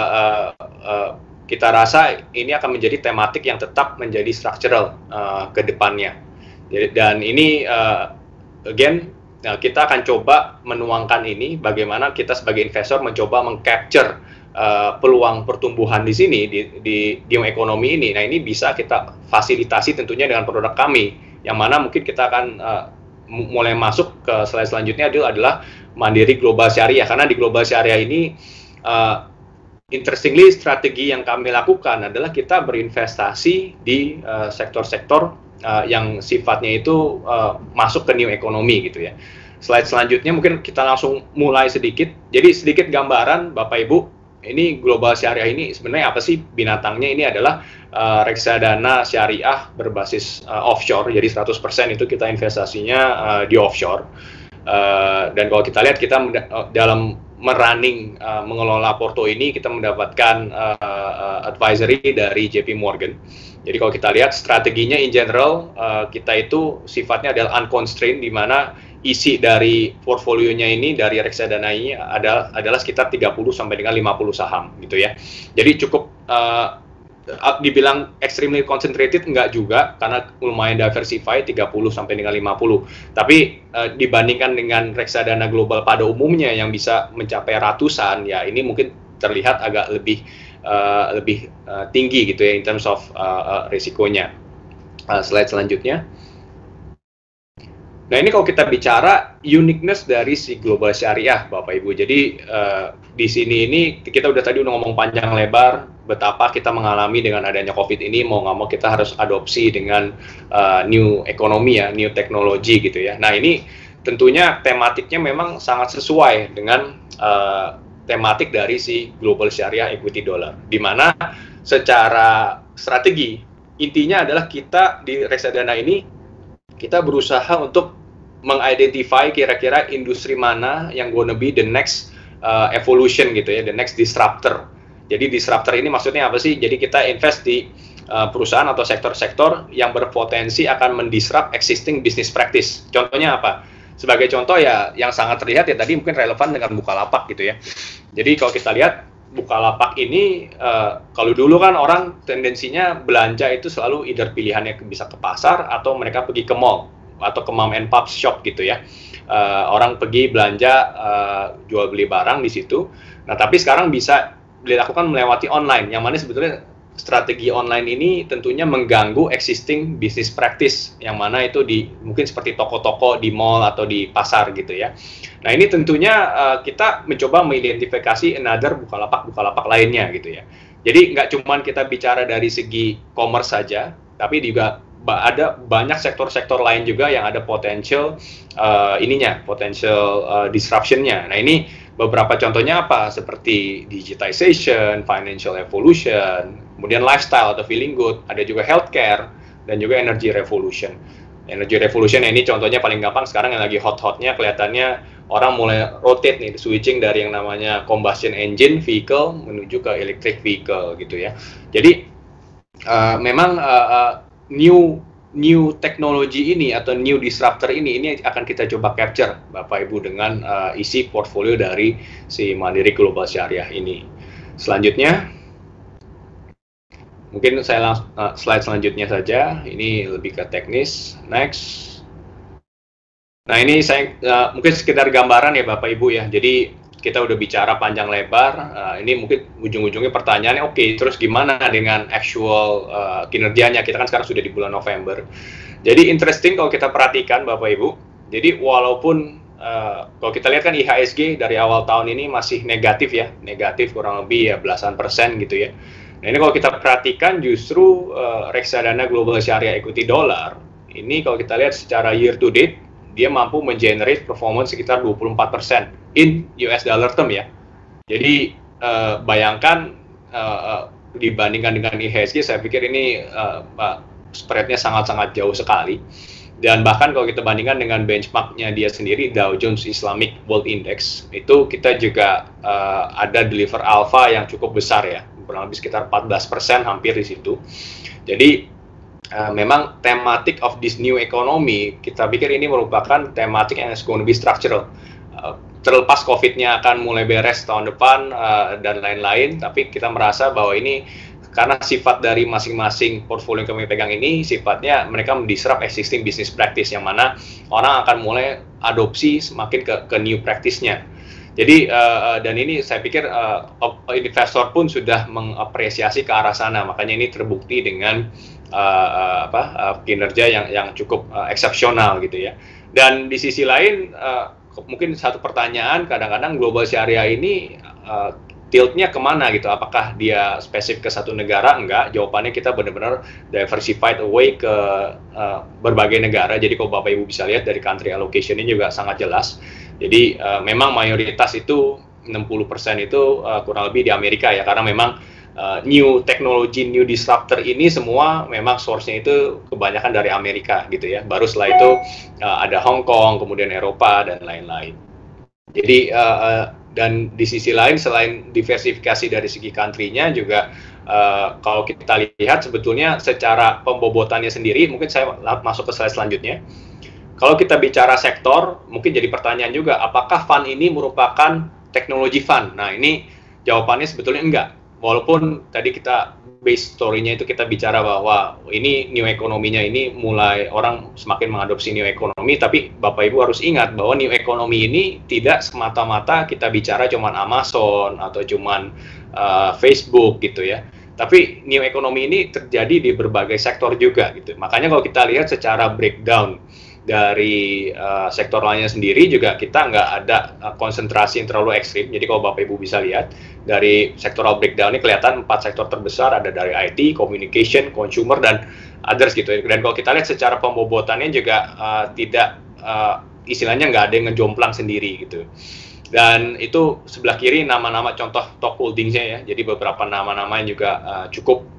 kita rasa ini akan menjadi tematik yang tetap menjadi structural ke depannya. Dan ini again kita akan coba menuangkan ini, bagaimana kita sebagai investor mencoba mengcapture peluang pertumbuhan di sini di new economy ini. Nah, ini bisa kita fasilitasi tentunya dengan produk kami, yang mana mungkin kita akan mulai masuk ke slide selanjutnya adalah Mandiri Global Syariah. Karena di Global Syariah ini interestingly strategi yang kami lakukan adalah kita berinvestasi di sektor-sektor yang sifatnya itu masuk ke new economy gitu ya. Slide selanjutnya mungkin kita langsung mulai sedikit. Jadi sedikit gambaran Bapak Ibu, ini Global Syariah ini sebenarnya apa sih binatangnya? Ini adalah reksadana syariah berbasis offshore, jadi 100% itu kita investasinya di offshore. Dan kalau kita lihat, kita dalam mengelola porto ini, kita mendapatkan advisory dari JP Morgan. Jadi kalau kita lihat strateginya in general, kita itu sifatnya adalah unconstrained, di mana isi dari portfolionya ini, dari reksadana ini adalah sekitar 30 sampai dengan 50 saham gitu ya. Jadi cukup dibilang extremely concentrated enggak juga, karena lumayan diversify 30 sampai dengan 50. Tapi dibandingkan dengan reksadana global pada umumnya yang bisa mencapai ratusan, ya ini mungkin terlihat agak lebih tinggi gitu ya in terms of risikonya. Slide selanjutnya. Nah, ini kalau kita bicara uniqueness dari si Global Syariah, Bapak Ibu. Jadi di sini ini kita udah ngomong panjang lebar betapa kita mengalami dengan adanya COVID ini, mau nggak mau kita harus adopsi dengan new economy ya, new technology gitu ya. Nah, ini tentunya tematiknya memang sangat sesuai dengan tematik dari si Global Syariah Equity Dollar, di mana secara strategi intinya adalah kita di reksadana ini kita berusaha untuk mengidentify kira-kira industri mana yang gonna be the next evolution gitu ya, the next disruptor. Jadi disruptor ini maksudnya apa sih? Jadi kita invest di perusahaan atau sektor-sektor yang berpotensi akan mendisrupt existing business practice. Contohnya apa? Sebagai contoh ya yang sangat terlihat ya tadi mungkin relevan dengan Bukalapak gitu ya. Jadi kalau kita lihat Bukalapak ini kalau dulu kan orang tendensinya belanja itu selalu either pilihannya bisa ke pasar atau mereka pergi ke mall atau ke mom and pop shop gitu ya. Orang pergi belanja jual beli barang di situ. Nah, tapi sekarang bisa dilakukan melewati online, yang mana sebetulnya strategi online ini tentunya mengganggu existing business practice, yang mana itu di mungkin seperti toko-toko di mall atau di pasar gitu ya. Nah, ini tentunya kita mencoba mengidentifikasi another Bukalapak lainnya gitu ya. Jadi nggak cuma kita bicara dari segi commerce saja, tapi juga ada banyak sektor-sektor lain juga yang ada potential disruption-nya. Nah, ini beberapa contohnya apa? Seperti digitization, financial evolution, kemudian lifestyle atau feeling good, ada juga healthcare, dan juga energy revolution. Energy revolution ini contohnya paling gampang sekarang yang lagi hot-hotnya, kelihatannya orang mulai rotate nih, switching dari yang namanya combustion engine vehicle menuju ke electric vehicle gitu ya. Jadi memang new teknologi ini atau new disruptor ini akan kita coba capture Bapak Ibu dengan isi portfolio dari si Mandiri Global Syariah ini. Selanjutnya, mungkin saya slide selanjutnya saja. Ini lebih ke teknis. Next. Nah, ini saya mungkin sekedar gambaran ya Bapak Ibu ya. Jadi kita udah bicara panjang lebar, ini mungkin ujung-ujungnya pertanyaannya, oke, terus gimana dengan actual kinerjanya? Kita kan sekarang sudah di bulan November. Jadi interesting kalau kita perhatikan Bapak Ibu, jadi walaupun kalau kita lihat kan IHSG dari awal tahun ini masih negatif ya, negatif kurang lebih ya belasan persen gitu ya. Nah, ini kalau kita perhatikan justru reksadana Global Syariah Equity Dollar, ini kalau kita lihat secara year to date, dia mampu mengenerate performance sekitar 24% in US dollar term ya. Jadi bayangkan dibandingkan dengan IHSG, saya pikir ini spreadnya sangat-sangat jauh sekali. Dan bahkan kalau kita bandingkan dengan benchmarknya dia sendiri, Dow Jones Islamic World Index, itu kita juga ada deliver alpha yang cukup besar ya, kurang lebih sekitar 14% hampir di situ. Jadi memang thematic of this new economy, kita pikir ini merupakan thematic yang is going to be structural. Terlepas COVID-nya akan mulai beres tahun depan dan lain-lain, tapi kita merasa bahwa ini karena sifat dari masing-masing portfolio yang kami pegang ini, sifatnya mereka mendisrupt existing business practice, yang mana orang akan mulai adopsi semakin ke new practice-nya. Jadi dan ini saya pikir investor pun sudah mengapresiasi ke arah sana, makanya ini terbukti dengan kinerja yang cukup eksepsional gitu ya. Dan di sisi lain mungkin satu pertanyaan, kadang-kadang Global Syariah ini tiltnya kemana gitu? Apakah dia spesifik ke satu negara? Enggak, jawabannya kita benar-benar diversified away ke berbagai negara. Jadi kalau Bapak Ibu bisa lihat dari country allocation ini juga sangat jelas. Jadi memang mayoritas itu 60% itu kurang lebih di Amerika ya, karena memang new technology, new disruptor ini semua memang source-nya itu kebanyakan dari Amerika gitu ya. Baru setelah itu ada Hong Kong, kemudian Eropa dan lain-lain. Jadi dan di sisi lain selain diversifikasi dari segi country-nya juga kalau kita lihat sebetulnya secara pembobotannya sendiri, mungkin saya masuk ke slide selanjutnya. Kalau kita bicara sektor, mungkin jadi pertanyaan juga, apakah fund ini merupakan teknologi fund? Nah, ini jawabannya sebetulnya enggak. Walaupun tadi kita base story-nya itu kita bicara bahwa ini new economy-nya ini mulai orang semakin mengadopsi new economy, tapi Bapak Ibu harus ingat bahwa new economy ini tidak semata-mata kita bicara cuman Amazon atau cuman Facebook gitu ya. Tapi new economy ini terjadi di berbagai sektor juga gitu. Makanya kalau kita lihat secara breakdown dari sektor lainnya sendiri juga kita nggak ada konsentrasi yang terlalu ekstrim. Jadi kalau Bapak Ibu bisa lihat dari sektoral breakdown ini kelihatan 4 sektor terbesar, ada dari IT, communication, consumer, dan others gitu. Dan kalau kita lihat secara pembobotannya juga tidak istilahnya nggak ada yang ngejomplang sendiri gitu. Dan itu sebelah kiri nama-nama contoh top holdingsnya ya. Jadi beberapa nama-nama yang juga cukup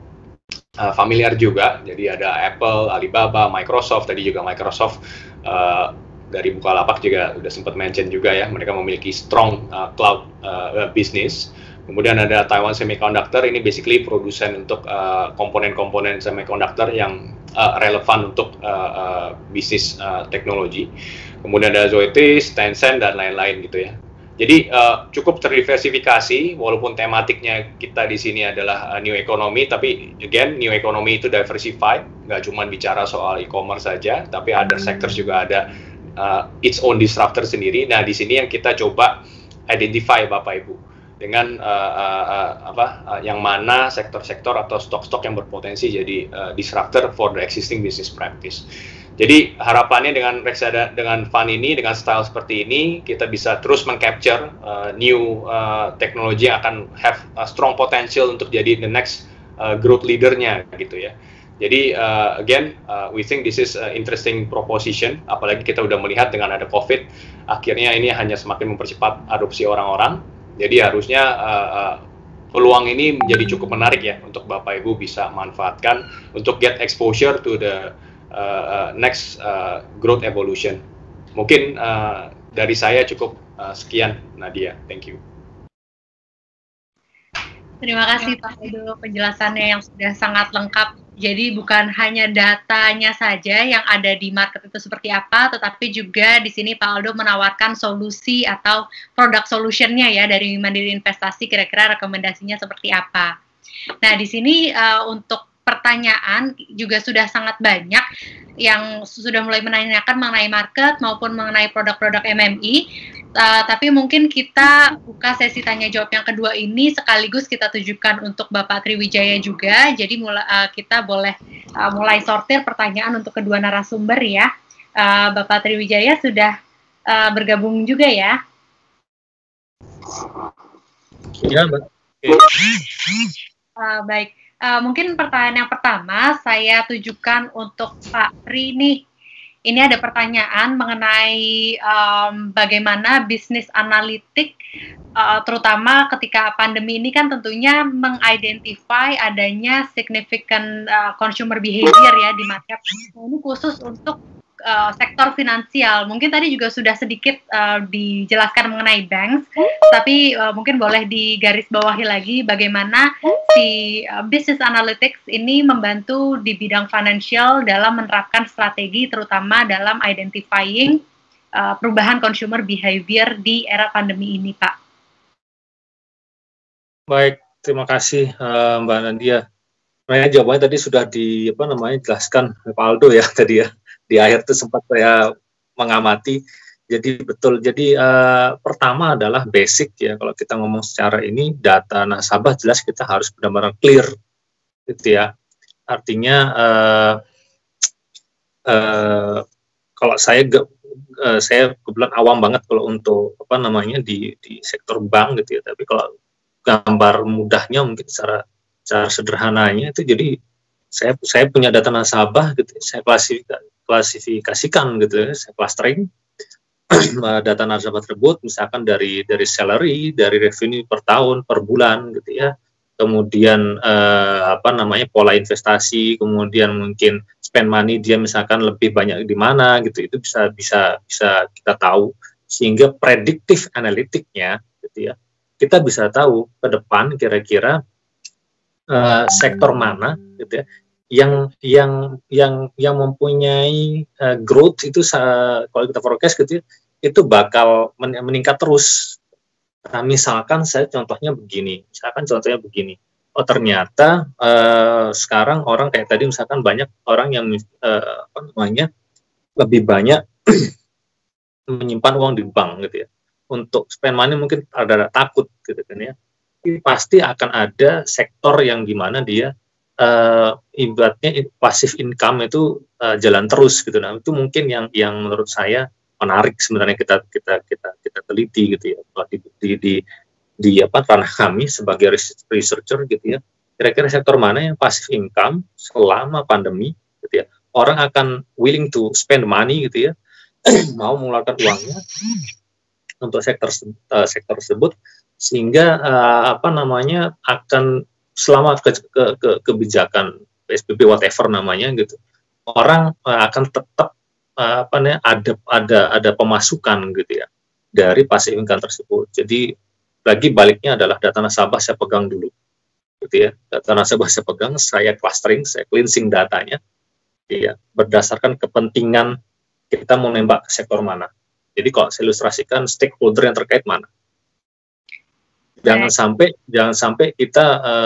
familiar juga. Jadi ada Apple, Alibaba, Microsoft, tadi juga Microsoft dari Bukalapak juga udah sempat mention juga ya, mereka memiliki strong cloud business. Kemudian ada Taiwan Semiconductor, ini basically produsen untuk komponen-komponen semiconductor yang relevan untuk bisnis teknologi. Kemudian ada Zoetis, Tencent, dan lain-lain gitu ya. Jadi cukup terdiversifikasi, walaupun tematiknya kita di sini adalah new economy, tapi again new economy itu diversified, nggak cuma bicara soal e-commerce saja, tapi other sectors juga ada its own disruptor sendiri. Nah di sini yang kita coba identify Bapak Ibu dengan yang mana sektor-sektor atau stok-stok yang berpotensi jadi disruptor for the existing business practice. Jadi harapannya dengan Reksadana, dengan fund ini, dengan style seperti ini, kita bisa terus mengcapture new teknologi yang akan have strong potential untuk jadi the next growth leader-nya gitu ya. Jadi again, we think this is interesting proposition, apalagi kita udah melihat dengan ada COVID, akhirnya ini hanya semakin mempercepat adopsi orang-orang. Jadi harusnya peluang ini menjadi cukup menarik ya untuk Bapak Ibu bisa manfaatkan untuk get exposure to the next growth evolution. Mungkin dari saya cukup sekian, Nadia. Thank you. Terima kasih Pak Edo, penjelasannya yang sudah sangat lengkap. Jadi bukan hanya datanya saja yang ada di market itu seperti apa, tetapi juga di sini Pak Aldo menawarkan solusi atau produk solutionnya ya dari Mandiri Investasi, kira-kira rekomendasinya seperti apa. Nah di sini untuk pertanyaan juga sudah sangat banyak yang sudah mulai menanyakan mengenai market maupun mengenai produk-produk MMI. Tapi mungkin kita buka sesi tanya jawab yang kedua ini sekaligus kita tujukan untuk Bapak Triwijaya juga. Jadi kita boleh mulai sortir pertanyaan untuk kedua narasumber ya. Bapak Triwijaya sudah bergabung juga ya. Ya, Mbak. Baik. Mungkin pertanyaan yang pertama saya tujukan untuk Pak Tri nih. Ini ada pertanyaan mengenai bagaimana bisnis analitik, terutama ketika pandemi ini kan tentunya mengidentify adanya significant consumer behavior ya di market. Ini khusus untuk sektor finansial. Mungkin tadi juga sudah sedikit dijelaskan mengenai banks, tapi mungkin boleh digarisbawahi lagi bagaimana si business analytics ini membantu di bidang financial dalam menerapkan strategi terutama dalam identifying perubahan consumer behavior di era pandemi ini, Pak. Baik, terima kasih Mbak Nadia. Sebenarnya jawabannya tadi sudah dijelaskan Pak Aldo ya tadi ya. Di akhir itu sempat saya mengamati. Jadi betul. Jadi pertama adalah basic ya. Kalau kita ngomong secara ini data nasabah jelas kita harus benar-benar clear, gitu ya. Artinya kalau saya kebetulan awam banget kalau untuk di sektor bank gitu ya. Tapi kalau gambar mudahnya mungkin secara sederhananya itu jadi saya punya data nasabah gitu, saya klasifikasikan gitu ya, saya clustering data nasabah tersebut misalkan dari salary, dari revenue per tahun, per bulan gitu ya. Kemudian pola investasi, kemudian mungkin spend money dia misalkan lebih banyak di mana gitu. Itu bisa kita tahu sehingga predictive analytic-nya gitu ya. Kita bisa tahu ke depan kira-kira sektor mana gitu ya yang mempunyai growth itu kalau kita forecast gitu ya, itu bakal meningkat terus. Nah, misalkan contohnya begini. Oh ternyata sekarang orang kayak tadi misalkan banyak orang yang lebih banyak menyimpan uang di bank gitu ya. Untuk spend money mungkin ada takut gitu kan ya. Pasti akan ada sektor yang dimana dia ibaratnya passive income itu jalan terus gitu. Nah itu mungkin yang menurut saya menarik sebenarnya kita teliti gitu ya di ranah kami sebagai researcher gitu ya. Kira-kira sektor mana yang passive income selama pandemi gitu ya. Orang akan willing to spend money gitu ya. Mau mengeluarkan uangnya untuk sektor tersebut sehingga akan selama kebijakan PSBB whatever namanya gitu, orang akan tetap ada pemasukan gitu ya dari passive income tersebut. Jadi lagi baliknya adalah data nasabah saya pegang dulu, gitu ya. Data nasabah saya pegang, saya clustering, saya cleansing datanya, ya, berdasarkan kepentingan kita mau nembak ke sektor mana. Jadi kalau saya ilustrasikan stakeholder yang terkait mana. Jangan sampai kita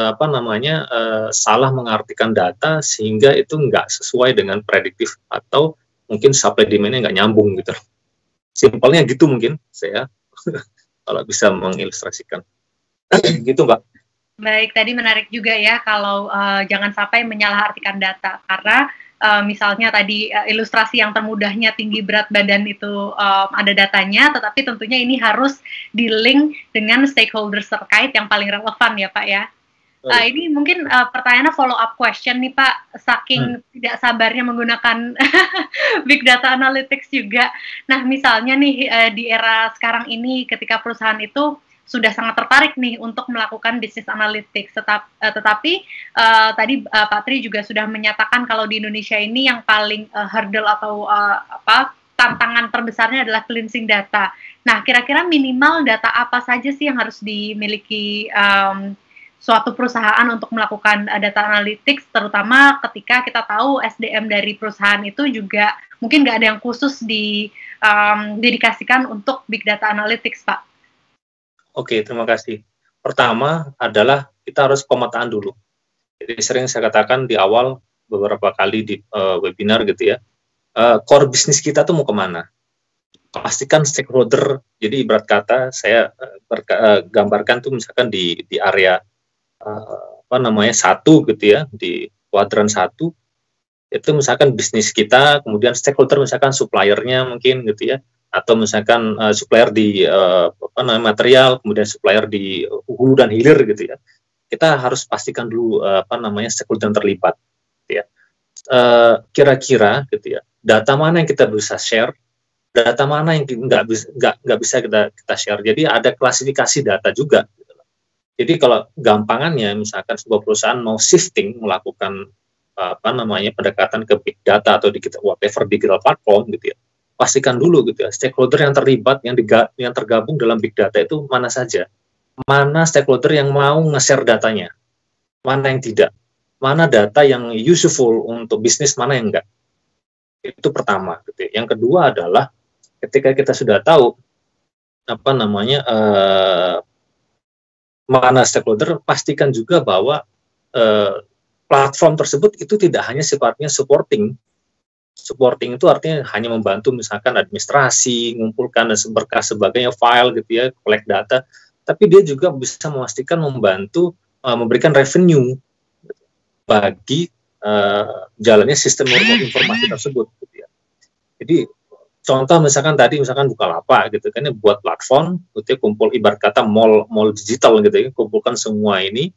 salah mengartikan data sehingga itu nggak sesuai dengan prediktif atau mungkin supply demand-nya nggak nyambung gitu. Simpelnya gitu mungkin saya kalau bisa mengilustrasikan. Gitu Mbak. Baik, tadi menarik juga ya kalau jangan sampai menyalahartikan data, karena misalnya tadi ilustrasi yang termudahnya tinggi berat badan itu ada datanya, tetapi tentunya ini harus di-link dengan stakeholders terkait yang paling relevan ya Pak ya. Ini mungkin pertanyaannya follow up question nih Pak, saking tidak sabarnya menggunakan big data analytics juga. Nah misalnya nih di era sekarang ini ketika perusahaan itu sudah sangat tertarik nih untuk melakukan business analytics, tetapi tadi Pak Tri juga sudah menyatakan kalau di Indonesia ini yang paling hurdle atau tantangan terbesarnya adalah cleansing data. Nah kira-kira minimal data apa saja sih yang harus dimiliki suatu perusahaan untuk melakukan data analytics, terutama ketika kita tahu SDM dari perusahaan itu juga mungkin nggak ada yang khusus dedikasikan untuk big data analytics, Pak. Oke, terima kasih. Pertama adalah kita harus pemetaan dulu. Jadi sering saya katakan di awal beberapa kali di webinar gitu ya, core bisnis kita tuh mau kemana? Pastikan stakeholder. Jadi ibarat kata saya gambarkan tuh misalkan di area satu gitu ya, di kuadran 1 itu misalkan bisnis kita, kemudian stakeholder misalkan suppliernya mungkin gitu ya, atau misalkan supplier di material, kemudian supplier di hulu dan hilir gitu ya. Kita harus pastikan dulu stakeholder yang terlibat gitu ya. Kira-kira gitu ya, data mana yang kita bisa share, data mana yang nggak bisa kita share. Jadi ada klasifikasi data juga. Jadi kalau gampangannya misalkan sebuah perusahaan mau shifting melakukan pendekatan ke big data atau digital platform gitu ya, pastikan dulu gitu ya stakeholder yang terlibat yang tergabung dalam big data itu mana saja, mana stakeholder yang mau nge-share datanya, mana yang tidak, mana data yang useful untuk bisnis, mana yang enggak. Itu pertama gitu ya. Yang kedua adalah ketika kita sudah tahu mana stakeholder, pastikan juga bahwa platform tersebut itu tidak hanya sifatnya supporting. Supporting itu artinya hanya membantu misalkan administrasi, mengumpulkan dan berkas sebagainya, file gitu ya, collect data, tapi dia juga bisa memastikan membantu memberikan revenue bagi jalannya sistem informasi tersebut gitu ya. Jadi contoh misalkan Bukalapak gitu kan, buat platform gitu ya, kumpul ibarat kata mall digital gitu ya, kumpulkan semua ini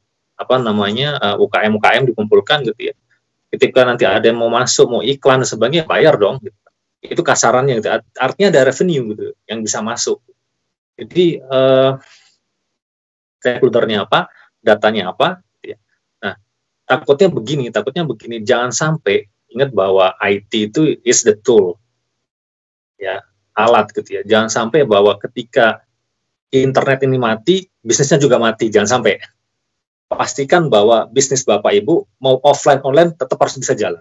UKM dikumpulkan gitu ya. Ketika nanti ada yang mau masuk, mau iklan dan sebagainya, bayar dong gitu. Itu kasarannya gitu. Artinya ada revenue gitu yang bisa masuk. Jadi stakeholdernya apa, datanya apa gitu ya. Nah, takutnya begini, jangan sampai ingat bahwa IT itu is the tool. Ya, alat gitu ya. Jangan sampai bahwa ketika internet ini mati, bisnisnya juga mati. Jangan sampai. Pastikan bahwa bisnis Bapak Ibu mau offline online tetap harus bisa jalan.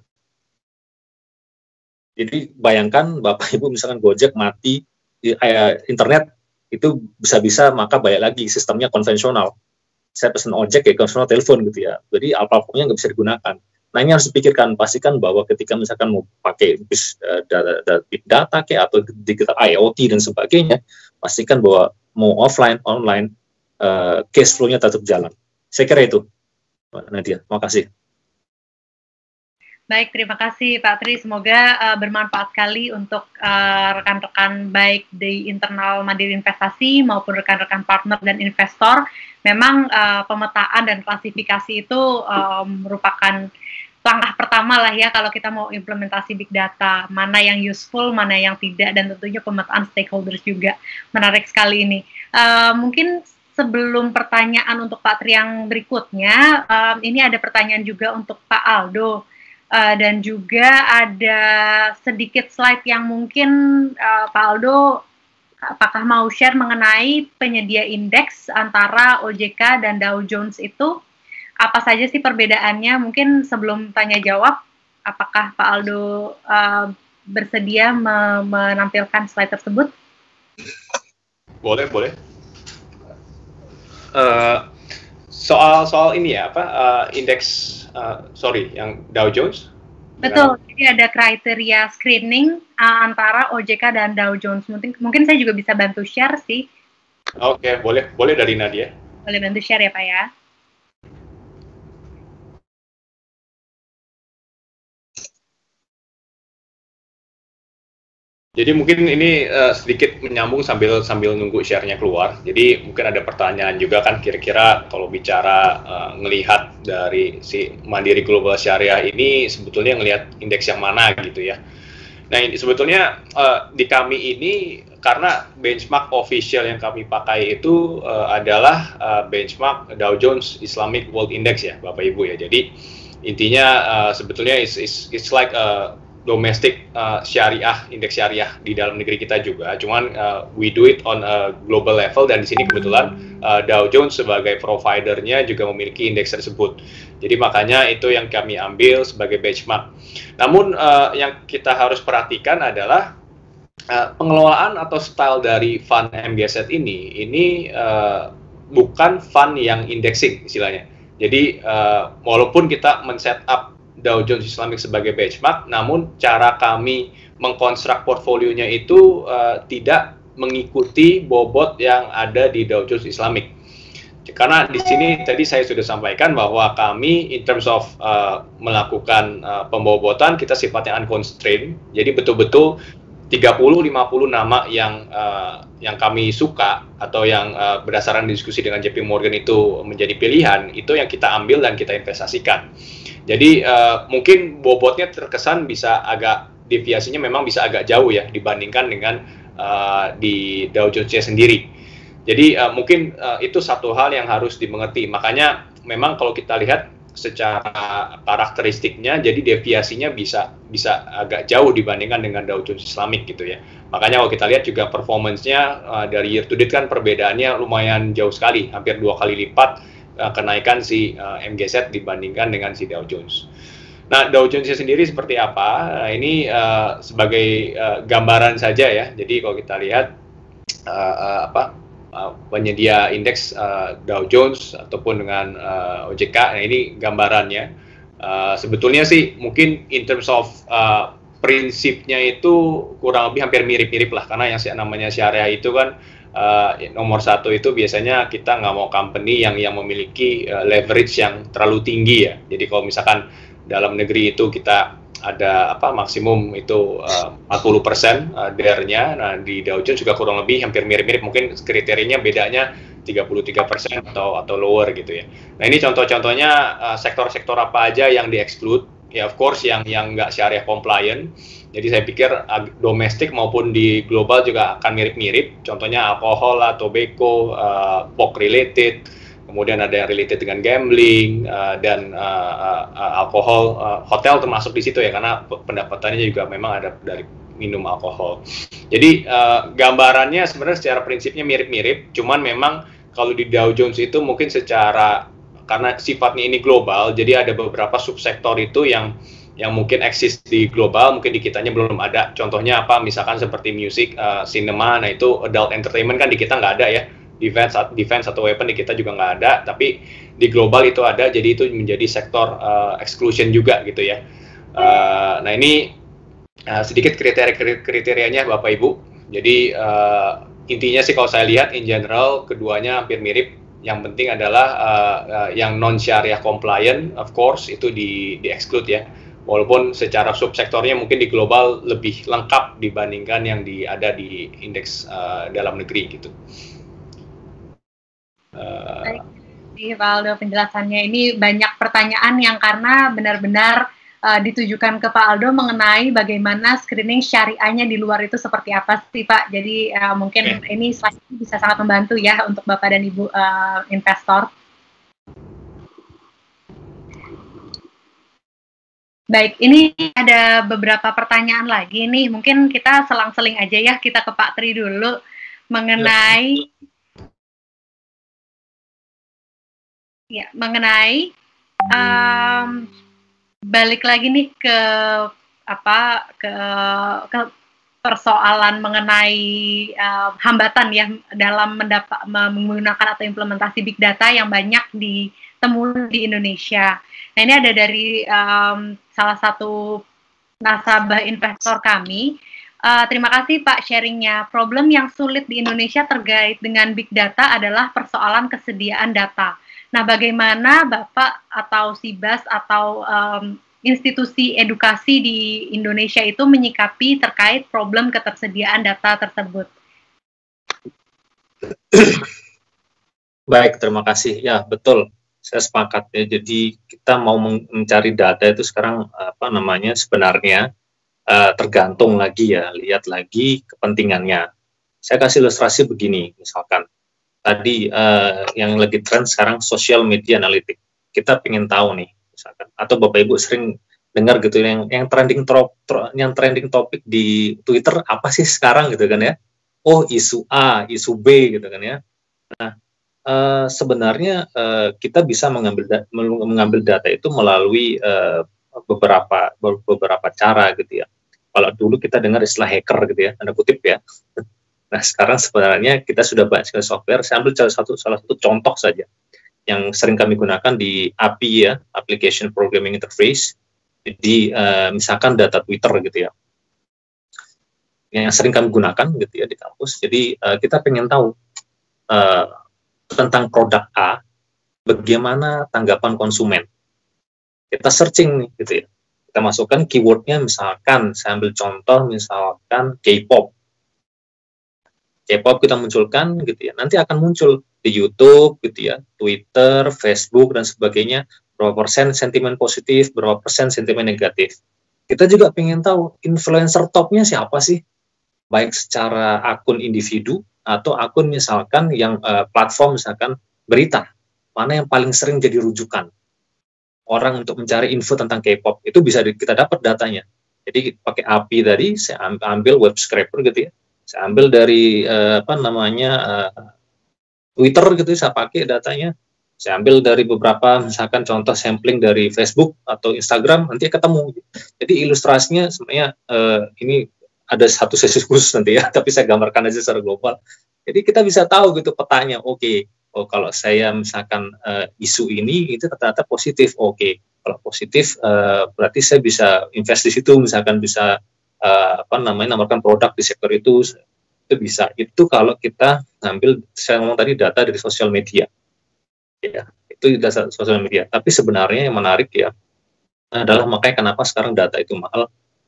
Jadi bayangkan Bapak Ibu misalkan Gojek mati, internet itu bisa maka balik lagi sistemnya konvensional. Saya pesan ojek ya konvensional telepon gitu ya. Jadi platformnya nggak bisa digunakan. Nah ini harus dipikirkan, pastikan bahwa ketika misalkan mau pakai big data kayak atau digital IoT dan sebagainya, pastikan bahwa mau offline, online, cash flow-nya tetap jalan. Saya kira itu, Mbak Nadia. Terima kasih. Baik, terima kasih Pak Tri. Semoga bermanfaat sekali untuk rekan-rekan baik di internal Mandiri Investasi maupun rekan-rekan partner dan investor. Memang pemetaan dan klasifikasi itu merupakan langkah pertama lah ya kalau kita mau implementasi big data, mana yang useful, mana yang tidak, dan tentunya pemetaan stakeholders juga. Menarik sekali ini. Mungkin sebelum pertanyaan untuk Pak Tri yang berikutnya, ini ada pertanyaan juga untuk Pak Aldo. dan juga ada sedikit slide yang mungkin Pak Aldo apakah mau share mengenai penyedia indeks antara OJK dan Dow Jones itu, apa saja sih perbedaannya? Mungkin sebelum tanya jawab, apakah Pak Aldo bersedia menampilkan slide tersebut? Boleh. Soal ini ya, indeks yang Dow Jones. Betul. Jadi ada kriteria screening antara OJK dan Dow Jones. Mungkin saya juga bisa bantu share sih. Oke, boleh dari Nadia. Boleh bantu share ya, Pak ya. Jadi mungkin ini sedikit menyambung sambil nunggu share-nya keluar. Jadi mungkin ada pertanyaan juga kan kira-kira kalau bicara ngelihat dari si Mandiri Global Syariah ini sebetulnya ngelihat indeks yang mana gitu ya. Nah ini sebetulnya di kami ini karena benchmark official yang kami pakai itu adalah benchmark Dow Jones Islamic World Index ya Bapak Ibu ya. Jadi intinya sebetulnya it's like domestic syariah, indeks syariah di dalam negeri kita juga. Cuman we do it on a global level dan di sini kebetulan Dow Jones sebagai providernya juga memiliki indeks tersebut. Jadi makanya itu yang kami ambil sebagai benchmark. Namun yang kita harus perhatikan adalah pengelolaan atau style dari fund MGZ ini bukan fund yang indexing istilahnya. Jadi walaupun kita men-set up Dow Jones Islamic sebagai benchmark, namun cara kami mengkonstruk portfolionya itu tidak mengikuti bobot yang ada di Dow Jones Islamic. Karena di sini tadi saya sudah sampaikan bahwa kami in terms of melakukan pembobotan kita sifatnya unconstrained. Jadi betul-betul 30-50 nama yang kami suka atau yang berdasarkan diskusi dengan JP Morgan itu menjadi pilihan, itu yang kita ambil dan kita investasikan. Jadi mungkin bobotnya terkesan bisa agak deviasinya memang bisa agak jauh ya dibandingkan dengan di Dow Jones sendiri. Jadi mungkin itu satu hal yang harus dimengerti. Makanya memang kalau kita lihat secara karakteristiknya, jadi deviasinya bisa agak jauh dibandingkan dengan Dow Jones Islamic gitu ya. Makanya kalau kita lihat juga performance-nya dari year to date kan perbedaannya lumayan jauh sekali, hampir 2 kali lipat kenaikan si MGZ dibandingkan dengan si Dow Jones. Nah, Dow Jones sendiri seperti apa? Nah, ini sebagai gambaran saja ya. Jadi kalau kita lihat penyedia indeks Dow Jones ataupun dengan OJK, nah ini gambarannya. Sebetulnya sih mungkin in terms of prinsipnya itu kurang lebih hampir mirip-mirip lah, karena yang namanya syariah itu kan nomor satu itu biasanya kita nggak mau company yang memiliki leverage yang terlalu tinggi ya. Jadi kalau misalkan dalam negeri itu kita ada maksimum itu 40% DER-nya. Nah di Dow Jones juga kurang lebih hampir mirip-mirip, mungkin kriterianya bedanya 33% atau lower gitu ya. Nah ini contoh-contohnya sektor-sektor apa aja yang di-exclude. Ya of course yang nggak syariah compliant. Jadi saya pikir domestik maupun di global juga akan mirip-mirip. Contohnya alkohol lah, tobacco, pork related, kemudian ada yang related dengan gambling dan alkohol, hotel termasuk di situ ya, karena pendapatannya juga memang ada dari minum alkohol. Jadi gambarannya sebenarnya secara prinsipnya mirip-mirip, cuman memang kalau di Dow Jones itu mungkin karena sifatnya ini global, jadi ada beberapa subsektor itu yang mungkin eksis di global, mungkin di kitanya belum ada. Contohnya misalkan seperti music, cinema, nah itu adult entertainment kan di kita nggak ada ya. Defense atau weapon di kita juga nggak ada, tapi di global itu ada, jadi itu menjadi sektor exclusion juga gitu ya. Nah ini sedikit kriterianya Bapak Ibu. Jadi intinya sih kalau saya lihat in general keduanya hampir mirip. Yang penting adalah yang non syariah compliant, of course itu di exclude ya. Walaupun secara subsektornya mungkin di global lebih lengkap dibandingkan yang ada di indeks dalam negeri gitu. Baik, Pak Aldo penjelasannya. Ini banyak pertanyaan yang karena benar-benar ditujukan ke Pak Aldo mengenai bagaimana screening syariahnya di luar itu seperti apa sih Pak. Jadi mungkin ini slide bisa sangat membantu ya untuk Bapak dan Ibu investor. Baik, ini ada beberapa pertanyaan lagi nih. Mungkin kita selang-seling aja ya, kita ke Pak Tri dulu mengenai balik lagi nih ke persoalan mengenai hambatan ya dalam menggunakan atau implementasi big data yang banyak ditemui di Indonesia. Nah, ini ada dari salah satu nasabah investor kami. Terima kasih Pak sharingnya. Problem yang sulit di Indonesia terkait dengan big data adalah persoalan kesediaan data. Nah, bagaimana Bapak atau Sibas atau institusi edukasi di Indonesia itu menyikapi terkait problem ketersediaan data tersebut? Baik, terima kasih. Ya, betul. Saya sepakat ya. Jadi kita mau mencari data itu sekarang sebenarnya tergantung lagi ya, lihat lagi kepentingannya. Saya kasih ilustrasi begini, misalkan tadi yang lagi tren sekarang social media analytics. Kita pengen tahu nih, misalkan, atau Bapak Ibu sering dengar gitu yang trending topik di Twitter apa sih sekarang gitu kan ya? Oh, isu A, isu B gitu kan ya. Nah, sebenarnya kita bisa mengambil data itu melalui beberapa cara gitu ya. Kalau dulu kita dengar istilah hacker gitu ya, tanda kutip ya. Nah, sekarang sebenarnya kita sudah banyak sekali software. Saya ambil salah satu contoh saja yang sering kami gunakan di API ya, Application Programming Interface. Jadi misalkan data Twitter gitu ya, yang sering kami gunakan gitu ya di kampus. Jadi kita pengen tahu tentang produk A, bagaimana tanggapan konsumen. Kita searching nih gitu ya. Kita masukkan keywordnya, misalkan saya ambil contoh misalkan K-pop. K-pop kita munculkan gitu ya. Nanti akan muncul di YouTube gitu ya, Twitter, Facebook dan sebagainya, berapa persen sentimen positif, berapa persen sentimen negatif. Kita juga pengen tahu influencer topnya siapa sih, baik secara akun individu atau akun misalkan yang platform misalkan berita, mana yang paling sering jadi rujukan orang untuk mencari info tentang K-pop. Itu bisa kita dapat datanya. Jadi pakai API tadi, saya ambil web scraper gitu ya, saya ambil dari Twitter gitu, saya pakai datanya, saya ambil dari beberapa misalkan contoh sampling dari Facebook atau Instagram, nanti ketemu. Jadi ilustrasinya sebenarnya ini ada satu sesi khusus nanti ya, tapi saya gambarkan aja secara global. Jadi kita bisa tahu gitu petanya, oke, oh kalau saya misalkan isu ini itu ternyata positif, oke, kalau positif berarti saya bisa invest di situ, misalkan bisa nawarkan produk di sektor itu bisa. Itu kalau kita ngambil, saya ngomong tadi data dari sosial media, ya itu data sosial media. Tapi sebenarnya yang menarik ya adalah makanya kenapa sekarang data itu mahal.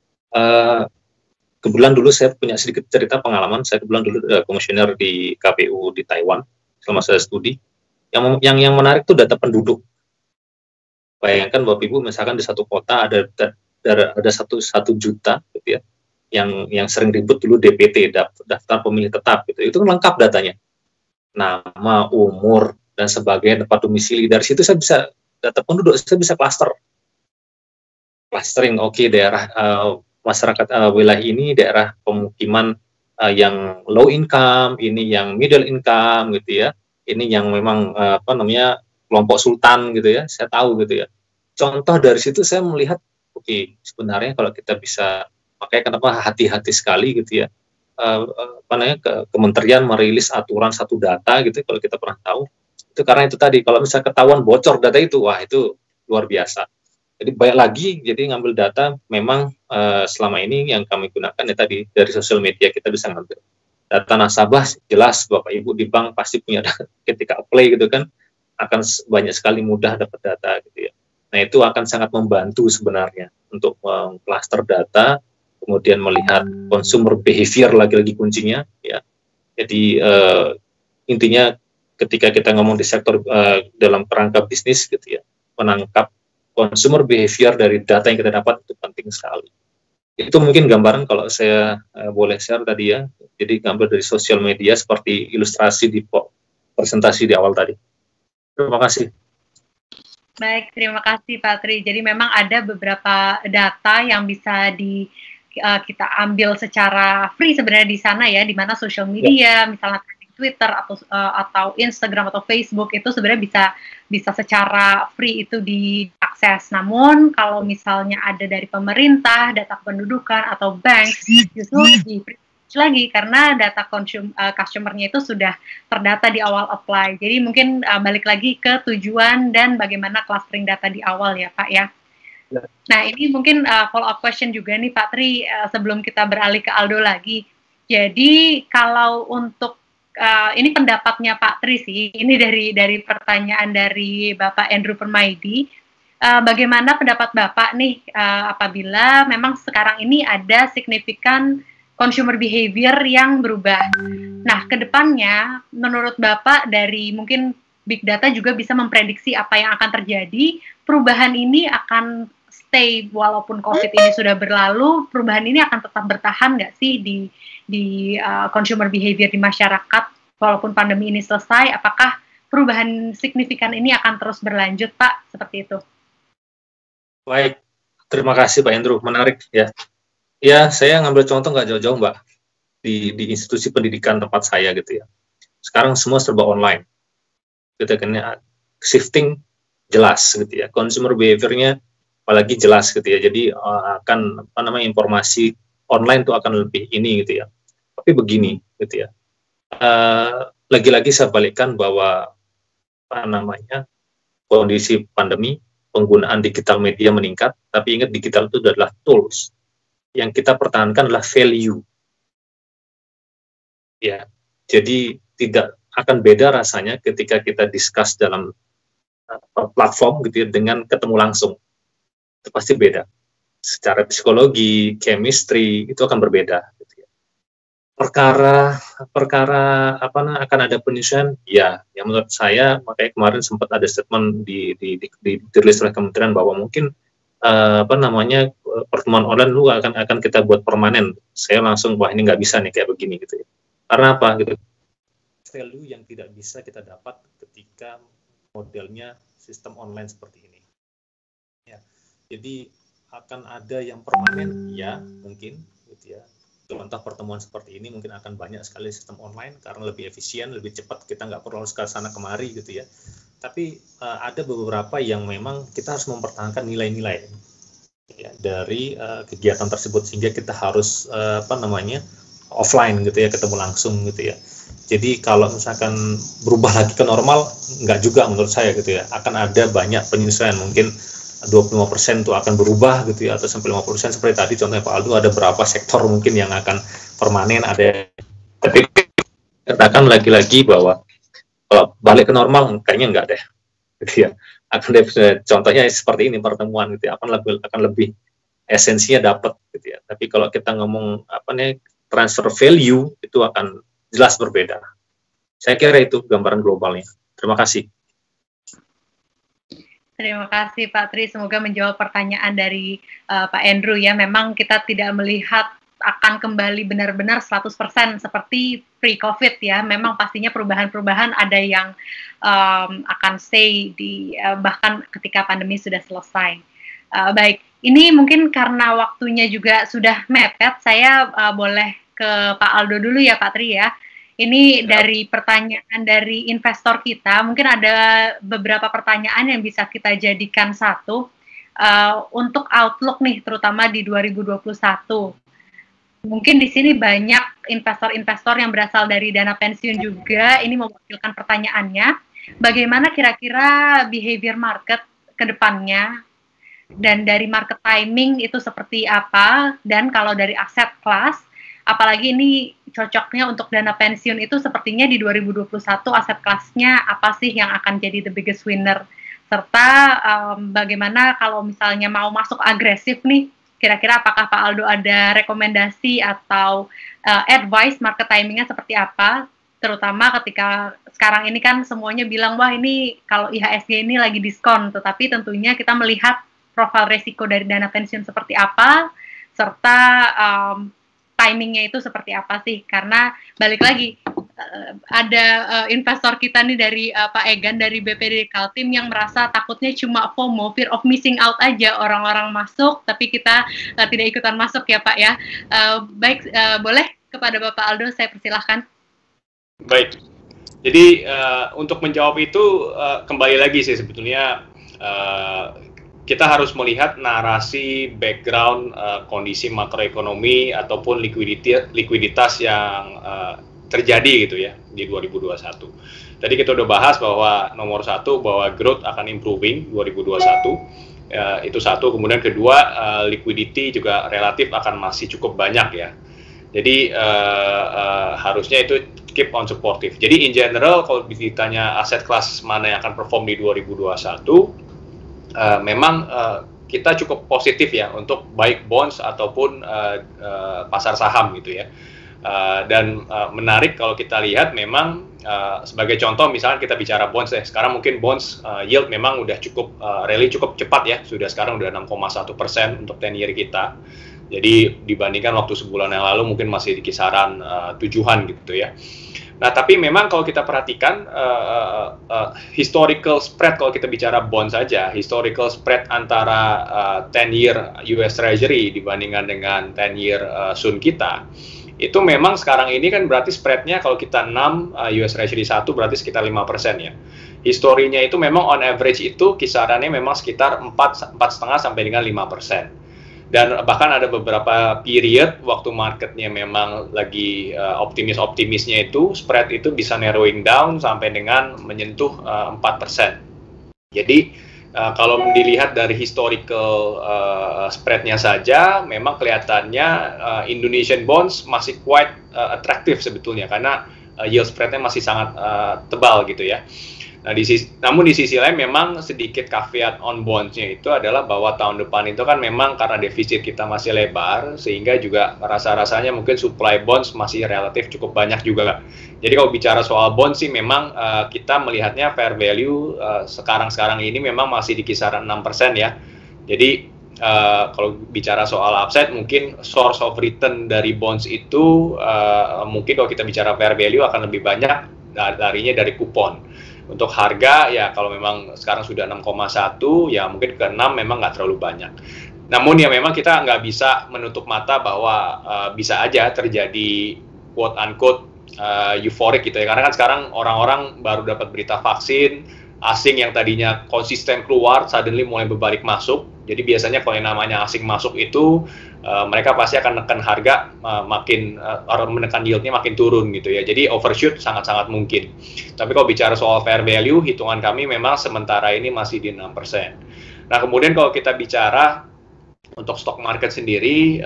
Kebetulan dulu saya punya sedikit cerita pengalaman. Saya kebetulan dulu komisioner di KPU di Taiwan selama saya studi. Yang menarik itu data penduduk. Bayangkan Bapak Ibu misalkan di satu kota ada 1 juta gitu ya. Yang sering ribut dulu DPT, daftar pemilih tetap gitu. Itu kan lengkap datanya. Nama, umur dan sebagainya, tempat domisili. Dari situ saya bisa data penduduk, saya bisa clustering. Oke, daerah masyarakat wilayah ini daerah pemukiman yang low income, ini yang middle income gitu ya, ini yang memang kelompok sultan gitu ya, saya tahu gitu ya. Contoh dari situ saya melihat, oke, sebenarnya kalau kita bisa, makanya kenapa hati-hati sekali gitu ya, kementerian merilis aturan satu data gitu, kalau kita pernah tahu, itu karena itu tadi, kalau misalnya ketahuan bocor data itu, wah itu luar biasa. Jadi banyak lagi, jadi ngambil data memang selama ini yang kami gunakan ya tadi dari sosial media kita bisa ngambil data nasabah. Jelas Bapak Ibu di bank pasti punya data, ketika apply gitu kan akan banyak sekali mudah dapat data gitu ya. Nah itu akan sangat membantu sebenarnya untuk cluster data, kemudian melihat consumer behavior lagi-lagi kuncinya ya. Jadi intinya ketika kita ngomong di sektor dalam kerangka bisnis gitu ya, menangkap consumer behavior dari data yang kita dapat itu penting sekali. Itu mungkin gambaran kalau saya boleh share tadi ya. Jadi gambar dari sosial media seperti ilustrasi di presentasi di awal tadi. Terima kasih. Baik, terima kasih Pak Tri. Jadi memang ada beberapa data yang bisa kita ambil secara free sebenarnya di sana ya, di mana social media, misalnya Twitter atau Instagram atau Facebook itu sebenarnya bisa secara free itu diakses. Namun kalau misalnya ada dari pemerintah, data kependudukan atau bank, justru di lagi karena data customer-nya itu sudah terdata di awal apply. Jadi mungkin balik lagi ke tujuan dan bagaimana clustering data di awal ya Pak ya. Nah ini mungkin follow up question juga nih Pak Tri sebelum kita beralih ke Aldo lagi. Jadi kalau untuk ini pendapatnya Pak Tri sih, ini dari pertanyaan dari Bapak Andrew Permaidi. Bagaimana pendapat Bapak nih apabila memang sekarang ini ada signifikan consumer behavior yang berubah. Nah, ke depannya, menurut Bapak dari mungkin Big Data juga bisa memprediksi apa yang akan terjadi, perubahan ini akan stay walaupun COVID ini sudah berlalu, perubahan ini akan tetap bertahan nggak sih di consumer behavior di masyarakat, walaupun pandemi ini selesai, apakah perubahan signifikan ini akan terus berlanjut, Pak? Seperti itu. Baik, terima kasih Pak Andrew, menarik ya. Ya, saya ngambil contoh nggak jauh-jauh, Mbak, di institusi pendidikan tempat saya gitu ya. Sekarang semua serba online. Kita kena shifting jelas gitu ya. Consumer behavior-nya apalagi jelas gitu ya. Jadi akan informasi online itu akan lebih ini gitu ya. Tapi begini gitu ya. Lagi-lagi saya balikkan bahwa kondisi pandemi, penggunaan digital media meningkat, tapi ingat digital itu adalah tools. Yang kita pertahankan adalah value. Ya, jadi tidak akan beda rasanya ketika kita discuss dalam platform gitu ya, dengan ketemu langsung. Itu pasti beda. Secara psikologi, chemistry itu akan berbeda. Gitu ya. Perkara akan ada penyesuaian? Ya, yang menurut saya makanya kemarin sempat ada statement dirilis oleh kementerian bahwa mungkin pertemuan online lu akan kita buat permanen. Saya langsung wah ini nggak bisa nih kayak begini gitu ya. Karena apa gitu? Value yang tidak bisa kita dapat ketika modelnya sistem online seperti ini. Ya, jadi akan ada yang permanen ya mungkin gitu ya. Contoh pertemuan seperti ini mungkin akan banyak sekali sistem online karena lebih efisien, lebih cepat, kita nggak perlu harus ke sana kemari gitu ya. Tapi ada beberapa yang memang kita harus mempertahankan nilai-nilai ya, dari kegiatan tersebut sehingga kita harus offline gitu ya, ketemu langsung gitu ya. Jadi kalau misalkan berubah lagi ke normal, nggak juga menurut saya gitu ya. Akan ada banyak penyesuaian, mungkin 25% itu akan berubah gitu ya, atau sampai 50% seperti tadi contohnya Pak Aldo, ada berapa sektor mungkin yang akan permanen, ada. Tapi katakan lagi-lagi bahwa kalau balik ke normal kayaknya enggak deh gitu ya. Akan contohnya seperti ini pertemuan gitu ya, akan lebih esensinya dapat gitu ya. Tapi kalau kita ngomong transfer value itu akan jelas berbeda. Saya kira itu gambaran globalnya. Terima kasih. Terima kasih Pak Tri, semoga menjawab pertanyaan dari Pak Andrew ya. Memang kita tidak melihat akan kembali benar-benar 100% seperti pre-COVID ya. Memang pastinya perubahan-perubahan ada yang akan stay bahkan ketika pandemi sudah selesai. Baik, ini mungkin karena waktunya juga sudah mepet, saya boleh ke Pak Aldo dulu ya Pak Tri ya. Ini dari pertanyaan dari investor kita, mungkin ada beberapa pertanyaan yang bisa kita jadikan satu untuk outlook nih, terutama di 2021. Mungkin di sini banyak investor-investor yang berasal dari dana pensiun juga, ini mewakilkan pertanyaannya, bagaimana kira-kira behavior market ke depannya, dan dari market timing itu seperti apa, dan kalau dari aset kelas, apalagi ini cocoknya untuk dana pensiun itu sepertinya di 2021 aset kelasnya apa sih yang akan jadi the biggest winner, serta bagaimana kalau misalnya mau masuk agresif nih, kira-kira apakah Pak Aldo ada rekomendasi atau advice market timingnya seperti apa, terutama ketika sekarang ini kan semuanya bilang wah ini kalau IHSG ini lagi diskon, tetapi tentunya kita melihat profil resiko dari dana pensiun seperti apa, serta timingnya itu seperti apa sih, karena balik lagi ada investor kita nih dari Pak Egan dari BPD Kaltim yang merasa takutnya cuma FOMO, fear of missing out aja, orang-orang masuk tapi kita tidak ikutan masuk ya Pak ya. Baik, boleh kepada Bapak Aldo saya persilahkan. Baik, jadi untuk menjawab itu kembali lagi sih sebetulnya kita harus melihat narasi background kondisi makroekonomi ataupun likuiditas yang terjadi gitu ya di 2021. Tadi kita udah bahas bahwa nomor satu bahwa growth akan improving 2021. Itu satu. Kemudian kedua liquidity juga relatif akan masih cukup banyak ya. Jadi harusnya itu keep on supportive. Jadi in general kalau ditanya aset kelas mana yang akan perform di 2021, memang kita cukup positif ya untuk baik bonds ataupun pasar saham gitu ya. Dan menarik kalau kita lihat memang sebagai contoh misalnya kita bicara bonds ya, sekarang mungkin bonds yield memang udah cukup rally cukup cepat ya, sudah sekarang udah 6,1% untuk 10 year kita. Jadi dibandingkan waktu sebulan yang lalu mungkin masih di kisaran 7-an gitu ya. Nah tapi memang kalau kita perhatikan historical spread kalau kita bicara bond saja, historical spread antara 10 year US Treasury dibandingkan dengan 10 year Sun kita, itu memang sekarang ini kan berarti spreadnya kalau kita 6 US Treasury 1 berarti sekitar 5% ya. Historinya itu memang on average itu kisarannya memang sekitar 4,5 sampai dengan 5%. Dan bahkan ada beberapa period waktu marketnya memang lagi optimis-optimisnya itu spread itu bisa narrowing down sampai dengan menyentuh 4%. Jadi kalau dilihat dari historical spreadnya saja, memang kelihatannya Indonesian bonds masih quite attractive sebetulnya karena yield spreadnya masih sangat tebal gitu ya. Nah, namun di sisi lain memang sedikit caveat on bonds-nya itu adalah bahwa tahun depan itu kan memang karena defisit kita masih lebar sehingga juga rasa-rasanya mungkin supply bonds masih relatif cukup banyak juga. Jadi kalau bicara soal bonds sih memang kita melihatnya fair value sekarang-sekarang ini memang masih di kisaran 6% ya. Jadi kalau bicara soal upside mungkin source of return dari bonds itu mungkin kalau kita bicara fair value akan lebih banyak darinya dari kupon. Untuk harga ya kalau memang sekarang sudah 6,1 ya mungkin ke 6 memang nggak terlalu banyak. Namun ya memang kita nggak bisa menutup mata bahwa bisa aja terjadi quote unquote euphoric gitu ya. Karena kan sekarang orang-orang baru dapat berita vaksin, asing yang tadinya konsisten keluar suddenly mulai berbalik masuk. Jadi biasanya kalau yang namanya asing masuk itu mereka pasti akan menekan harga menekan yieldnya makin turun gitu ya. Jadi overshoot sangat-sangat mungkin. Tapi kalau bicara soal fair value, hitungan kami memang sementara ini masih di 6%. Nah kemudian kalau kita bicara untuk stock market sendiri,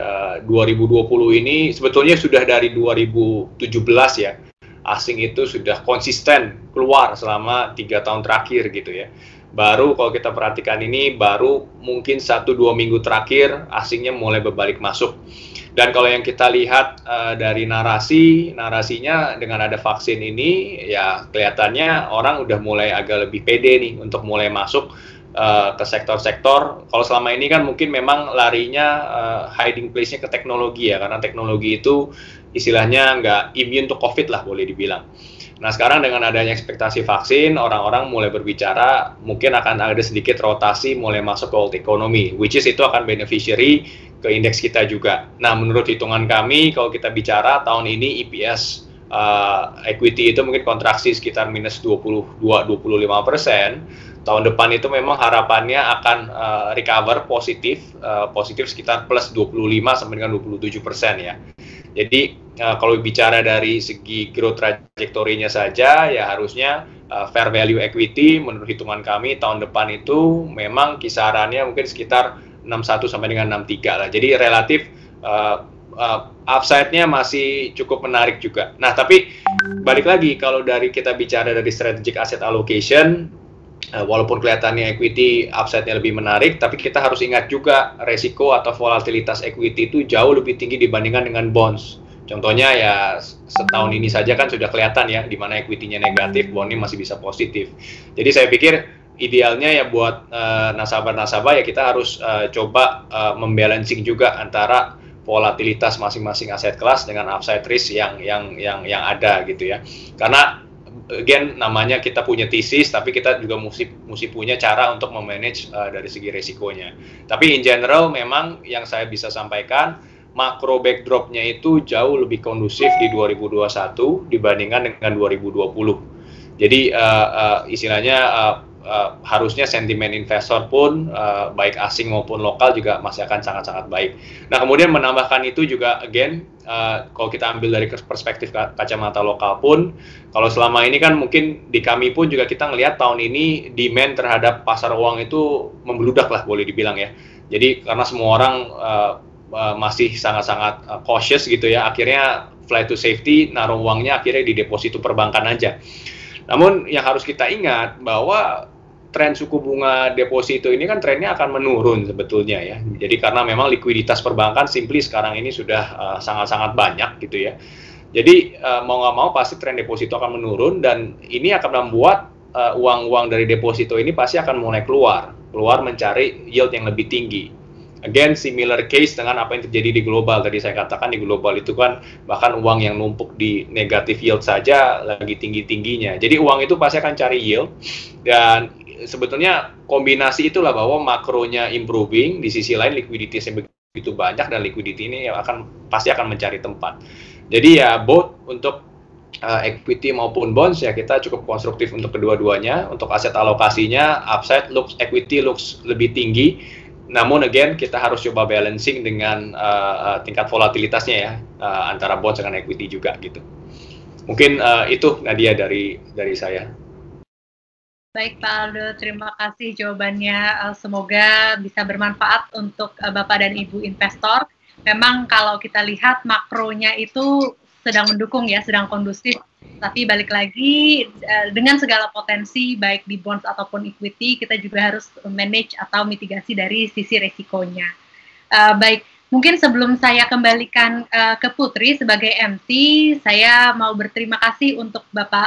2020 ini sebetulnya sudah dari 2017 ya. Asing itu sudah konsisten keluar selama 3 tahun terakhir gitu ya. Baru kalau kita perhatikan ini baru mungkin 1-2 minggu terakhir asingnya mulai berbalik masuk. Dan kalau yang kita lihat dari narasinya dengan ada vaksin ini ya kelihatannya orang udah mulai agak lebih pede nih untuk mulai masuk ke sektor-sektor. Kalau selama ini kan mungkin memang larinya hiding place-nya ke teknologi ya, karena teknologi itu istilahnya nggak immune to COVID lah boleh dibilang. Nah sekarang dengan adanya ekspektasi vaksin, orang-orang mulai berbicara mungkin akan ada sedikit rotasi mulai masuk ke old economy, which is itu akan beneficiary ke indeks kita juga. Nah menurut hitungan kami kalau kita bicara tahun ini EPS equity itu mungkin kontraksi sekitar minus 22-25%. Tahun depan itu memang harapannya akan recover positif sekitar plus 25 sampai dengan 27% ya. Jadi kalau bicara dari segi growth trajectory-nya saja ya harusnya fair value equity menurut hitungan kami tahun depan itu memang kisarannya mungkin sekitar 61 sampai dengan 63 lah. Jadi relatif upside-nya masih cukup menarik juga. Nah, tapi balik lagi kalau dari kita bicara dari strategic asset allocation, walaupun kelihatannya equity upside-nya lebih menarik, tapi kita harus ingat juga resiko atau volatilitas equity itu jauh lebih tinggi dibandingkan dengan bonds. Contohnya ya setahun ini saja kan sudah kelihatan ya di mana equity-nya negatif, bond-nya masih bisa positif. Jadi saya pikir idealnya ya buat nasabah-nasabah ya kita harus coba membalancing juga antara volatilitas masing-masing aset kelas dengan upside risk yang ada gitu ya. Karena again namanya kita punya thesis, tapi kita juga mesti punya cara untuk memanage dari segi resikonya. Tapi in general memang yang saya bisa sampaikan, makro backdropnya itu jauh lebih kondusif di 2021 dibandingkan dengan 2020. Jadi istilahnya harusnya sentimen investor pun baik asing maupun lokal juga masih akan sangat-sangat baik. Nah kemudian menambahkan itu juga again kalau kita ambil dari perspektif kacamata lokal pun, kalau selama ini kan mungkin di kami pun juga kita ngelihat tahun ini demand terhadap pasar uang itu membludak lah boleh dibilang ya. Jadi karena semua orang masih sangat-sangat cautious gitu ya, akhirnya flight to safety, naruh uangnya akhirnya di deposito perbankan aja. Namun yang harus kita ingat bahwa tren suku bunga deposito ini kan trennya akan menurun sebetulnya ya. Jadi karena memang likuiditas perbankan simply sekarang ini sudah sangat-sangat banyak gitu ya. Jadi mau nggak mau pasti tren deposito akan menurun dan ini akan membuat uang-uang dari deposito ini pasti akan mulai keluar mencari yield yang lebih tinggi. Again, similar case dengan apa yang terjadi di global. Tadi saya katakan di global itu kan bahkan uang yang numpuk di negative yield saja lagi tinggi-tingginya. Jadi uang itu pasti akan cari yield dan sebetulnya kombinasi itulah bahwa makronya improving, di sisi lain liquidity-nya begitu banyak dan liquidity ini pasti akan mencari tempat. Jadi ya both untuk equity maupun bonds ya kita cukup konstruktif untuk kedua-duanya. Untuk aset alokasinya upside equity looks lebih tinggi. Namun again kita harus coba balancing dengan tingkat volatilitasnya ya antara bonds dengan equity juga gitu. Mungkin itu Nadia dari saya. Baik Pak Aldo, terima kasih jawabannya. Semoga bisa bermanfaat untuk Bapak dan Ibu investor. Memang kalau kita lihat makronya itu sedang mendukung ya, sedang kondusif. Tapi balik lagi dengan segala potensi baik di bonds ataupun equity kita juga harus manage atau mitigasi dari sisi resikonya. Baik, mungkin sebelum saya kembalikan ke Putri sebagai MC, saya mau berterima kasih untuk Bapak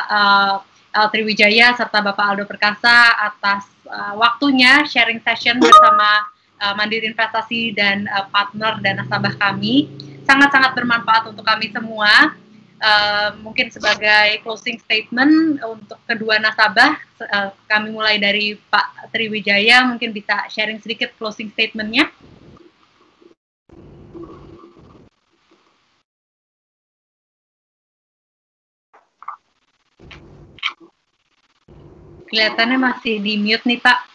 Triwijaya serta Bapak Aldo Perkasa atas waktunya sharing session bersama Mandiri Investasi dan partner dan nasabah kami. Sangat-sangat bermanfaat untuk kami semua. Mungkin sebagai closing statement untuk kedua nasabah, kami mulai dari Pak Triwijaya, mungkin bisa sharing sedikit closing statement-nya. Kelihatannya masih di mute nih Pak.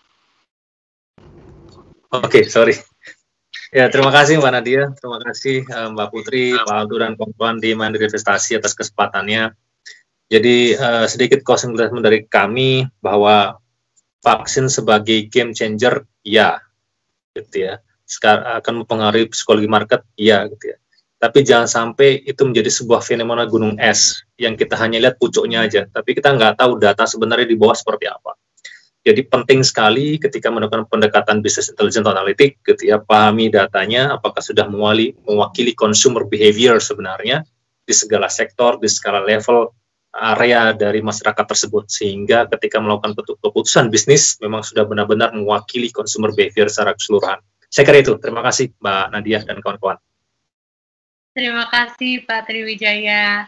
Oke, sorry. Ya, terima kasih Mbak Nadia, terima kasih Mbak Putri, Pak Aldo, dan kawan-kawan di Mandiri Investasi atas kesempatannya. Jadi sedikit closing statement dari kami bahwa vaksin sebagai game changer, ya, gitu ya. Sekarang akan mempengaruhi psikologi market, ya, gitu ya. Tapi jangan sampai itu menjadi sebuah fenomena gunung es yang kita hanya lihat pucuknya aja, tapi kita nggak tahu data sebenarnya di bawah seperti apa. Jadi penting sekali ketika melakukan pendekatan business intelligence analytic, gitu ya, pahami datanya, apakah sudah mewakili consumer behavior sebenarnya di segala sektor, di segala level area dari masyarakat tersebut, sehingga ketika melakukan keputusan bisnis memang sudah benar-benar mewakili consumer behavior secara keseluruhan. Saya kira itu. Terima kasih Mbak Nadia dan kawan-kawan. Terima kasih Pak Triwijaya.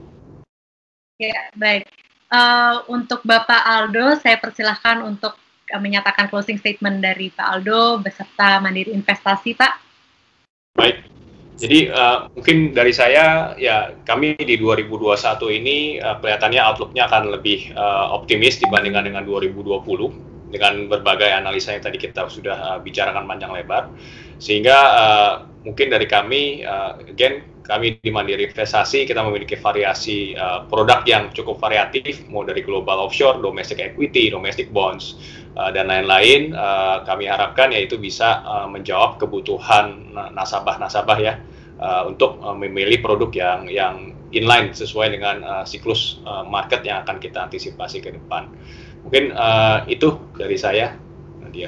Ya, baik. Untuk Bapak Aldo, saya persilahkan untuk menyatakan closing statement dari Pak Aldo beserta Mandiri Investasi, Pak. Baik, jadi mungkin dari saya, ya kami di 2021 ini kelihatannya outlook-nya akan lebih optimis dibandingkan dengan 2020, dengan berbagai analisa yang tadi kita sudah bicarakan panjang lebar, sehingga mungkin dari kami, again, kami di Mandiri Investasi kita memiliki variasi produk yang cukup variatif, mau dari global offshore, domestic equity, domestic bonds, dan lain-lain. Kami harapkan yaitu bisa menjawab kebutuhan nasabah-nasabah ya untuk memilih produk yang inline sesuai dengan siklus market yang akan kita antisipasi ke depan. Mungkin itu dari saya, Nadia.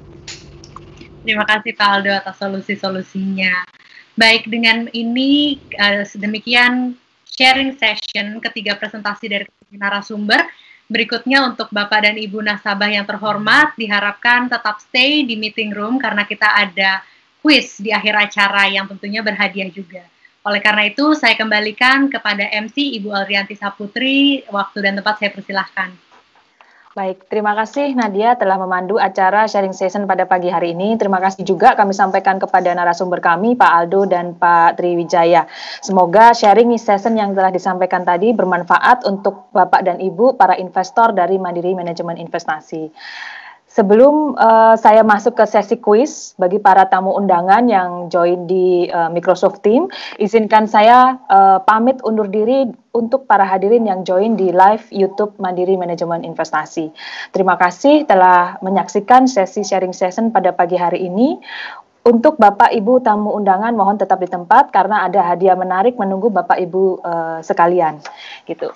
Terima kasih Pak Aldo atas solusi-solusinya. Baik, dengan ini sedemikian sharing session ketiga presentasi dari narasumber. Berikutnya untuk Bapak dan Ibu nasabah yang terhormat, diharapkan tetap stay di meeting room karena kita ada kuis di akhir acara yang tentunya berhadiah juga. Oleh karena itu, saya kembalikan kepada MC Ibu Alrianti Saputri. Waktu dan tempat saya persilahkan. Baik, terima kasih Nadia telah memandu acara sharing session pada pagi hari ini. Terima kasih juga kami sampaikan kepada narasumber kami, Pak Aldo dan Pak Triwijaya. Semoga sharing session yang telah disampaikan tadi bermanfaat untuk Bapak dan Ibu, para investor dari Mandiri Manajemen Investasi. Sebelum saya masuk ke sesi kuis bagi para tamu undangan yang join di Microsoft Team, izinkan saya pamit undur diri untuk para hadirin yang join di live YouTube Mandiri Manajemen Investasi. Terima kasih telah menyaksikan sesi sharing session pada pagi hari ini. Untuk Bapak Ibu tamu undangan mohon tetap di tempat karena ada hadiah menarik menunggu Bapak Ibu sekalian. Gitu.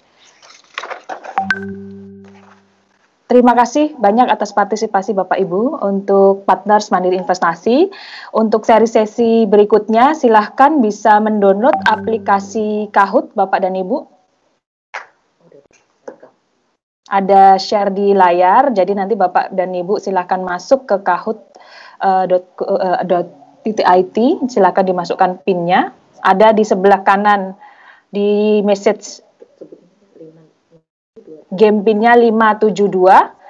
Terima kasih banyak atas partisipasi Bapak Ibu untuk partners Mandiri Investasi. Untuk sesi berikutnya silahkan bisa mendownload aplikasi Kahoot Bapak dan Ibu. Ada share di layar, jadi nanti Bapak dan Ibu silahkan masuk ke kahoot.it, silahkan dimasukkan PIN-nya. Ada di sebelah kanan di message game PIN-nya 572,